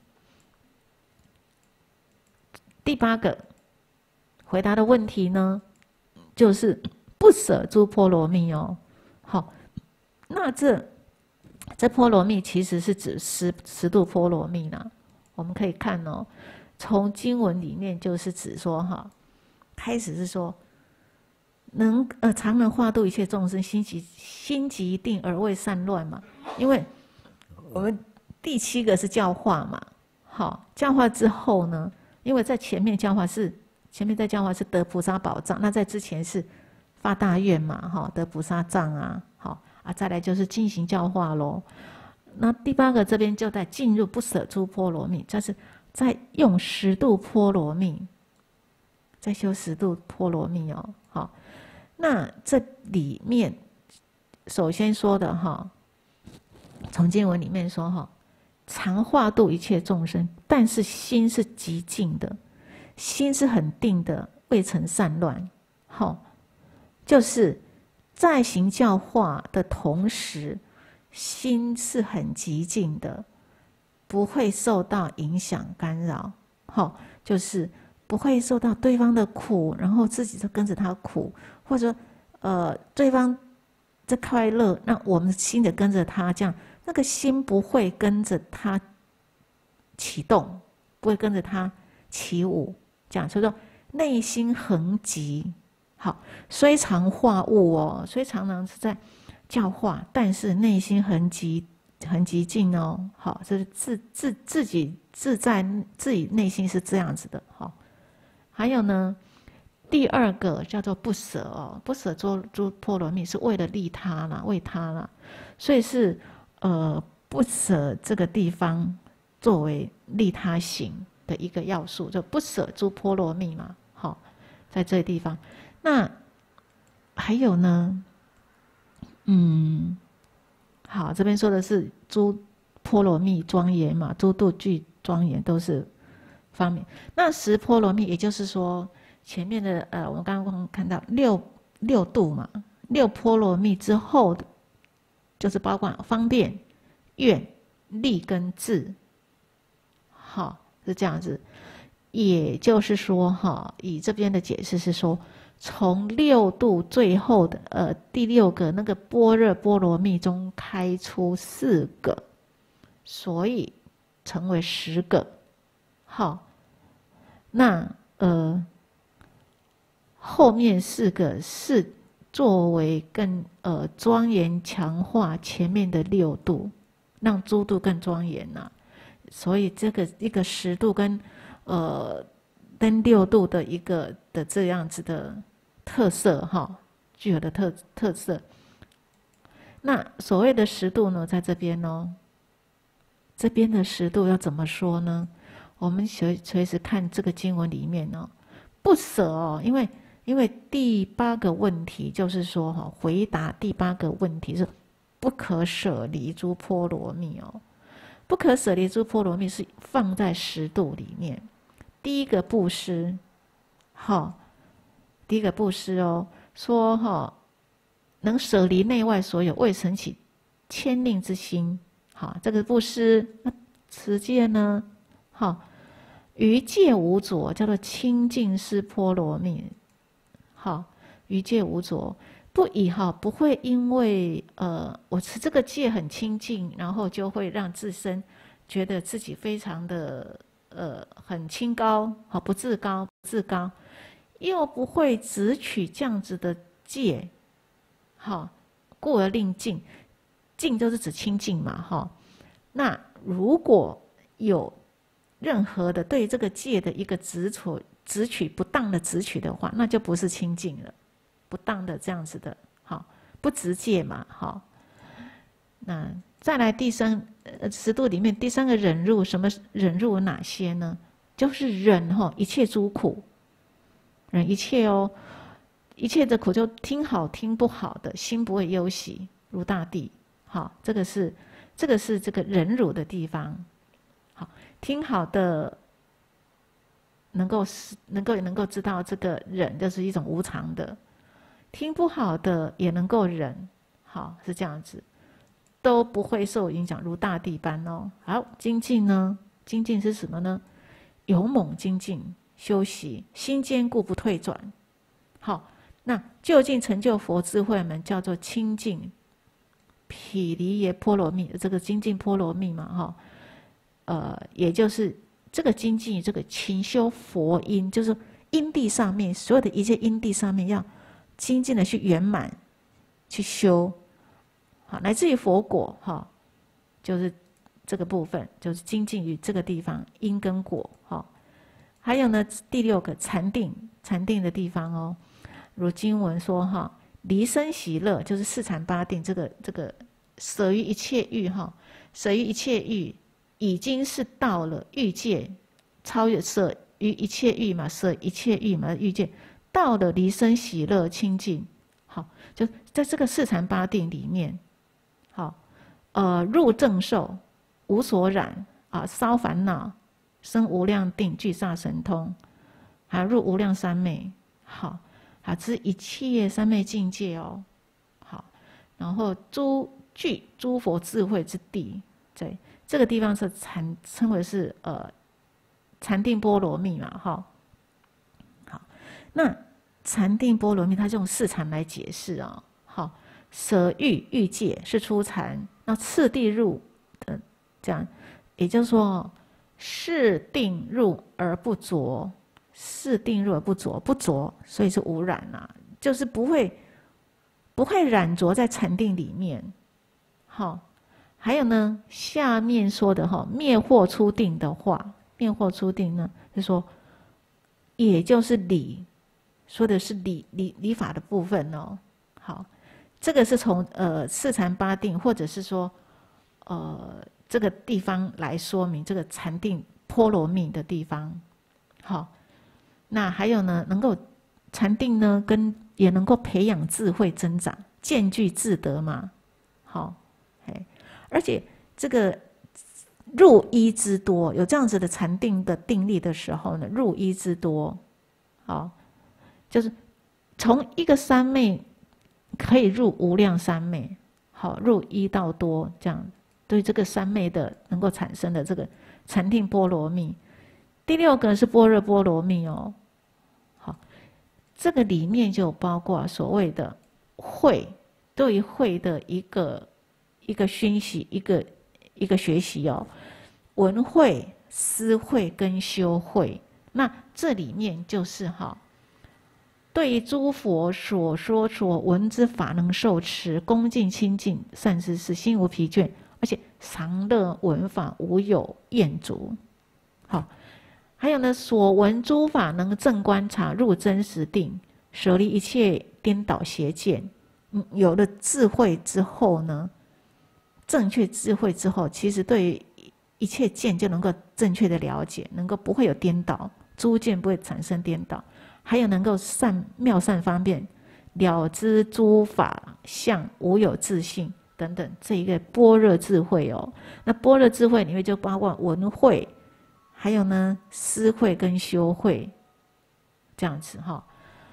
第8个回答的问题呢，就是不舍诸波罗蜜哦。好，那这波罗蜜其实是指十度波罗蜜啦。我们可以看哦，从经文里面就是指说开始是说常能化度一切众生，心即定而未散乱嘛。因为我们第7个是教化嘛。好，教化之后呢，因为在前面在教化是得菩萨宝藏，那在之前是发大愿嘛，得菩萨藏啊。好啊，再来就是进行教化咯。那第8个这边就在进入不舍诸波罗蜜，这是在用10度波罗蜜，在修10度波罗蜜哦。好，那这里面首先说的从经文里面说常化度一切众生，但是心是极静的，心是很定的，未曾散乱。就是在行教化的同时，心是很极静的，不会受到影响干扰。就是不会受到对方的苦，然后自己就跟着他苦，或者对方在快乐，那我们心也跟着他，这样那个心不会跟着他启动，不会跟着他起舞，这样所以说内心恒极。好，虽常化物哦，虽常常是在教化，但是内心很极静哦。好，这是自己自在，自己内心是这样子的。好，还有呢，第2个叫做不舍哦，不舍诸波罗蜜是为了利他啦，为他啦，所以是不舍这个地方作为利他行。 的一个要素，就不舍诸波罗蜜嘛。好，在这个地方，那还有呢，好，这边说的是诸波罗蜜庄严嘛，诸度具庄严都是方面。那十波罗蜜，也就是说前面的我们刚刚看到六度嘛，六波罗蜜之后的，就是包括方便、愿、力跟智，好，是这样子。也就是说，哈，以这边的解释是说，从六度最后的第六个那个般若波罗蜜中开出4个，所以成为10个。好，那后面4个是作为更庄严强化前面的6度，让诸度更庄严呐。所以这个一个10度跟6度的一个的这样子的特色哈，具有的特色。那所谓的10度呢，在这边哦，这边的10度要怎么说呢？我们随时看这个经文里面哦，不舍哦，因为第8个问题就是说哈，回答第8个问题是不可舍离诸波罗蜜哦，不可舍离诸波罗蜜是放在10度里面。第一个布施，好，第一个布施哦，说哈，能舍离内外所有，未曾起牵令之心，好，这个布施。那持戒呢，好，于戒无着，叫做清净思波罗蜜，好，于戒无着，不以哈，不会因为我持这个戒很清净，然后就会让自身觉得自己非常的很清高，好，不自高，又不会只取这样子的戒，好，故而令净，净就是指清净嘛，哈。那如果有任何的对这个戒的一个执取不当的执取的话，那就不是清净了，不当的这样子的，好，不执戒嘛，好。那再来10度里面第3个忍辱，什么忍辱有哪些呢？就是忍一切诸苦，忍一切哦，一切的苦就听好听不好的，心不会忧喜，如大地。好，这个是这个忍辱的地方。好，听好的能够知道这个忍就是一种无常的，听不好的也能够忍，好，是这样子。都不会受影响，如大地般哦。好，精进呢？精进是什么呢？勇猛精进，修习，心坚固不退转。好，那究竟成就佛智慧门，叫做清净毗梨耶波罗蜜，这个精进波罗蜜嘛，哈，也就是这个精进，这个勤修佛因，就是因地上面所有的一切因地上面要精进的去圆满，去修。好，来自于佛果，哈，就是这个部分，就是精进于这个地方因跟果，哈。还有呢，第6个禅定的地方哦，如经文说哈，离生喜乐就是四禅八定，这个舍于一切欲哈，舍于一切欲已经是到了欲界，超越舍于一切欲嘛，舍一切欲嘛，欲界到了离生喜乐清净，好，就在这个四禅八定里面。好，入正受，无所染啊，烧烦恼，生无量定，具萨神通，还入无量三昧，好，知一切三昧境界哦，好，然后具诸佛智慧之地，对，这个地方是称为是禅定波罗蜜嘛，哈，好，那禅定波罗蜜它是用4禅来解释啊，好。舍欲界是初禅，那次第入的这样，也就是说，是定入而不着，是定入而不着，不着，所以是无染啊，就是不会染着在禅定里面。好，还有呢，下面说的哈，灭惑出定的话，灭惑出定呢，就说，也就是理，说的是理法的部分哦。好。这个是从四禅八定，或者是说这个地方来说明这个禅定波罗蜜的地方。好，那还有呢，能够禅定呢，也能够培养智慧增长，渐具智德嘛。好，而且这个入一之多，有这样子的禅定的定力的时候呢，入一之多，好，就是从一个三昧可以入无量三昧，好，入一到多这样，对这个三昧的能够产生的这个禅定波罗蜜。第六个是般若波罗蜜哦，好，这个里面就包括所谓的慧，对于慧的一个熏习，一个学习哦，闻慧、思慧跟修慧。那这里面就是对于诸佛所说所闻之法能受持，恭敬清净，善知识，心无疲倦，而且常乐闻法，无有厌足。好，还有呢，所闻诸法能正观察，入真实定，舍离一切颠倒邪见。有了智慧之后呢，正确智慧之后，其实对于一切见就能够正确的了解，能够不会有颠倒，诸见不会产生颠倒，还有能够妙善方便，了知诸法相，无有自性等等，这一个般若智慧哦。那般若智慧里面就包括闻慧，还有呢思慧跟修慧，这样子哈。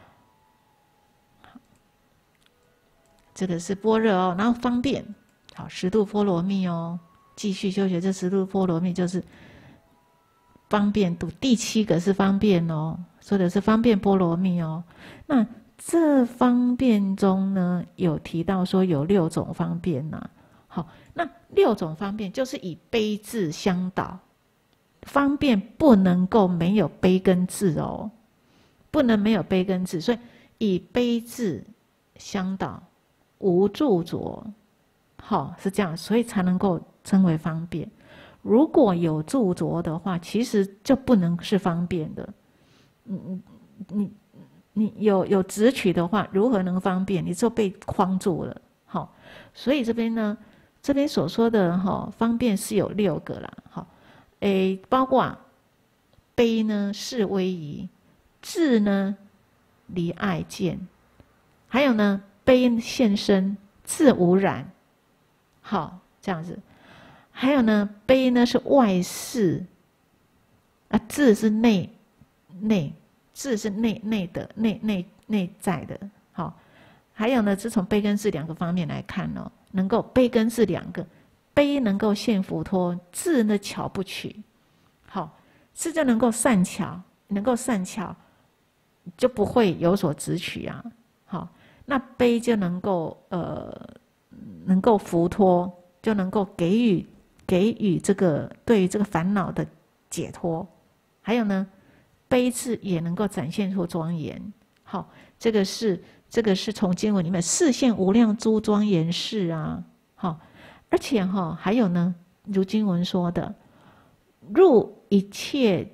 这个是般若哦，然后方便，好，十度波罗蜜哦，继续修学这十度波罗蜜就是方便度。第七个是方便哦，说的是方便波罗蜜哦。那这方便中呢，有提到说有6种方便呐。好，那6种方便就是以悲智相导，方便不能够没有悲跟智哦，不能没有悲跟智，所以以悲智相导，无著着，好，是这样，所以才能够称为方便。如果有著着的话，其实就不能是方便的。你有执取的话，如何能方便？你就被框住了。好，所以这边呢，这边所说的方便是有6个啦。好，包括悲呢是威仪，智呢离爱见，还有呢悲现身，自无染。好，这样子。还有呢，悲呢是外事，智是内，智是内的，内在的。好，还有呢，是从悲跟智2个方面来看哦，能够悲跟智2个，悲能够现浮脱，智呢巧不取。好，智就能够善巧，就不会有所执取啊。好，那悲就能够浮脱，就能够给予这个对于这个烦恼的解脱。还有呢，悲智也能够展现出庄严。好，这个是从经文里面示现无量诸庄严事啊。好，而且还有呢，如经文说的，入一切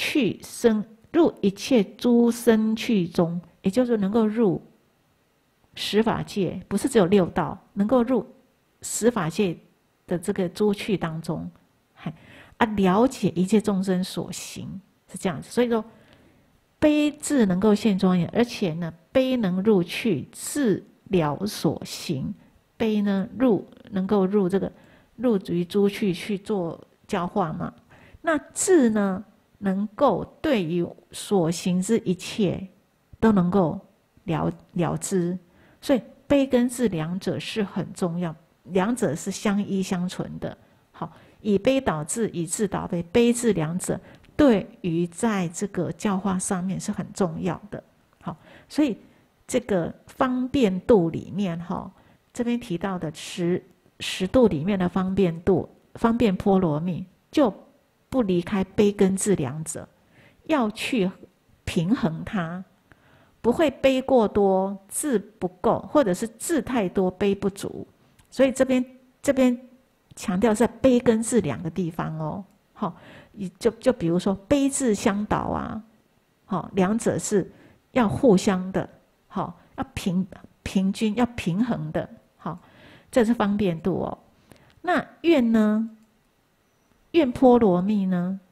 诸生趣中，也就是能够入十法界，不是只有6道，能够入十法界的这个诸趣当中，了解一切众生所行，是这样子。所以说，悲智能够现庄严，而且呢，悲能入趣，智了所行。悲呢能够入于诸趣去做教化嘛。那智呢，能够对于所行之一切都能够了知。所以悲跟智2者是很重要，2者是相依相存的。好，以悲导智，以智导悲，悲智2者对于在这个教化上面是很重要的。好，所以这个方便度里面这边提到的10度里面的方便度，方便波罗蜜，就不离开悲跟智2者，要去平衡它。不会悲过多，智不够，或者是智太多，悲不足。所以这边强调在悲跟智2个地方哦。好，就比如说悲智相导啊，好，2者是要互相的，好，要平均，要平衡的。好，这是方便度哦。那愿呢？愿波罗蜜呢？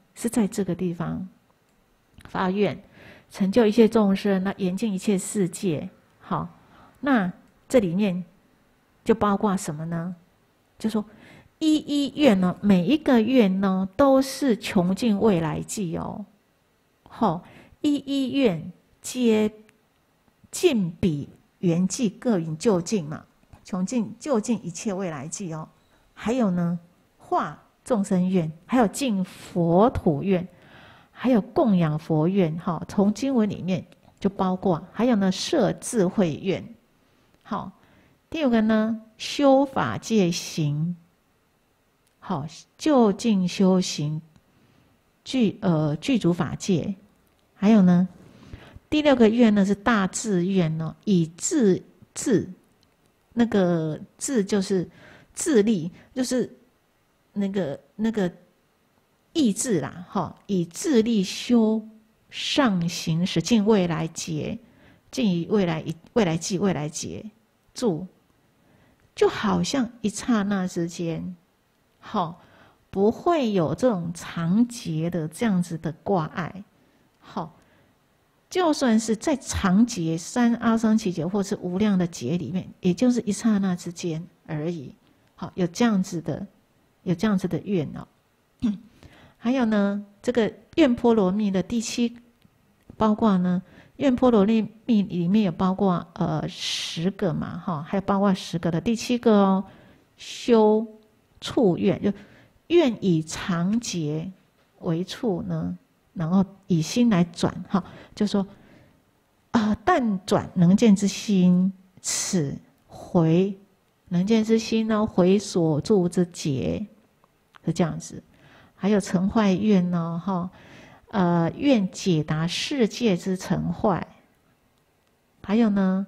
是在这个地方发愿，成就一切众生，那严净一切世界。好，那这里面就包括什么呢？就说一一愿呢，每一个愿呢都是穷尽未来际哦。好，一一愿皆尽彼缘际各云究竟嘛，穷尽究竟一切未来际哦。还有呢，化众生愿，还有尽佛土愿，还有供养佛愿。哈，从经文里面就包括，还有呢，摄智慧愿。好，第五个呢，修法界行。好，就近修行，具足法界。还有呢，第六个愿呢是大智愿哦，以智，那个智就是智力，就是那个意志啦，哈，以智力修上行，使尽未来劫，尽于未来际未来劫住，就好像一刹那之间。好，不会有这种长劫的这样子的挂碍。好，就算是在长劫、三阿僧祇劫或是无量的劫里面，也就是一刹那之间而已。好，有这样子的愿哦。还有呢，这个愿波罗蜜的第七，包括呢，愿波罗蜜里面有包括10个嘛，哈，还有包括10个的第7个哦，修处愿，就愿以长劫为处呢，然后以心来转，哈，就说但转能见之心，此回能见之心呢，回所住之劫，是这样子。还有成坏愿呢，哈，愿解答世界之成坏。还有呢，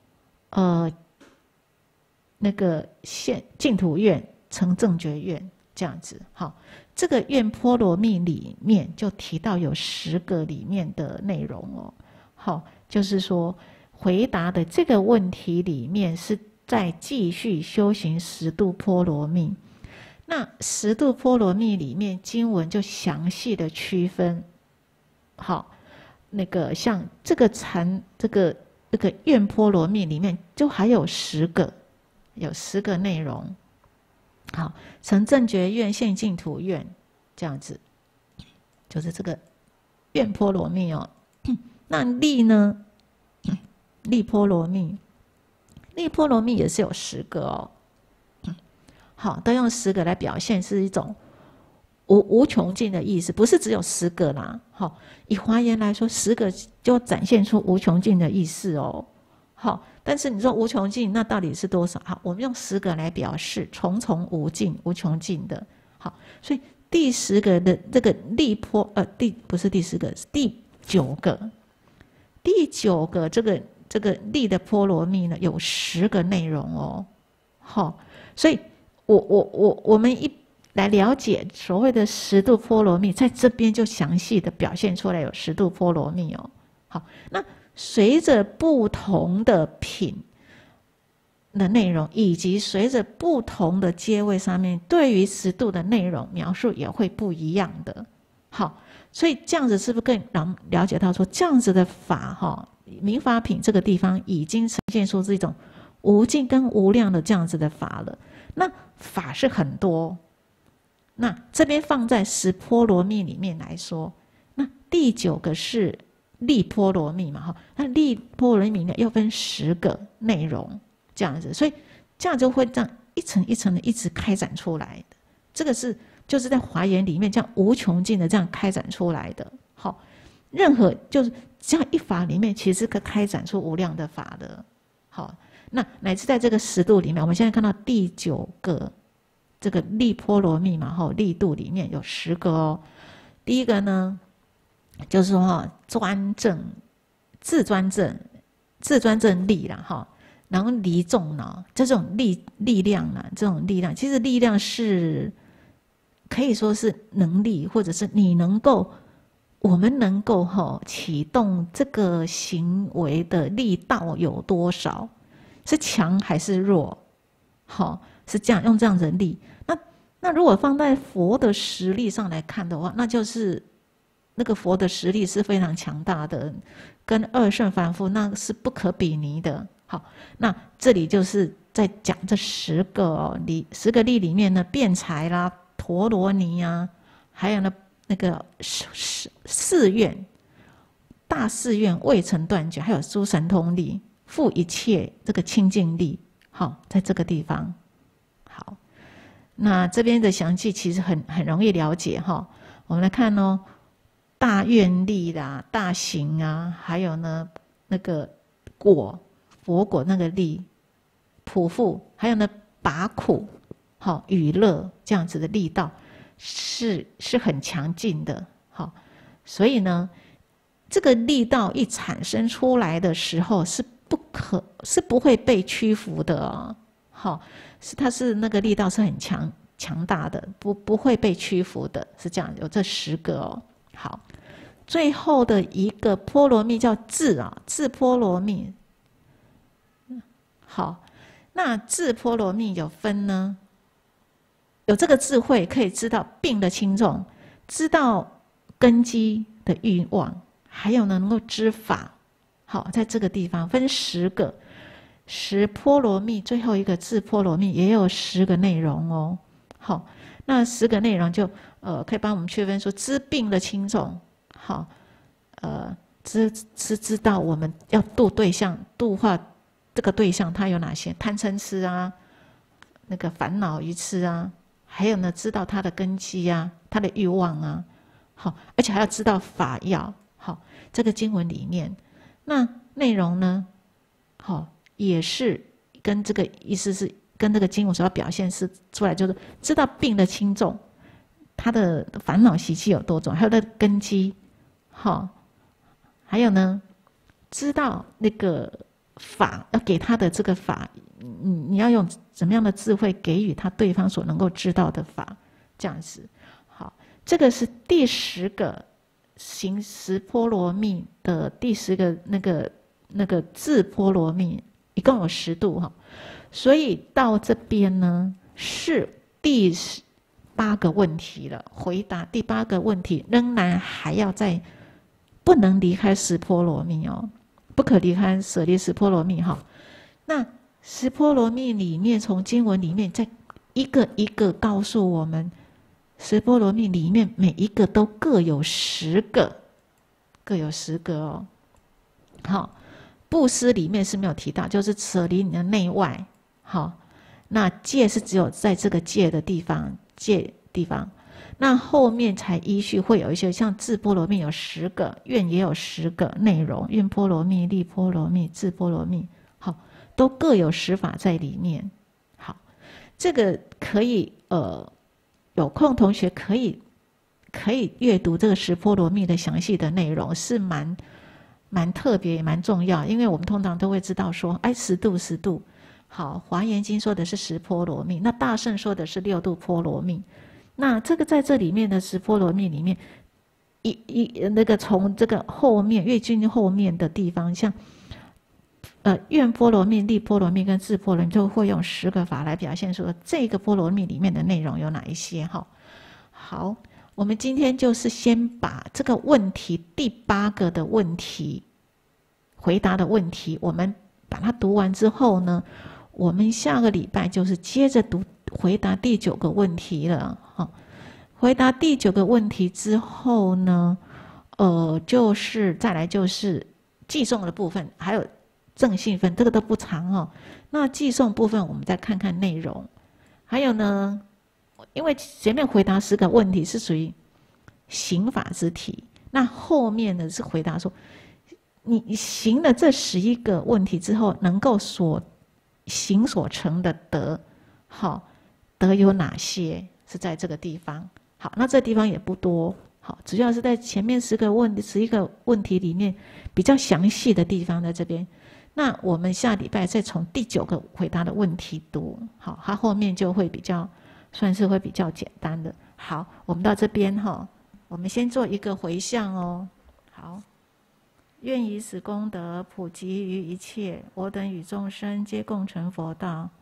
那个净土愿。成正觉愿这样子。好，这个愿波罗蜜里面就提到有10个里面的内容哦。好，就是说回答的这个问题里面是在继续修行10度波罗蜜。那10度波罗蜜里面经文就详细的区分。好，那个像这个愿波罗蜜里面就还有10个，有10个内容。好，成正觉愿、现净土愿，这样子，就是这个愿波罗蜜哦。那力呢？力波罗蜜，力波罗蜜也是有10个哦。好，都用10个来表现，是一种无穷尽的意思，不是只有10个啦。好，以华严来说，10个就展现出无穷尽的意思哦。好，但是你说无穷尽，那到底是多少？好，我们用10个来表示重重无尽、无穷尽的。好，所以第10个的这个力波，不是第10个，是第9个。第9个这个力的波罗蜜呢，有10个内容哦。好，所以我们一来了解所谓的10度波罗蜜，在这边就详细的表现出来有10度波罗蜜哦。好，那随着不同的品的内容，以及随着不同的阶位上面，对于10度的内容描述也会不一样的。好，所以这样子是不是更了解到说，这样子的法民法品这个地方已经呈现出这种无尽跟无量的这样子的法了。那法是很多，那这边放在10波罗蜜里面来说，那第9个是力波罗蜜嘛，那力波罗蜜呢又分10个内容这样子，所以这样就会这样一层一层的一直开展出来的。这个就是在华严里面这样无穷尽的这样开展出来的。好，任何就是这样一法里面，其实可开展出无量的法的。好，那乃至在这个10度里面，我们现在看到第9个这个力波罗蜜嘛，力度里面有10个哦。第一个呢，就是说专正、自专正力啦，然后离众脑，这种力量啦，这种力量，其实力量是可以说是能力，或者是我们能够启动这个行为的力道有多少，是强还是弱？是这样用这样的力。那那如果放在佛的实力上来看的话，那就是那个佛的实力是非常强大的，跟二圣凡夫那是不可比拟的。好，那这里就是在讲这10个10个力里面呢，辩才啦、陀罗尼啊，还有呢那个四愿、大四愿、未曾断绝，还有诸神通力、复一切这个清净力。好，在这个地方。好，那这边的详细其实很容易了解哈。我们来看哦，大愿力啦、大行啊，还有呢那个佛果那个力、普覆，还有呢拔苦、好娱乐这样子的力道是很强劲的。好，所以呢，这个力道一产生出来的时候是不会被屈服的哦。好，它是那个力道是很强大的，不会被屈服的，是这样。有这10个哦。好，最后的一个波罗蜜叫智波罗蜜。好，那智波罗蜜有分呢，有这个智慧可以知道病的轻重，知道根基的欲望，还有呢能够知法。好，在这个地方分10个，10波罗蜜，最后一个智波罗蜜也有10个内容哦。好，那10个内容就可以帮我们区分说知病的轻重。好，知道我们要度对象，度化这个对象他有哪些贪嗔痴啊，那个烦恼愚痴啊，还有呢知道他的根基啊，他的欲望啊。好，而且还要知道法要。好，这个经文里面那内容呢，好，也是跟这个意思是跟这个经文所要表现是出来，就是知道病的轻重，他的烦恼习气有多重，还有他的根基。好，还有呢知道那个法要给他的这个法，你要用怎么样的智慧给予他对方所能够知道的法，这样子。好，这个是第10个行10波罗蜜的第10个那个智波罗蜜，一共有10度哈。所以到这边呢是第8个问题了，回答第8个问题仍然还要再不能离开10波罗蜜哦，不可离开舍利10波罗蜜哈。那10波罗蜜里面，从经文里面再一个一个告诉我们，10波罗蜜里面每一个都各有10个，各有10个哦。好，布施里面是没有提到，就是舍离你的内外。好，那戒是只有在这个戒的地方，戒地方。那后面才依序会有一些，像智波罗蜜有10个，愿也有10个内容，愿波罗蜜、力波罗蜜、智波罗蜜，好，都各有10法在里面。好，这个可以有空同学可以阅读这个10波罗蜜的详细的内容，是蛮特别也蛮重要，因为我们通常都会知道说，哎，10度。好，华严经说的是10波罗蜜，那大乘说的是6度波罗蜜。那这个在这里面的10波罗蜜里面，那个从这个后面越经后面的地方，像愿波罗蜜、力波罗蜜跟智波罗蜜，就会用10个法来表现说这个波罗蜜里面的内容有哪一些哈。好，我们今天就是先把这个问题第8个的问题回答的问题，我们把它读完之后呢，我们下个礼拜就是接着回答第9个问题了。回答第9个问题之后呢，就是再来就是寄送的部分，还有正信分，这个都不长哦。那寄送部分我们再看看内容，还有呢，因为前面回答10个问题是属于行法之题，那后面呢是回答说，你行了这11个问题之后，能够所成的德，好，德有哪些？是在这个地方。好，那这地方也不多，好，主要是在前面11个问题里面比较详细的地方在这边。那我们下礼拜再从第9个回答的问题读，好，它后面就会算是会比较简单的。好，我们到这边哈，我们先做一个回向哦。好，愿以此功德普及于一切，我等与众生皆共成佛道。